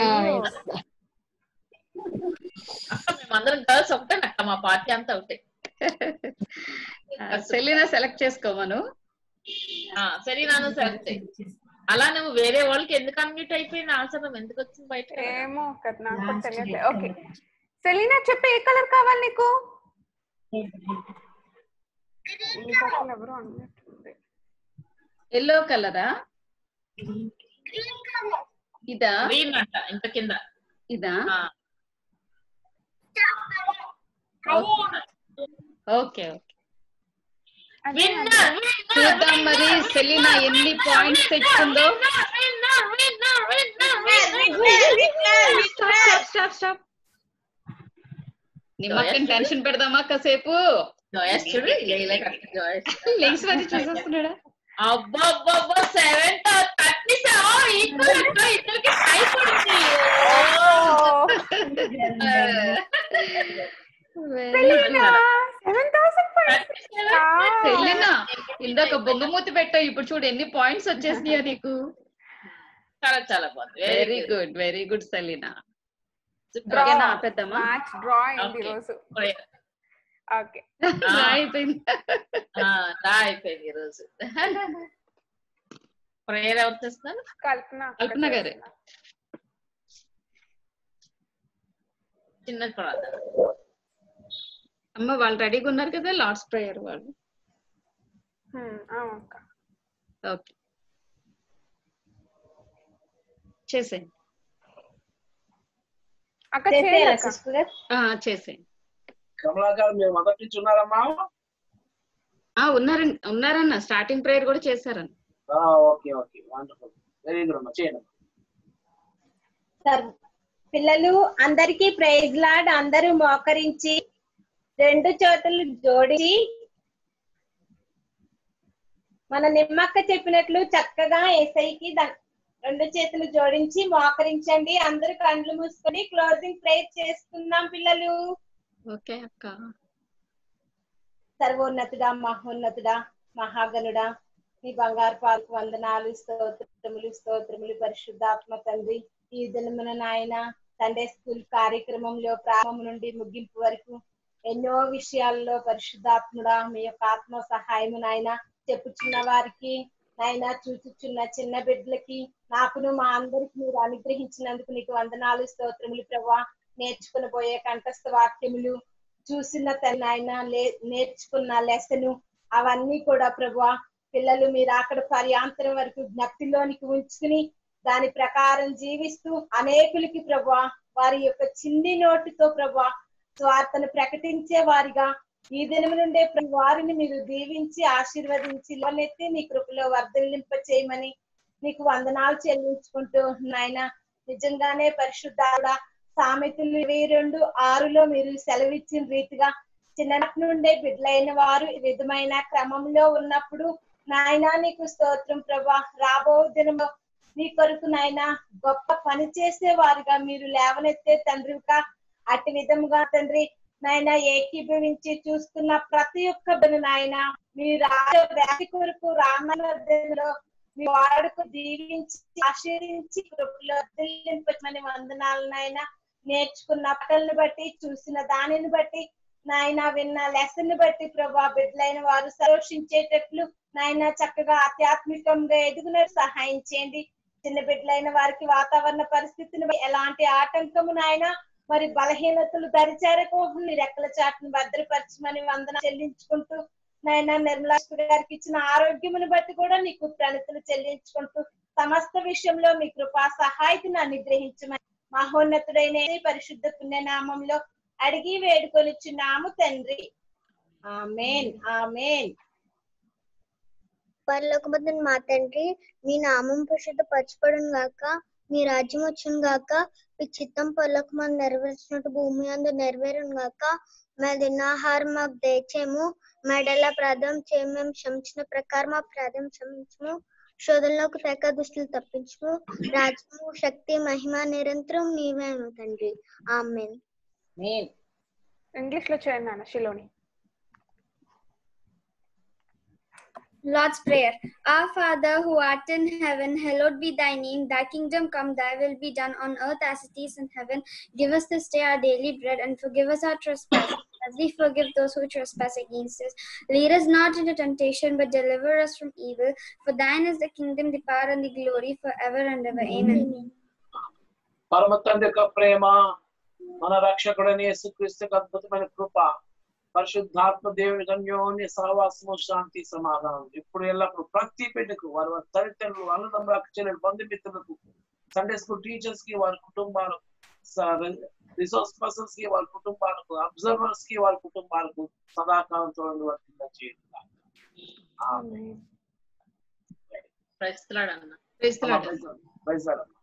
Speaker 4: అక్క మేమందరం గర్ల్స్ ఒకటే అక్క. మా పార్టీ అంతా ఒకటే.
Speaker 1: సెలీనా సెలెక్ట్ చేసుకోమను.
Speaker 4: సెలీనాను సెలెక్ట్ చేయి. అలా నువ్వు వేరే వాళ్ళకి ఎందుకు అన్మ్యూట్ అయిపోయిన ఆన్సర్ ఎందుకు వచ్చింది బయట?
Speaker 3: ఏమో నాకు తెలియట్లేదు. ఓకే సెలీనా చెప్పు ఏ కలర్ కావాలి నీకు? ఎవరు అన్నట్టుంది.
Speaker 1: ఎల్లో కలరా? ఇదా?
Speaker 4: గ్రీన్ అంట ఇంత కింద.
Speaker 1: ఇదా? ఓకే చూద్దాం మరి సెలీనా ఎన్ని పాయింట్స్ తెచ్చుకుందో. నిమ్మకం టెన్షన్ పెడదామా కాసేపు? లెగ్స్ మరి చూసేస్తున్నాడా?
Speaker 4: అబ్బా 737 ఇద్దరికి అయిపోయింది.
Speaker 1: ఇందాక బొంగమూతి పెట్టావు, ఇప్పుడు చూడు ఎన్ని పాయింట్స్ వచ్చేసినాయో నీకు.
Speaker 4: చాలా చాలా బాగుంది.
Speaker 1: Very good Selina.
Speaker 3: ఆపేద్దామా?
Speaker 4: అయిపోయింది ఈరోజు. ప్రేయర్ ఎవరు చేస్తున్నారు?
Speaker 1: కల్పన గారే.
Speaker 4: చిన్న ప్రార్థన.
Speaker 1: అమ్మ వాళ్ళు రెడీగా ఉన్నారు కదా లార్డ్స్ ప్రేయర్ వాళ్ళు. ఓకే చేసేయండి. చేసేయండి. ఉన్నారన్న స్టార్టింగ్ ప్రేయర్ కూడా చేశారన్న.
Speaker 2: పిల్లలు అందరికీ ప్రైజ్ లార్డ్. అందరూ మోకరించి 2 చేతులు జోడించి మన నిమ్మక్క చెప్పినట్లు చక్కగా యేసయ్యకి రెండు చేతులు జోడించి మోకరించండి. అందరూ కళ్ళు మూసుకొని క్లోజింగ్ ప్రేయర్ చేసుకుందాం పిల్లలు.
Speaker 1: ఓకే అక్క.
Speaker 2: సర్వోన్నతుడా, మహోన్నతుడా, మహాగణుడా, నీ బంగారు పాలకు వందనాలు, స్తోత్రములు స్తోత్రములు. పరిశుద్ధాత్మ తండ్రి, ఈ దినమున నాయన సండే స్కూల్ కార్యక్రమంలో ప్రారంభం నుండి ముగింపు వరకు ఎన్నో విషయాల్లో పరిశుద్ధాత్ముడా మీ యొక్క ఆత్మ సహాయము నాయన చెప్పుచున్న వారికి నాయన, చూచుచున్న చిన్న బిడ్డలకి, నాకును మా అందరికి మీరు అనుగ్రహించినందుకు నీకు వందనాలు స్తోత్రములు ప్రభా. నేర్చుకుని పోయే కంఠస్థ వాక్యములు, చూసిన నాయన నేర్చుకున్న లెసను అవన్నీ కూడా ప్రభా పిల్లలు మీరు అక్కడ పర్యాంతరం వరకు జ్ఞప్తిలోనికి ఉంచుకుని దాని ప్రకారం జీవిస్తూ అనేకులకి ప్రభా వారి యొక్క చిన్ని నోటితో ప్రభా స్వార్థను ప్రకటించే వారిగా ఈ దినం నుండే వారిని మీరు దీవించి ఆశీర్వదించి లోనెత్తి నీ కృపలో వర్ధలింప చేయమని నీకు వందనాలు చెల్లించుకుంటూ నాయన. నిజంగానే పరిశుద్ధాడా సామెతలు 22:6 మీరు సెలవిచ్చిన రీతిగా చిన్ననాటి నుండే బిడ్డలైన వారు ఈ విధమైన క్రమంలో ఉన్నప్పుడు నాయన నీకు స్తోత్రం ప్రభా. రాబో దినంలో నీ కొరకు నాయన గొప్ప పని చేసే వారిగా మీరు లేవనెత్తే తండ్రిగా అటు విధముగా తండ్రి నాయన ఏకీభవించి చూస్తున్న ప్రతి ఒక్క బిడ్డను నాయన మీ రాజ్య కొరకు రామలో మీ వాడుకు దీవించి ఆశీర్వించి కృపలో వర్ధిల్లింపమని వందనాలు నాయన. నేర్చుకున్న పాటలను బట్టి, చూసిన దానిని బట్టి నాయన, విన్న లెసన్ బట్టి ప్రభా బిడ్డలైన వారు సంతోషించేటట్లు నాయన చక్కగా ఆధ్యాత్మికంగా ఎదుగునట్టు సహాయం చేయండి. చిన్న బిడ్డలైన వారికి వాతావరణ పరిస్థితిని ఎలాంటి ఆటంకము నాయన మరి బలహీనతలు దరిచేరకోకుండా రెక్కల చాటును భద్రపరచమని వందన చెల్లించుకుంటూ నాయన, నిర్మలా గారికి ఇచ్చిన ఆరోగ్యమును బట్టి కూడా నీకు ప్రణతులు చెల్లించుకుంటూ సమస్త విషయంలో మీ కృపా సహాయతను అనుగ్రహించమని మహోన్నతుడైన పరిశుద్ధ పుణ్యనామంలో అడిగి వేడుకొనిచున్నాము తండ్రి. ఆమేన్ ఆమేన్.
Speaker 10: పరలోకమందున్న మా తండ్రి, మీ నామం పరిశుద్ధ పరచబడును గాక, మీ రాజ్యం వచ్చును గాక, మీ చిత్తం పరలోకమందు నెరవేర్చినట్టు భూమి అందు నెరవేరును గాక. మా దినాహారం మాకు దయచేయము, మెడల ప్రార్థన చేయము, మేము క్షమించిన ప్రకారం మా ప్రార్థన క్షమించము, శోధనలోకి తెక దుష్టులు తప్పించము, రాజ్యము శక్తి మహిమ నిరంతరం నీవేను తండ్రి. ఆమేన్.
Speaker 3: ఇంగ్లీష్ లో చేయండి నాన్న శిలోని.
Speaker 13: Lord's Prayer. Our Father who art in heaven, hallowed be thy name. Thy kingdom come, thy will be done on earth as it is in heaven. Give us this day our daily bread, and forgive us our trespasses as we forgive those who trespass against us. Lead us not into temptation, but deliver us from evil. For thine is the kingdom, the power, and the glory forever and ever. Amen.
Speaker 8: పరమ తండ్రి యొక్క ప్రేమ, మన రక్షకుడైన యేసుక్రీస్తు యొక్క అద్భుతమైన కృప, పరిశుద్ధాత్మ దేవుని అన్యోన్య సహవాసము, శాంతి సమాధానం ఇప్పుడు ఎల్లప్పుడు ప్రతి బిడ్డకు, వారి తల్లిదండ్రులు, అన్నదమ్ముల చెల్లెలు, బంధుమిత్రులకు, సండే స్కూల్ టీచర్స్ కి, వారి కుటుంబాలకు, రిసోర్స్ పర్సన్స్ కి, వారి కుటుంబాలకు, అబ్జర్వర్స్ కి, వారి కుటుంబాలకు సదాకాలం చూడండి వర్తిందా చేయండి.
Speaker 4: ప్రైజ్ లార్డ్ అన్న.
Speaker 8: Praise lord.